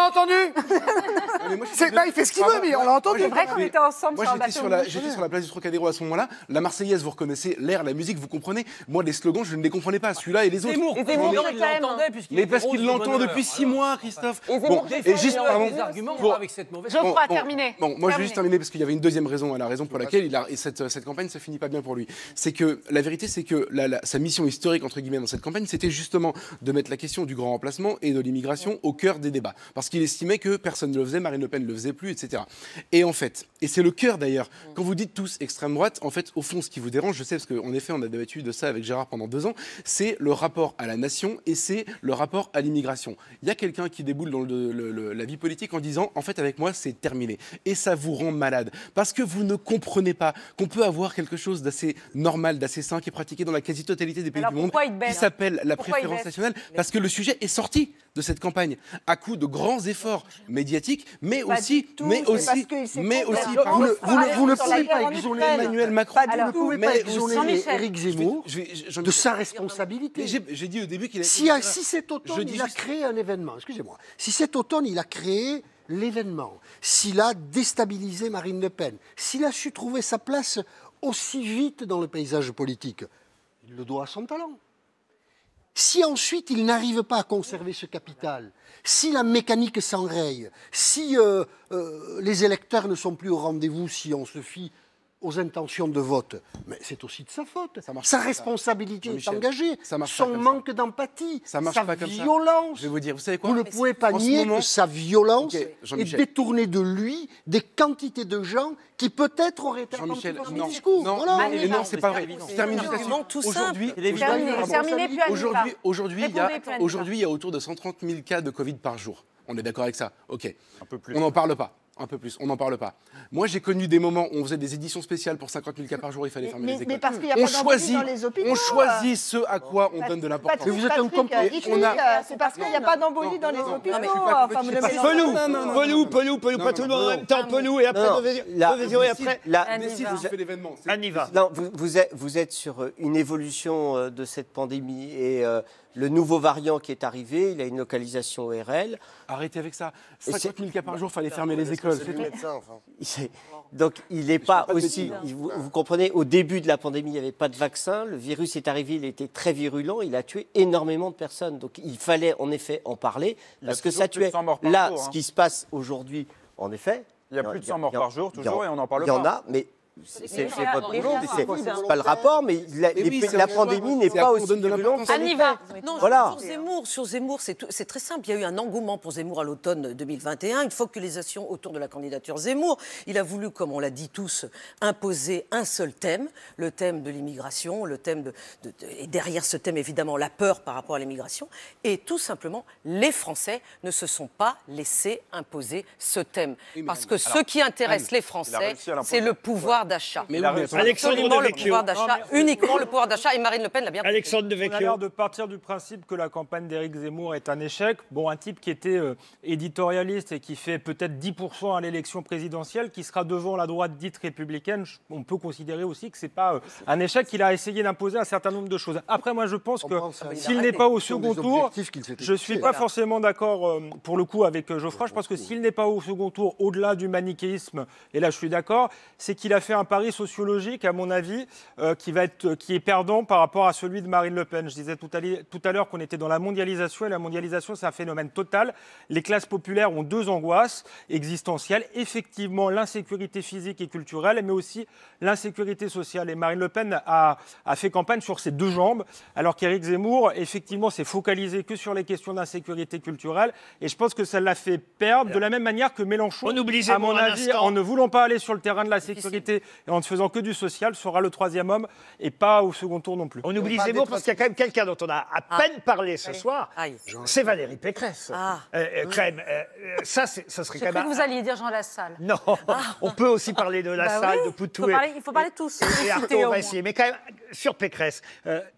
a entendu. mais moi, C'est- bah, il fait ce qu'il veut, mais on l'a entendu. C'est vrai qu'on était ensemble Moi, sur un j'étais bateau. sur, la, j'étais sur la place du Trocadéro à ce moment-là. La Marseillaise, vous reconnaissez l'air, la musique, vous comprenez. Moi, les slogans, je ne les comprenais pas. Celui-là et les autres. Zemmour, J'en ai- Zemmour, il l'entendait puisqu'il Mais était parce rose qu'il de l'entend bonheur. depuis six mois, Christophe. Et Zemmour, Bon, des et fois, juste, il a pardon, des arguments pour- avec cette mauvaise. Geoffroy, bon, terminé. Bon, moi, je vais Terminé. juste terminer parce qu'il y avait une deuxième raison à la raison pour laquelle il a, et cette, cette campagne se finit pas bien pour lui. C'est que la vérité, c'est que la- la- sa mission historique, entre guillemets, dans cette campagne, c'était justement de mettre la question du grand remplacement et de l'immigration au cœur des débats. Parce qu'il estimait que personne ne le faisait, Marine Le Pen ne le faisait plus, et cetera. Et en fait, et c'est le cœur d'ailleurs, quand vous dites tous extrême droite, en fait, au fond, ce qui vous dérange, je sais, parce qu'en effet, on a débattu de ça avec Gérard pendant deux ans, c'est le rapport à la nation et c'est le rapport à l'immigration. Il y a quelqu'un qui déboule dans le- le- le- la vie politique en disant, en fait, avec moi, c'est terminé. Et ça vous rend malade. Parce que vous ne comprenez pas qu'on peut avoir quelque chose d'assez normal, d'assez sain, qui est pratiqué dans la quasi-totalité des pays Alors du monde, pourquoi il qui baisse s'appelle la Pourquoi il préférence baisse nationale, parce que le sujet est sorti de cette campagne à coup de grands efforts médiatiques, mais Pas aussi, du tout, mais c'est aussi, parce qu'il s'est mais aussi, complètement vous ne, vous ne- vous ne sur la pouvez guerre pas en exonérer Ukraine. Emmanuel Macron, Pas du- vous ne pouvez pas mais exonérer Jean-Michel. Éric Zemmour je vais- je- je- de sa responsabilité. J'ai j'ai dit au début qu'il a Si, été- si cet automne, Je dis il a juste- créé un événement, excusez-moi, si cet automne, il a créé l'événement, s'il a déstabilisé Marine Le Pen, s'il a su trouver sa place aussi vite dans le paysage politique, il le doit à son talent. Si ensuite il n'arrive pas à conserver ce capital, si la mécanique s'enraye, si euh, euh, les électeurs ne sont plus au rendez-vous, si on se fie aux intentions de vote, mais c'est aussi de sa faute. marche Sa pas, ça. responsabilité est Jean-Michel, engagée, ça marche pas son comme manque d'empathie, Ça marche sa pas comme ça. violence. Je vais vous dire, vous savez quoi Vous ne pouvez pas En ce nier moment- que sa violence Ok, est Jean-Michel. détournée de lui des quantités de gens qui peut-être auraient été Jean-Michel, attentifs à non, son discours. non, Voilà. non, et non, c'est pas vrai. Je termine juste argument là-dessus. tout simple. Aujourd'hui, C'est l'évidence. aujourd'hui, Terminé, terminé, puis Anniva. aujourd'hui, aujourd'hui, il y a, Répondez, puis Anniva. aujourd'hui, il y a autour de cent trente mille cas de Covid par jour. On est d'accord avec ça? Ok. Un peu plus. On n'en parle pas. Un peu plus, on n'en parle pas. Moi, j'ai connu des moments où on faisait des éditions spéciales pour cinquante mille cas par jour, il fallait fermer mais- les mais écoles. parce qu'il y a on pas d'embolie choisit, dans les hôpitaux, on choisit euh. ce à quoi on donne de l'importance. Patrick, vous êtes un Patrick, complet. euh, Et Dites-lui, on a- euh, c'est parce qu'il n'y a pas d'embolie dans les non, hôpitaux. non, mais je suis pas- Enfin, vous je suis ne pas- me- Pelou, non, non, non, Pelou, non, Pelou, Pelou, non, pas non, tout le non, monde en non. même temps, Pelou, et après, Non, Devezio- la- Devezio, et après, La- Anniva. Décide de fait l'événement. C'est- Anniva. Non, vous, vous êtes, vous êtes sur euh, une évolution euh, de cette pandémie et euh, le nouveau variant qui est arrivé, il a une localisation O R L. Arrêtez avec ça. Et cinquante mille cas par jour, il fallait fermer les écoles. C'est du médecin, enfin. Il- Donc il n'est pas pas de aussi. médecine, il- Vous, vous comprenez, au début de la pandémie, il n'y avait pas de vaccin. Le virus est arrivé, il était très virulent, il a tué énormément de personnes. Donc il fallait en effet en parler Il y a parce que toujours ça plus de tuait. cent morts par Là, jour, ce hein. qui se passe aujourd'hui, en effet. Il y a plus de cent morts il y a- par jour, il y en- toujours, et on n'en parle Il y en pas. a, mais. C'est c'est- c'est Mais votre les boulot, gens mais sont c'est rapides, c'est pas le rapport, mais la, Mais les- oui, c'est la un pandémie rapport, n'est c'est pas à aussi qu'on donne de virulente l'importance. qu'elle Anniva. l'était. Non, Voilà. sur Zemmour, sur Zemmour, c'est tout- c'est très simple. Il y a eu un engouement pour Zemmour à l'automne deux mille vingt et un, une focalisation autour de la candidature Zemmour. Il a voulu, comme on l'a dit tous, imposer un seul thème, le thème de l'immigration, le thème de, de- de- et derrière ce thème évidemment la peur par rapport à l'immigration. Et tout simplement, les Français ne se sont pas laissés imposer ce thème, Oui, mais parce Anne, que ce alors, qui intéresse Anne, les il a Français, réussi à l'imposer. c'est le pouvoir d'achat. Mais Il a oui, mais réussi. attends. Alexandre Absolument le Devecchio. pouvoir d'achat, uniquement le pouvoir d'achat, et Marine Le Pen l'a bien compris. Alexandre On a Devecchio. l'air de partir du principe que la campagne d'Éric Zemmour est un échec. Bon, un type qui était euh, éditorialiste et qui fait peut-être dix pour cent à l'élection présidentielle, qui sera devant la droite dite républicaine, je- on peut considérer aussi que c'est pas euh, un échec. Il a essayé d'imposer un certain nombre de choses. Après, moi, je pense que pense à- s'il n'est pas au Ce sont second des tour, objectifs qu'il s'était je suis fixés. pas forcément d'accord euh, pour le coup avec euh, Geoffroy. Je pense que s'il n'est pas au second tour, au-delà du manichéisme, et là je suis d'accord, c'est qu'il a fait un pari sociologique, à mon avis, euh, qui va être, qui est perdant par rapport à celui de Marine Le Pen. Je disais tout à l'heure- tout à l'heure qu'on était dans la mondialisation, et la mondialisation, c'est un phénomène total. Les classes populaires ont deux angoisses existentielles. Effectivement, l'insécurité physique et culturelle, mais aussi l'insécurité sociale. Et Marine Le Pen a, a fait campagne sur ces deux jambes, alors qu'Éric Zemmour, effectivement, s'est focalisé que sur les questions d'insécurité culturelle. Et je pense que ça l'a fait perdre de la même manière que Mélenchon, On oublie à Zemmour mon un avis, instant. en ne voulant pas aller sur le terrain de la sécurité et en ne faisant que du social, sera le troisième homme et pas au second tour non plus. On oublie parle Zemmour des parce qu'il y a quand même quelqu'un dont on a à peine parlé ce soir. Aïe. C'est Valérie Pécresse. Ah. Euh, euh, quand même, euh, euh, ça, c'est- ça serait J'ai quand cru même. que vous alliez dire Jean Lassalle. Non, on peut aussi parler de la Bah salle, oui, de faut Poutou. parler- il faut parler de tous. Et, et Citer Artaud, au on va moins. essayer. Mais quand même, sur Pécresse, euh,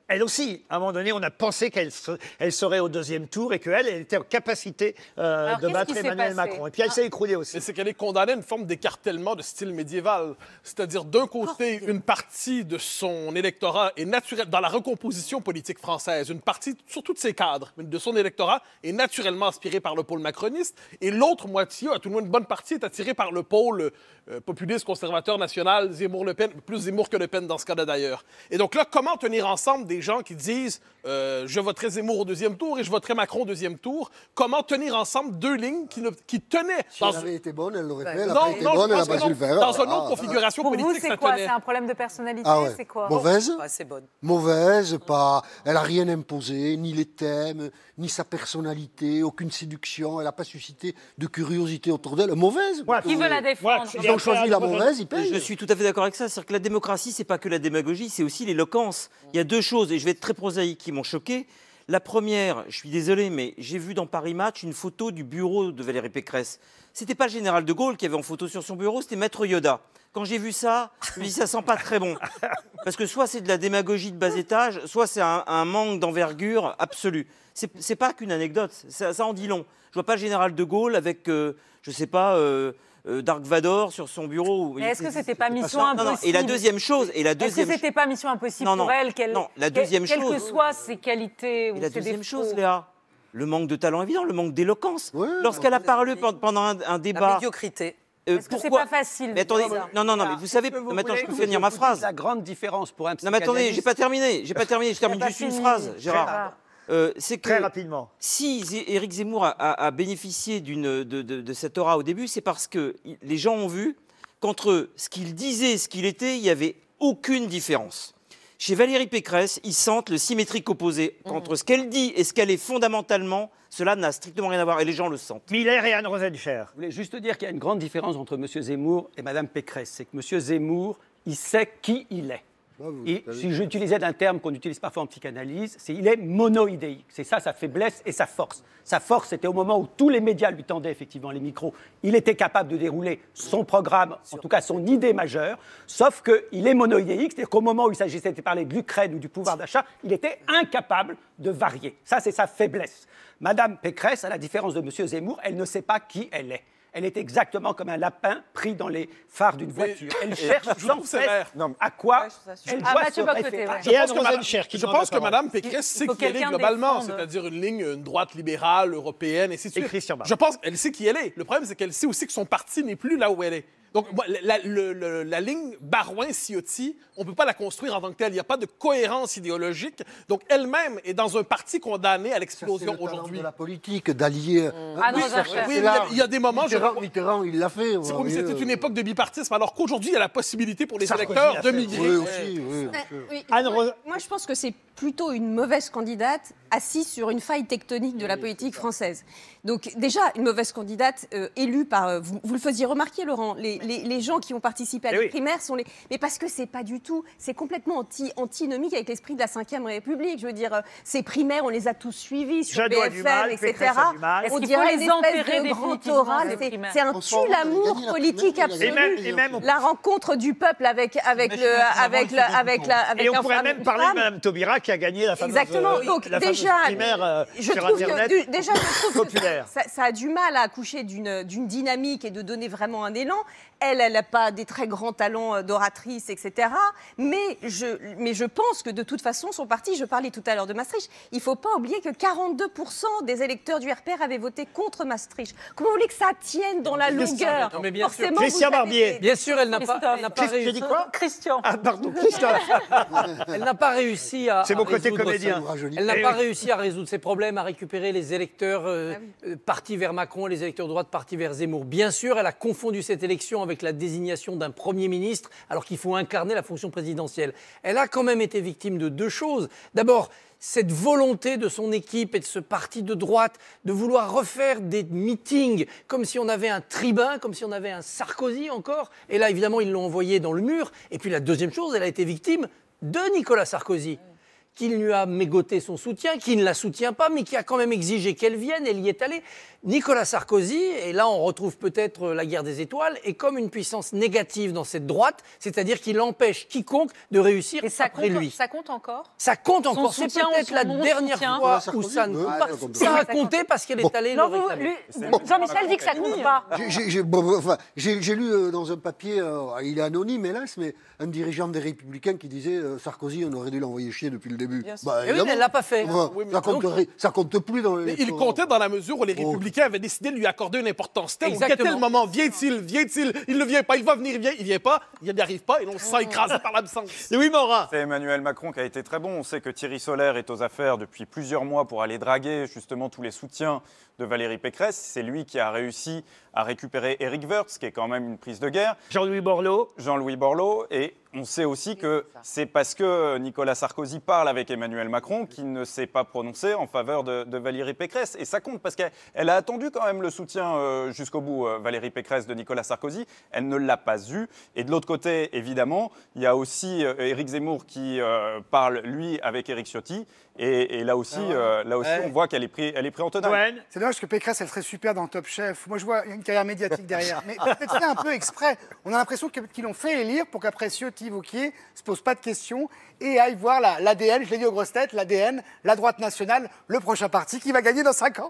Elle aussi, à un moment donné, on a pensé qu'elle se- elle serait au deuxième tour et qu'elle, elle était en capacité euh, Alors, de qu'est-ce battre qui s'est Emmanuel passé Macron. Et puis elle s'est écroulée aussi. Mais c'est qu'elle est condamnée à une forme d'écartèlement de style médiéval. C'est-à-dire, d'un côté, une partie de son électorat est naturelle, dans la recomposition politique française, une partie, surtout de ses cadres, de son électorat est naturellement aspirée par le pôle macroniste, et l'autre moitié, à tout le moins une bonne partie, est attirée par le pôle euh, populiste, conservateur, national, Zemmour-Le Pen, plus Zemmour que Le Pen dans ce cas-là d'ailleurs. Et donc là, comment tenir ensemble des gens qui disent euh, je voterai Zemmour au deuxième tour et je voterai Macron au deuxième tour? Comment tenir ensemble deux lignes qui, ne, qui tenaient Si dans elle avait été bonne, elle l'aurait fait. Ben, Elle n'a non, pas été non, je bonne, elle pense n'a que pas su non. le faire. Dans une Ah, autre ah, configuration Pour vous, politique, c'est ça quoi? tenait. C'est un problème de personnalité? Ah ouais. C'est quoi? Mauvaise. Pas assez bonne. Mauvaise, pas. Elle n'a rien imposé, ni les thèmes, ni sa personnalité, aucune séduction. Elle n'a pas suscité de curiosité autour d'elle. Mauvaise. Qui veut la défendre? Ils ont choisi la mauvaise, ils payent. Je suis tout à fait d'accord avec ça. C'est-à-dire que la démocratie, c'est pas que la démagogie, c'est aussi l'éloquence. Il y a deux choses, et je vais être très prosaïque, qui m'ont choqué. La première, je suis désolé, mais j'ai vu dans Paris Match une photo du bureau de Valérie Pécresse. C'était pas le général de Gaulle qui avait en photo sur son bureau, c'était Maître Yoda. Quand j'ai vu ça, je me dis ça sent pas très bon. Parce que soit c'est de la démagogie de bas étage, soit c'est un, un manque d'envergure absolu. C'est c'est pas qu'une anecdote, ça, ça en dit long. Je vois pas le général de Gaulle avec, euh, je sais pas, euh, euh, Dark Vador sur son bureau. Mais est-ce que c'était pas mission ça. Non, non, impossible? et la deuxième chose, et la Est-ce deuxième que c'était pas mission impossible Non, non, pour elle qu'elle, non, la qu'elle- deuxième quelles chose- que soient ses qualités ou Et la ses deuxième défauts. chose, Léa, le manque de talent évident, le manque d'éloquence. Lorsqu'elle a parlé pen- pendant un, un débat. La médiocrité. euh, Est-ce que c'est pourquoi- pas facile? Mais attendez, Voilà. non, non, non, mais vous savez, maintenant je peux finir ma phrase. La grande différence pour un Non, mais attendez, j'ai pas terminé, j'ai pas terminé, je termine pas juste une fini. phrase, Très Gérard. rare. Euh, c'est que Très rapidement. si Zé- Éric Zemmour a, a- a bénéficié d'une, de, de- de cette aura au début, c'est parce que i- les gens ont vu qu'entre ce qu'il disait et ce qu'il était, il n'y avait aucune différence. Chez Valérie Pécresse, ils sentent le symétrique opposé. Entre ce qu'elle dit et ce qu'elle est fondamentalement, cela n'a strictement rien à voir et les gens le sentent. Miller et Anne Rosencher. Je voulais juste dire qu'il y a une grande différence entre M. Zemmour et Mme Pécresse. C'est que M. Zemmour, il sait qui il est. Et si j'utilisais un terme qu'on utilise parfois en psychanalyse, c'est il est monoïdéique. C'est ça sa faiblesse et sa force. Sa force, c'était au moment où tous les médias lui tendaient effectivement les micros. Il était capable de dérouler son programme, en tout cas son idée majeure, sauf qu'il est monoïdéique, c'est-à-dire qu'au moment où il s'agissait de parler de l'Ukraine ou du pouvoir d'achat, il était incapable de varier. Ça, c'est sa faiblesse. Madame Pécresse, à la différence de M. Zemmour, elle ne sait pas qui elle est. Elle est exactement comme un lapin pris dans les phares d'une voiture. Elle cherche je sans trouve cesse sévère. à quoi elle Ah, doit Mathieu se Bocoté, référer. ouais. Je Et Anne pense que, Madame, Rosencher qui je demande pense la que parole. Mme Pécresse Il sait faut qui elle est quelqu'un globalement, défendre. c'est-à-dire une ligne, une droite libérale, européenne, et ainsi de Et suite. Christian Barr. Je pense qu'elle sait qui elle est. Le problème, c'est qu'elle sait aussi que son parti n'est plus là où elle est. Donc, moi, la, la- le- le- la ligne Barouin-Ciotti, on ne peut pas la construire en tant que telle. Il n'y a pas de cohérence idéologique. Donc, elle-même est dans un parti condamné à l'explosion aujourd'hui. de la politique, d'allier. Ah non, Oui, ça, oui, ça. mais il y a- il y a des moments, je- Mitterrand, Mitterrand, il l'a fait. C'est ouais, comme si oui, c'était euh, une époque de bipartisme, alors qu'aujourd'hui, il y a la possibilité pour les Sarkozy électeurs l'a de fait. migrer. Oui, aussi, oui. Ouais, oui. Anne moi, Ro- moi, je pense que c'est plutôt une mauvaise candidate assise sur une faille tectonique de la politique française. Donc déjà, une mauvaise candidate euh, élue par... euh, vous, vous le faisiez remarquer, Laurent, les, les- les gens qui ont participé à Eh la oui. primaire sont les... Mais parce que c'est pas du tout... C'est complètement anti, antinomique avec l'esprit de la cinquième République. Je veux dire, euh, ces primaires, on les a tous suivis sur Jadot a B du F M, mal, et cetera. Pécresse a du mal. Est-ce On qu'il dirait faut une les espèce enterrer de grand définitivement, oral. ces C'est primaires c'est un François Hollande avait tue-l'amour gagné la politique primaire, il a absolu. Et même, et même, on, La rencontre du peuple avec, avec, le, avec, la, avec, la, avec et on un pourrait femme- même une parler femme. de Mme Taubira qui a gagné la fameuse, Exactement. euh, Donc la fameuse déjà, primaire euh, je sur trouve Internet. que du- déjà, je trouve que populaire. ça, ça a du mal à accoucher d'une d'une dynamique et de donner vraiment un élan. Elle, elle n'a pas des très grands talents euh, d'oratrice, et cetera. Mais je, mais je pense que de toute façon, son parti, je parlais tout à l'heure de Maastricht, il ne faut pas oublier que quarante-deux pour cent des électeurs du R P R avaient voté contre Maastricht. Comment vous voulez que ça tienne dans la longueur? Non, mais bien sûr. Forcément, Christian vous avez Barbier. des- Bien sûr, elle n'a pas, elle n'a pas Christ- j'ai dit réussi. quoi Christian. Ah, pardon, Christophe. Elle n'a pas réussi à. C'est à mon côté résoudre comédien. ça. rajeunit. Elle n'a Eh pas oui. réussi à résoudre ses problèmes, à récupérer les électeurs euh, euh, partis vers Macron, les électeurs de droite partis vers Zemmour. Bien sûr, elle a confondu cette élection avec la désignation d'un Premier ministre, alors qu'il faut incarner la fonction présidentielle. Elle a quand même été victime de deux choses. D'abord, cette volonté de son équipe et de ce parti de droite de vouloir refaire des meetings comme si on avait un tribun, comme si on avait un Sarkozy encore. Et là, évidemment, ils l'ont envoyé dans le mur. Et puis la deuxième chose, elle a été victime de Nicolas Sarkozy, qu'il lui a mégoté son soutien, qui ne la soutient pas, mais qui a quand même exigé qu'elle vienne, elle y est allée. Nicolas Sarkozy, et là on retrouve peut-être la guerre des étoiles, est comme une puissance négative dans cette droite, c'est-à-dire qu'il empêche quiconque de réussir Et ça après compte, lui. ça compte encore Ça compte Son encore, c'est soutien ou peut-être son la non dernière soutien fois Sarkozy, où ça ne oui. compte pas. Ouais, ça compte Ça a pas. compté parce qu'elle est allée Non, le vous- réclamer. lui- Jean-Michel dit que ça compte pas. J'ai- j'ai- J'ai bon, enfin, j'ai- j'ai lu euh, dans un papier, euh, il est anonyme hélas, mais un dirigeant des Républicains qui disait euh, Sarkozy, on aurait dû l'envoyer chier depuis le début. Bien sûr. Bah, Eh oui, évidemment. mais elle l'a pas fait. Enfin, Oui, mais ça, compte, donc- ça compte plus dans les. Mais il comptait dans la mesure où les Républicains avaient décidé de lui accorder une importance telle. À quel moment vient-il, vient-il, il ne vient pas, il va venir, il vient, il vient pas, il n'y arrive pas, et on se sent écrasé par l'absence. Louis Morin. C'est Emmanuel Macron qui a été très bon. On sait que Thierry Solaire est aux affaires depuis plusieurs mois pour aller draguer justement tous les soutiens de Valérie Pécresse. C'est lui qui a réussi à récupérer Éric Woerth, qui est quand même une prise de guerre. Jean-Louis Borloo. Jean-Louis Borloo. Et on sait aussi que c'est parce que Nicolas Sarkozy parle avec Emmanuel Macron qu'il ne s'est pas prononcé en faveur de, de Valérie Pécresse. Et ça compte parce qu'elle elle a attendu quand même le soutien euh, jusqu'au bout, euh, Valérie Pécresse, de Nicolas Sarkozy. Elle ne l'a pas eu. Et de l'autre côté, évidemment, il y a aussi euh, Éric Zemmour qui euh, parle, lui, avec Éric Ciotti. Et, et là aussi, Ah ouais. euh, là aussi Ouais. on voit qu'elle est prise elle est pris en tenaille. C'est dommage que Pécresse, elle serait super dans Top Chef. Moi, je vois une carrière médiatique derrière. Mais peut-être fait un peu exprès. On a l'impression que- qu'ils l'ont fait élire pour qu'après Ciotti, Wauquiez ne se pose pas de questions et aille voir la- l'A D N, je l'ai dit aux grosses têtes, l'A D N, la droite nationale, le prochain parti qui va gagner dans cinq ans.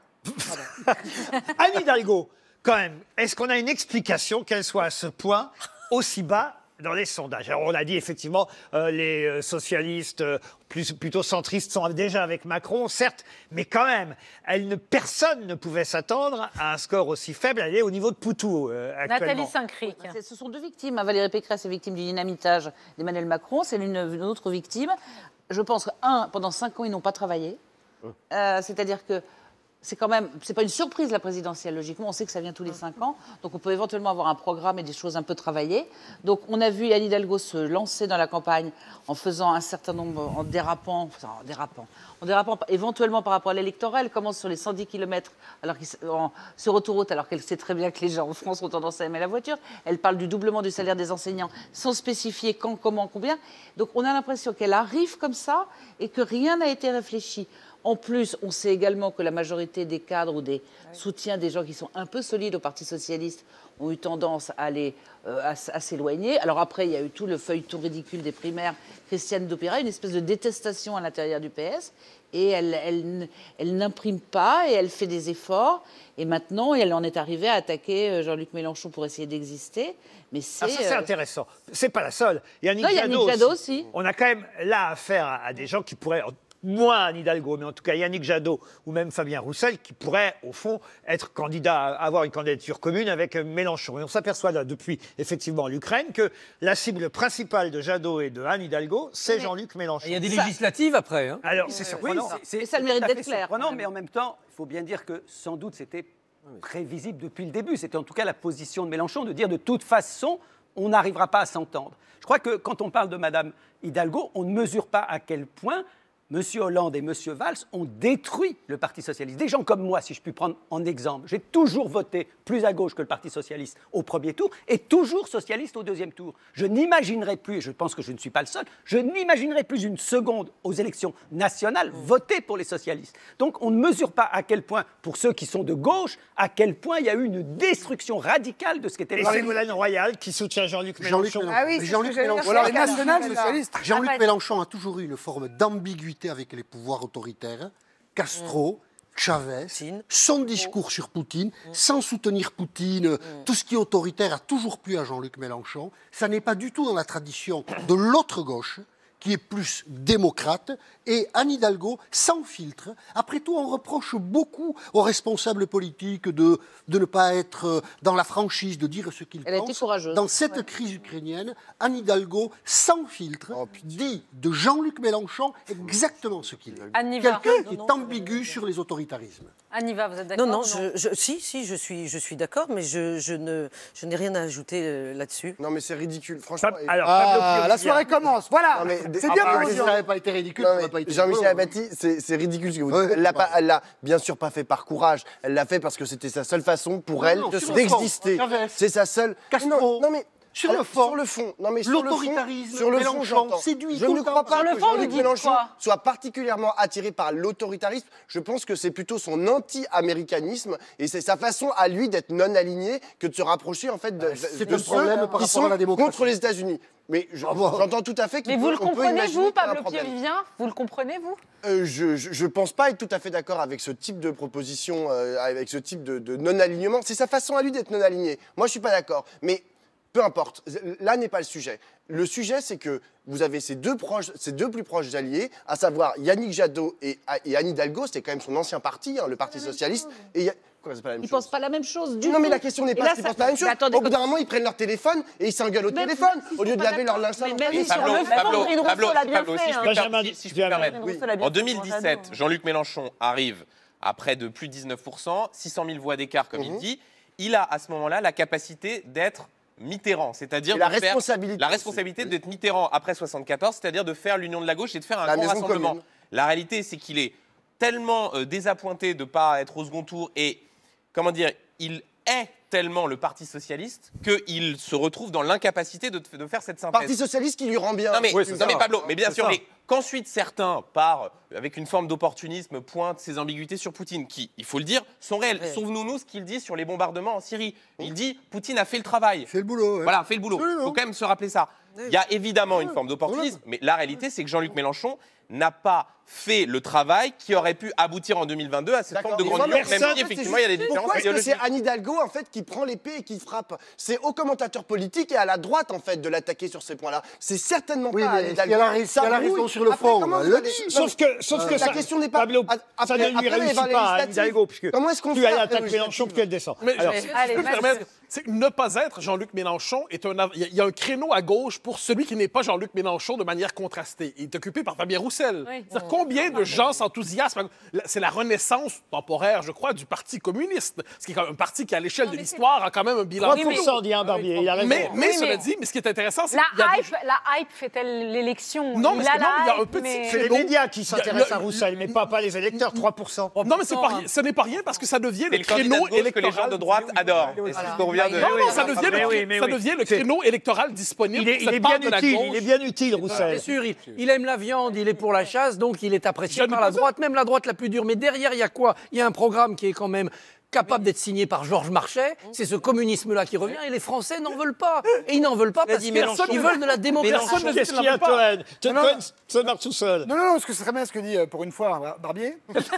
Anne Hidalgo, quand même, est-ce qu'on a une explication qu'elle soit à ce point aussi bas dans les sondages? Alors, on a dit effectivement, euh, les euh, socialistes euh, plus, plutôt centristes sont déjà avec Macron, certes, mais quand même, elle ne, personne ne pouvait s'attendre à un score aussi faible. Elle est au niveau de Poutou euh, actuellement. Nathalie Saint-Cric. C'est- Ce sont deux victimes. hein. Valérie Pécresse est victime du dynamitage d'Emmanuel Macron. C'est l'une une autre victime. Je pense que, un, pendant cinq ans, ils n'ont pas travaillé. Euh, C'est-à-dire que c'est quand même, c'est pas une surprise la présidentielle, logiquement. On sait que ça vient tous les cinq ans. Donc on peut éventuellement avoir un programme et des choses un peu travaillées. Donc on a vu Anne Hidalgo se lancer dans la campagne en faisant un certain nombre, en dérapant, enfin, en dérapant, en dérapant éventuellement par rapport à l'électorat. Elle commence sur les cent dix kilomètres alors qu'il s- en- sur autoroute, alors qu'elle sait très bien que les gens en France ont tendance à aimer la voiture. Elle parle du doublement du salaire des enseignants sans spécifier quand, comment, combien. Donc on a l'impression qu'elle arrive comme ça et que rien n'a été réfléchi. En plus, on sait également que la majorité des cadres ou des soutiens des gens qui sont un peu solides au Parti socialiste ont eu tendance à, aller, euh, à, s- à s'éloigner. Alors après, il y a eu tout le feuilleton ridicule des primaires. Christiane Taubira, une espèce de détestation à l'intérieur du P S. Et elle, elle, n- elle n'imprime pas et elle fait des efforts. Et maintenant, elle en est arrivée à attaquer euh, Jean-Luc Mélenchon pour essayer d'exister. Mais c'est... Ah, ça, c'est euh, intéressant. C'est pas la seule. Il y a Annick Non, il y a Jadot Annick Jadot aussi. aussi. On a quand même là affaire à, à des gens qui pourraient, moins Anne Hidalgo, mais en tout cas Yannick Jadot ou même Fabien Roussel, qui pourraient, au fond, être candidats, avoir une candidature commune avec euh, Mélenchon. Et on s'aperçoit là, depuis effectivement l'Ukraine, que la cible principale de Jadot et de Anne Hidalgo, c'est Jean-Luc Mélenchon. Il y a des Ça- législatives après. hein. Alors, c'est Oui, surprenant. c'est- c'est ça a le mérite tout à fait d'être clair, surprenant, quand même. mais en même temps, il faut bien dire que sans doute c'était prévisible depuis le début. C'était en tout cas la position de Mélenchon de dire de toute façon, on n'arrivera pas à s'entendre. Je crois que quand on parle de Madame Hidalgo, on ne mesure pas à quel point M. Hollande et M. Valls ont détruit le Parti socialiste. Des gens comme moi, si je puis prendre en exemple, j'ai toujours voté plus à gauche que le Parti socialiste au premier tour et toujours socialiste au deuxième tour. Je n'imaginerai plus, et je pense que je ne suis pas le seul, je n'imaginerai plus une seconde aux élections nationales voter pour les socialistes. Donc on ne mesure pas à quel point, pour ceux qui sont de gauche, à quel point il y a eu une destruction radicale de ce qu'était Et les Ségolène Royal qui soutient Jean-Luc Jean-Luc Mélenchon. Mélenchon. Ah oui, c'est ce Jean-Luc que j'allais dire, Mélenchon. c'est Alors, les la nationales carte. socialistes. Jean-Luc Ah, bah- Mélenchon a toujours eu une forme d'ambiguïté avec les pouvoirs autoritaires. Castro, Chavez, son discours sur Poutine, sans soutenir Poutine, tout ce qui est autoritaire a toujours plu à Jean-Luc Mélenchon. Ça n'est pas du tout dans la tradition de l'autre gauche, qui est plus démocrate, et Anne Hidalgo, sans filtre. Après tout, on reproche beaucoup aux responsables politiques de, de ne pas être dans la franchise, de dire ce qu'ils Elle a pensent. été courageuse. Dans cette crise ukrainienne, Anne Hidalgo, sans filtre, dit de Jean-Luc Mélenchon exactement ce qu'il est. Anne Niva. Quelqu'un qui est ambigu sur les autoritarismes. Anne Niva, vous êtes d'accord Non, non, ou je, je- si, si, je suis, je suis d'accord, mais je, je ne, je n'ai rien à ajouter euh, là-dessus. Non, mais c'est ridicule, franchement. Pab- alors, Ah, Pablo la Piovia. soirée commence. Voilà. Non, mais- C'est Ah, bien bah, pour oui, vous si dire. ça n'avait pas été ridicule, Non, ça mais n'aurait pas été Jean-Michel rigolo. Apathy, c'est c'est ridicule ce que vous Ouais, dites. Elle l'a ouais. pas- elle l'a bien sûr pas fait par courage. Elle l'a fait parce que c'était sa seule façon pour Non, elle non, sur le d'exister. front, Chavez. C'est sa seule. Castro. Non, non, mais Sur Alors, le fond, sur le fond, non mais sur le fond, l'autoritarisme, sur le fond, Mélenchon j'entends. séduit Je tout ne le crois temps. pas Sur le que fond, vous Jean-Luc dites Mélenchon quoi soit particulièrement attiré par l'autoritarisme. Je pense que c'est plutôt son anti-américanisme et c'est sa façon à lui d'être non aligné que de se rapprocher en fait de, de, c'est de le ceux problème par qui rapport sont à la démocratie. contre les États-Unis. Mais je- Ah bon. j'entends tout à fait qu'il Mais peut, vous le on peut comprenez, imaginer vous, qu'il y a un Pablo problème. Pierre-Vivien? Vous le comprenez, vous? Euh, je, je, je pense pas être tout à fait d'accord avec ce type de proposition, euh, avec ce type de, de non-alignement. C'est sa façon à lui d'être non-aligné. Moi, je suis pas d'accord. Mais peu importe. Là n'est pas le sujet. Le sujet, c'est que vous avez ces deux, proches, ces deux plus proches alliés, à savoir Yannick Jadot et, et Anne Hidalgo. C'était quand même son ancien parti, hein, le Parti socialiste. Et il y a- Quoi, c'est pas la même Ils ne chose pensent pas la même chose du Non, tout. mais la question n'est Et pas là, qu'ils ça- pensent pas la même chose. Mais attendez, Au bout quand- d'un moment, ils prennent leur téléphone et ils s'engueulent au Même- téléphone même s'ils au lieu sont de pas laver leur d'accord. linge sale. Mais en même famille. sur Pablo, le fond, Pablo, Sandrine Rousseau Pablo, l'a bien Pablo, fait, si je hein. peux me Benjamin, permettre- si je peux me permettre. Oui. Rousseau l'a bien En fait deux pour mille dix-sept, Jadot. Jean-Luc Mélenchon arrive à près de plus de dix-neuf pour cent, six cent mille voix d'écart, comme il Mhm. dit. Il a à ce moment-là la capacité d'être Mitterrand, c'est-à-dire Et la de faire- responsabilité la aussi. responsabilité d'être Mitterrand après soixante-quatorze, c'est-à-dire de faire l'union de la gauche et de faire un La grand maison rassemblement. commune. La réalité, c'est qu'il est tellement euh, désappointé de ne pas être au second tour et, comment dire, il est tellement le Parti socialiste qu'il se retrouve dans l'incapacité de, de faire cette synthèse. Parti socialiste qui lui rend bien. Non mais, Oui, c'est non ça. mais Pablo, mais bien C'est sûr, ça. mais qu'ensuite certains, par, avec une forme d'opportunisme, pointent ces ambiguïtés sur Poutine, qui, il faut le dire, sont réelles. Ouais. Souvenons-nous ce qu'il dit sur les bombardements en Syrie. Il dit, Poutine a fait le travail. Fait le boulot. ouais. Voilà, fait le boulot. Il Absolument. faut quand même se rappeler ça. Il y a évidemment une forme d'opportunisme, mais la réalité, c'est que Jean-Luc Mélenchon n'a pas fait le travail qui aurait pu aboutir en deux mille vingt-deux à cette forme de Et grandeur, moi, même personne- si effectivement il y a des différences Pourquoi est-ce que idéologiques. c'est Anne Hidalgo en fait qui prend l'épée et qui frappe? C'est au commentateur politique et à la droite en fait de l'attaquer sur ces points-là. C'est certainement Oui, pas mais Anne est-ce Hidalgo. qu'il y a la rais- Ça il y a la brouille. raison sur le Après, fond, comment elle vous le allez- dit. Non, Sauf que, sauf que la ça, question n'est pas. Pablo, Après- ça ne lui après les réussit pas à Anne législatives. Hidalgo, puisque Comment est-ce qu'on plus fait elle après attaque les Mélenchon, plus elle descend. Mais Alors, je- si je Allez, peux me vas-y. permettre, c'est que ne pas être Jean-Luc Mélenchon est un. av- Il y a- il y a un créneau à gauche pour celui qui n'est pas Jean-Luc Mélenchon de manière contrastée. Il est occupé par Fabien Roussel. Oui. C'est-à-dire combien de gens s'enthousiasment? C'est la renaissance temporaire, je crois, du Parti communiste. Ce qui est quand même un parti qui, à l'échelle de l'histoire, a quand même un bilan. trois pour cent, dit un Barbier, il a raison. Mais, mais Oui, cela mais- dit, mais ce qui est intéressant, c'est qu'il y a La des- hype, la hype fait-elle l'élection? Non, Il mais a c'est- non, mais il y a la un hype, petit mais- C'est les créneau. médias qui s'intéressent Le- à Roussel, mais pas, pas les électeurs, trois pour cent. Non, mais c'est pas rien- ce n'est pas rien parce que ça devient C'est le le candidat créneau de gauche que les électoral. gens de droite adorent. Et c'est ce qu'on revient de... Non, non, ça devient, Mais le, oui, mais ça oui. devient le C'est- créneau électoral disponible. Il est, pour il cette est part bien de la utile, gauche. il est bien utile, Bien Roussel. sûr, il, il aime la viande, il est pour la chasse, donc il est apprécié Je ne par la peux pas- droite, même la droite la plus dure. Mais derrière, il y a quoi? Il y a un programme qui est quand même capable d'être signé par Georges Marchais. C'est ce communisme-là qui revient et les Français n'en veulent pas. Et ils n'en veulent pas parce Vas-y, qu'ils Mélenchon. veulent de la démocratie. Personne ne Qu'est-ce dit qu'il y a, qu'il n'en veut Toen Toen, Non, non. ça marche tout seul. Non, non, non, parce que c'est très bien ce que dit euh, pour une fois Bar- Barbier.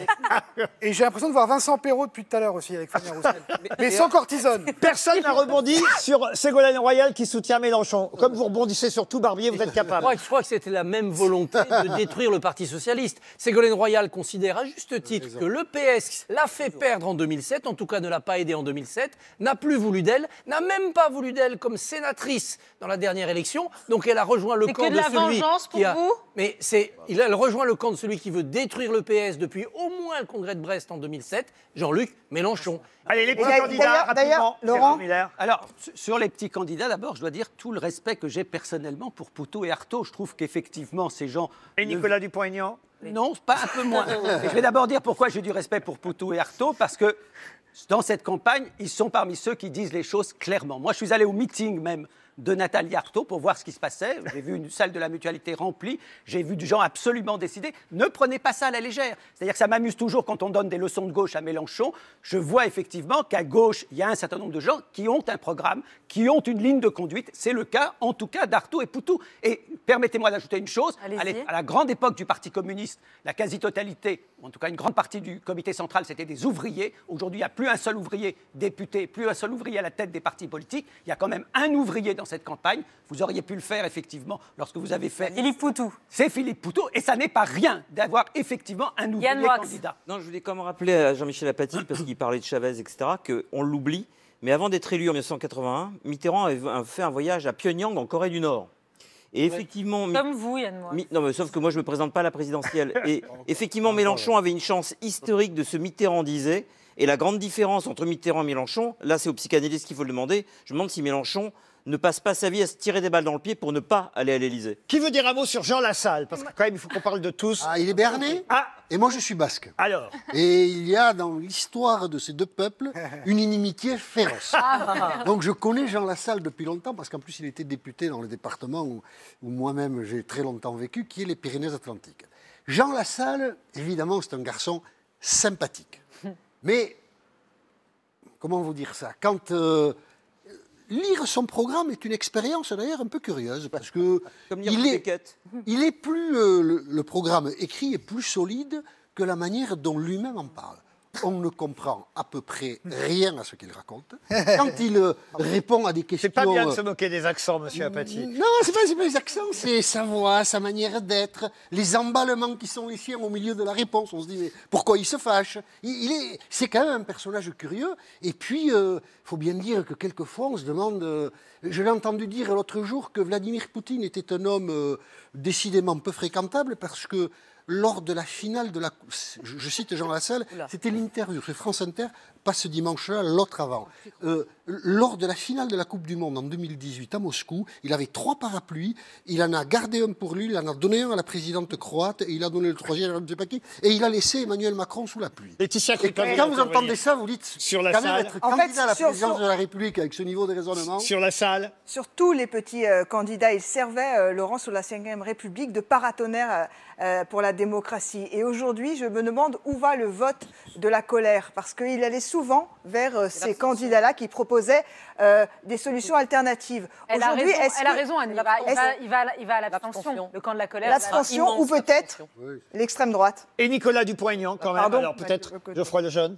Et j'ai l'impression de voir Vincent Perrault depuis tout à l'heure aussi avec Fabien Roussel. Mais sans cortisone. Personne n'a rebondi sur Ségolène Royal qui soutient Mélenchon. Comme vous rebondissez sur tout, Barbier, vous êtes Je capable. crois, je crois que c'était la même volonté de détruire le Parti socialiste. Ségolène Royal considère à juste titre que le P S l'a fait perdre en deux mille sept, en tout cas ne l'a pas aidé en deux mille sept, n'a plus voulu d'elle, n'a même pas voulu d'elle comme sénatrice dans la dernière élection. Donc elle a rejoint le C'est camp que de de la celui vengeance pour qui a... vous Mais c'est, il a- elle rejoint le camp de celui qui veut détruire le P S depuis au moins le congrès de Brest en deux mille sept, Jean-Luc Mélenchon. Allez, les Et petits d'ailleurs- candidats, d'ailleurs- rapidement. d'ailleurs, Laurent Gérard Miller. Alors, su- sur les petits candidats, d'abord, je dois dire tout le respect que j'ai personnellement pour Poutot et Artaud. Je trouve qu'effectivement, ces gens... Et ne- Nicolas Dupont-Aignan. Non, pas un peu moins. Et je vais d'abord dire pourquoi j'ai du respect pour Poutou et Artaud, parce que dans cette campagne, ils sont parmi ceux qui disent les choses clairement. Moi, je suis allé au meeting même de Nathalie Arthaud pour voir ce qui se passait. J'ai vu une salle de la mutualité remplie, j'ai vu des gens absolument décidés. Ne prenez pas ça à la légère. C'est-à-dire que ça m'amuse toujours quand on donne des leçons de gauche à Mélenchon. Je vois effectivement qu'à gauche, il y a un certain nombre de gens qui ont un programme, qui ont une ligne de conduite. C'est le cas, en tout cas, d'Artaud et Poutou. Et permettez-moi d'ajouter une chose. Allez-y. À l'é- à la grande époque du Parti communiste, la quasi-totalité, en tout cas une grande partie du comité central, c'était des ouvriers. Aujourd'hui, il n'y a plus un seul ouvrier député, plus un seul ouvrier à la tête des partis politiques. Il y a quand même un ouvrier dans cette campagne. Vous auriez pu le faire, effectivement, lorsque vous avez fait... Philippe Poutou. C'est Philippe Poutou, et ça n'est pas rien d'avoir effectivement un ouvrier Yann Moix. candidat. Non, je voulais quand même rappeler à Jean-Michel Apathy, parce qu'il parlait de Chavez, et cetera, qu'on l'oublie. Mais avant d'être élu en mille neuf cent quatre-vingt-un, Mitterrand avait fait un voyage à Pyongyang, en Corée du Nord. Et effectivement, Comme vous, Yann Moix. Mi- non, mais sauf que moi, je ne me présente pas à la présidentielle. Et effectivement, Mélenchon avait une chance historique de se mitterrandiser. Et la grande différence entre Mitterrand et Mélenchon, là, c'est aux psychanalystes qu'il faut le demander. Je me demande si Mélenchon ne passe pas sa vie à se tirer des balles dans le pied pour ne pas aller à l'Élysée. Qui veut dire un mot sur Jean Lassalle? Parce que quand même, il faut qu'on parle de tous. Ah, il est béarnais. Ah. Et moi, je suis basque. Alors. Et il y a dans l'histoire de ces deux peuples une inimitié féroce. Ah. Donc je connais Jean Lassalle depuis longtemps, parce qu'en plus, il était député dans le département où, où moi-même j'ai très longtemps vécu, qui est les Pyrénées-Atlantiques. Jean Lassalle, évidemment, c'est un garçon sympathique. Mais, comment vous dire ça? Quand... Euh, lire son programme est une expérience d'ailleurs un peu curieuse, parce que Comme lire il, une est, quête. il est plus, euh, le, le programme écrit est plus solide que la manière dont lui-même en parle. On ne comprend à peu près rien à ce qu'il raconte. Quand il euh, répond à des questions... C'est pas bien de se moquer des accents, monsieur Apathy. Non, c'est pas, c'est pas les accents, c'est sa voix, sa manière d'être, les emballements qui sont les siens au milieu de la réponse. On se dit, mais pourquoi il se fâche? il, il est, C'est quand même un personnage curieux. Et puis, il euh, faut bien dire que quelquefois, on se demande... Euh, je l'ai entendu dire l'autre jour que Vladimir Poutine était un homme euh, décidément peu fréquentable, parce que lors de la finale de la... Je, je cite Jean Lassalle, c'était l'interview sur France Inter, pas ce dimanche-là, l'autre avant. Euh, lors de la finale de la Coupe du Monde en deux mille dix-huit à Moscou, il avait trois parapluies, il en a gardé un pour lui, il en a donné un à la présidente croate, et il a donné le troisième à je ne sais pas qui, et il a laissé Emmanuel Macron sous la pluie. Laetitia Et quand, quand vous entendez ça, vous dites, sur la quand même salle. être En candidat fait, à la sur- présidence sur- de la République avec ce niveau de raisonnement... Sur la salle. Sur tous les petits euh, candidats, il servait, euh, Laurent, sous la cinquième République, de paratonnerre euh, euh, pour la démocratie. Et aujourd'hui, je me demande où va le vote de la colère, parce qu'il allait souvent vers euh, ces candidats-là qui proposaient euh, des solutions alternatives. Elle a Aujourd'hui, raison, est-ce elle a que- raison, Anne. Il va, il est-ce- va, il va, à la- il va à l'abstention, le camp de la colère. L'abstention ou peut-être l'extrême droite. Et Nicolas Dupont-Aignan, quand même. Pardon Alors peut-être Geoffroy Lejeune.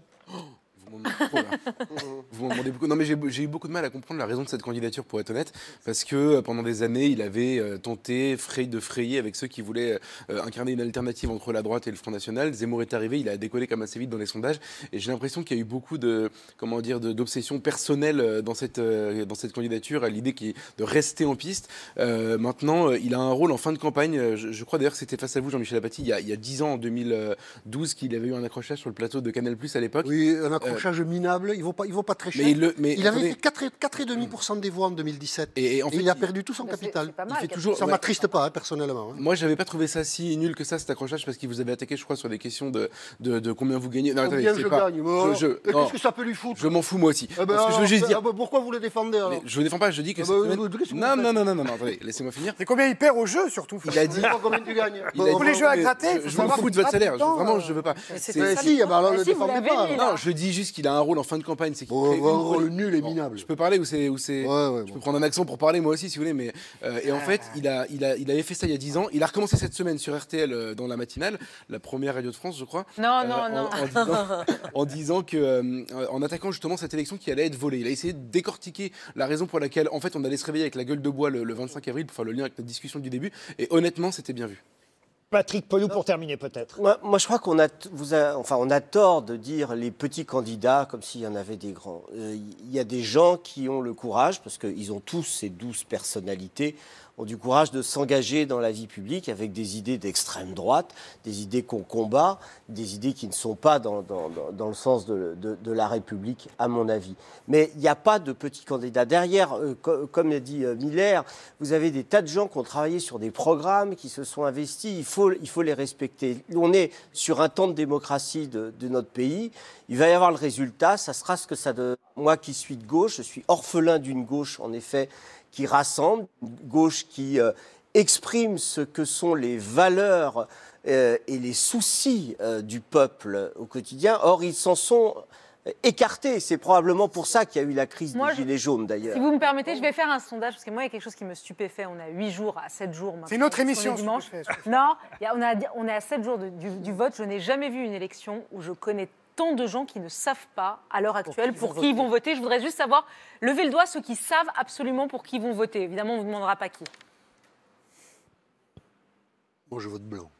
Vous m'en demandez beaucoup. Non, mais j'ai j'ai eu beaucoup de mal à comprendre la raison de cette candidature, pour être honnête, parce que euh, pendant des années, il avait euh, tenté fray- de frayer avec ceux qui voulaient euh, incarner une alternative entre la droite et le Front National. Zemmour est arrivé, il a décollé comme assez vite dans les sondages, et j'ai l'impression qu'il y a eu beaucoup de, comment dire, de- d'obsession personnelle euh, dans cette, euh, dans cette candidature, à l'idée qui est de rester en piste. Euh, maintenant, euh, il a un rôle en fin de campagne. Euh, Je, je crois d'ailleurs que c'était face à vous, Jean-Michel Apathy, il y a, il y a dix ans, en deux mille douze, qu'il avait eu un accrochage sur le plateau de Canal+ à l'époque. Oui, un accrochage minable, il ne vaut, pas- il vaut pas très cher. Mais il le- mais il avait attendez. fait quatre virgule cinq pour cent des voix en deux mille dix-sept. Et, et en fait, il a perdu tout son capital. il fait toujours. Ça ouais. m'attriste pas, hein, personnellement. hein. Moi, j'avais pas trouvé ça si nul que ça, cet accrochage, parce qu'il vous avait attaqué, je crois, sur des questions de, de, de combien vous gagnez. Non, Combien c'est je pas- gagne moi, je- je- et non. Qu'est-ce que ça peut lui foutre? Je m'en fous, moi aussi. Eh ben, Parce que je veux juste alors, dire. ah ben, pourquoi vous le défendez alors? Mais je ne défends pas, je dis que. Ah cette ben, semaine- vous- qu'est-ce que vous Non, faites non, non, non, non, non, attendez, laissez-moi finir. C'est combien il perd au jeu, surtout. Il a dit. Combien tu gagnes? Il a Pour dit- les jeux à mais gratter, je- faut Je m'en savoir fous de votre tout salaire. le je- temps, Vraiment, euh, je veux pas. Mais c'est C'est- très c'est- si, ah ben alors, le Si, vous défendez l'avez pas. mis, là. Non, je dis juste qu'il a un rôle en fin de campagne. C'est qu'il Bon, crée un une rôle rôle- nul et Bon, minable. Je peux parler ou c'est. ou c'est- Ouais, ouais, Je bon. peux prendre un accent pour parler moi aussi, si vous voulez. Mais, euh, et en fait, il, a, il, a, il avait fait ça il y a dix ans. Il a recommencé cette semaine sur R T L euh, dans la matinale, la première radio de France, je crois. Non, euh, non, en- non. En, disant, en disant que, euh, en attaquant justement cette élection qui allait être volée. Il a essayé de décortiquer la raison pour laquelle, en fait, on allait se réveiller avec la gueule de bois le, le vingt-cinq avril pour faire le lien avec notre discussion du début. Et honnêtement, c'était bien vu. Patrick Pelloux pour terminer peut-être. Moi, moi, je crois qu'on a, t- vous a- enfin, on a tort de dire les petits candidats comme s'il y en avait des grands. Euh, Il y a des gens qui ont le courage, parce qu'ils ont tous ces douze personnalités, ont du courage de s'engager dans la vie publique avec des idées d'extrême droite, des idées qu'on combat, des idées qui ne sont pas dans, dans- dans- dans le sens de, de- de la République, à mon avis. Mais il n'y a pas de petits candidats. Derrière, euh, co- comme l'a dit euh, Miller, vous avez des tas de gens qui ont travaillé sur des programmes, qui se sont investis. Il faut, il faut les respecter. On est sur un temps de démocratie de, de notre pays. Il va y avoir le résultat. Ça sera ce que ça donne. Moi qui suis de gauche, je suis orphelin d'une gauche, en effet, qui rassemble, une gauche qui euh, exprime ce que sont les valeurs euh, et les soucis euh, du peuple au quotidien. Or, ils s'en sont écartés. C'est probablement pour ça qu'il y a eu la crise Moi, des je- Gilets jaunes, d'ailleurs. Si vous me permettez, je vais faire un sondage, parce que moi, il y a quelque chose qui me stupéfait. On a huit jours à sept jours maintenant. C'est une autre sur les émission, dimanches. stupéfait, stupéfait. Non, il y a- on, a, on est à sept jours de- du, du vote. Je n'ai jamais vu une élection où je connais tant de gens qui ne savent pas, à l'heure actuelle, pour qui ils vont voter. Je voudrais juste savoir, levez le doigt ceux qui savent absolument pour qui ils vont voter. Évidemment, on ne vous demandera pas qui. Moi, je vote blanc.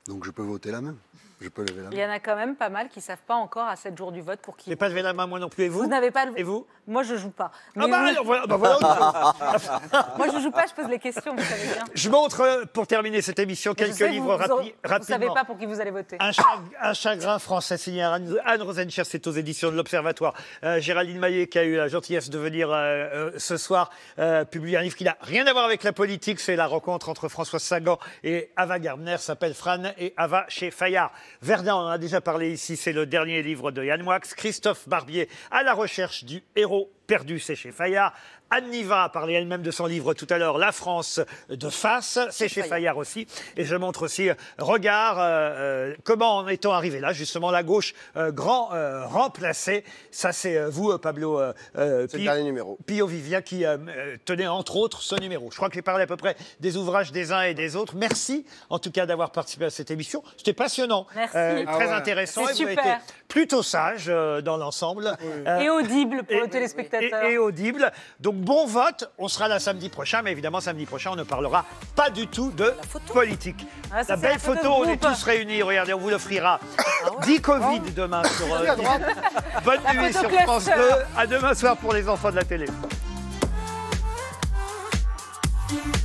Donc je peux voter la main. Je peux lever la Il main. y en a quand même pas mal qui ne savent pas encore à sept jours du vote pour qui. J'ai pas levé la main, moi non plus. Et vous Vous n'avez pas le... Et vous Moi, je joue pas. Ah Mais bah, oui. alors, voilà, bah voilà autre chose. Moi, je joue pas, je pose les questions, vous savez bien. Je montre, euh, pour terminer cette émission, Mais je quelques sais, livres vous, vous, rapi- aurez- rapidement. Vous savez pas pour qui vous allez voter. Un, chag- un chagrin français signé Anne, Anne Rosencher, c'est aux éditions de l'Observatoire. Euh, Géraldine Maillet, qui a eu la gentillesse de venir euh, euh, ce soir, euh, publie un livre qui n'a rien à voir avec la politique. C'est la rencontre entre Françoise Sagan et Ava Gardner, s'appelle Fran et Ava chez Fayard. Verdun, on en a déjà parlé ici, c'est le dernier livre de Yann Moix. Christophe Barbier, à la recherche du héros perdu, c'est chez Fayard. Anne Niva a parlé elle-même de son livre tout à l'heure, La France de face, c'est chez Fayard aussi. Et je montre aussi euh, Regard, euh, euh, comment en est-on arrivé là, justement, la gauche euh, grand euh, remplacé. Ça, c'est euh, vous, euh, Pablo euh, euh, C'est le Pi- dernier numéro. Pio Vivien, qui euh, euh, tenait entre autres ce numéro. Je crois que j'ai parlé à peu près des ouvrages des uns et des autres. Merci en tout cas d'avoir participé à cette émission. C'était passionnant, Merci. euh, Ah très ouais. intéressant. C'est Et vous avez super. été plutôt sage euh, dans l'ensemble. Euh, Et audible pour et- le téléspectateur. et, et audible. Donc bon vote. On sera là samedi prochain, mais évidemment samedi prochain, on ne parlera pas du tout de politique. Ah, ça, la c'est belle la photo photo, de on est groupe. tous réunis. Regardez, on vous l'offrira. dix Covid demain sur. euh, à droite. Bonne La nuit photo sur France cluster. deux. À demain soir pour les enfants de la télé.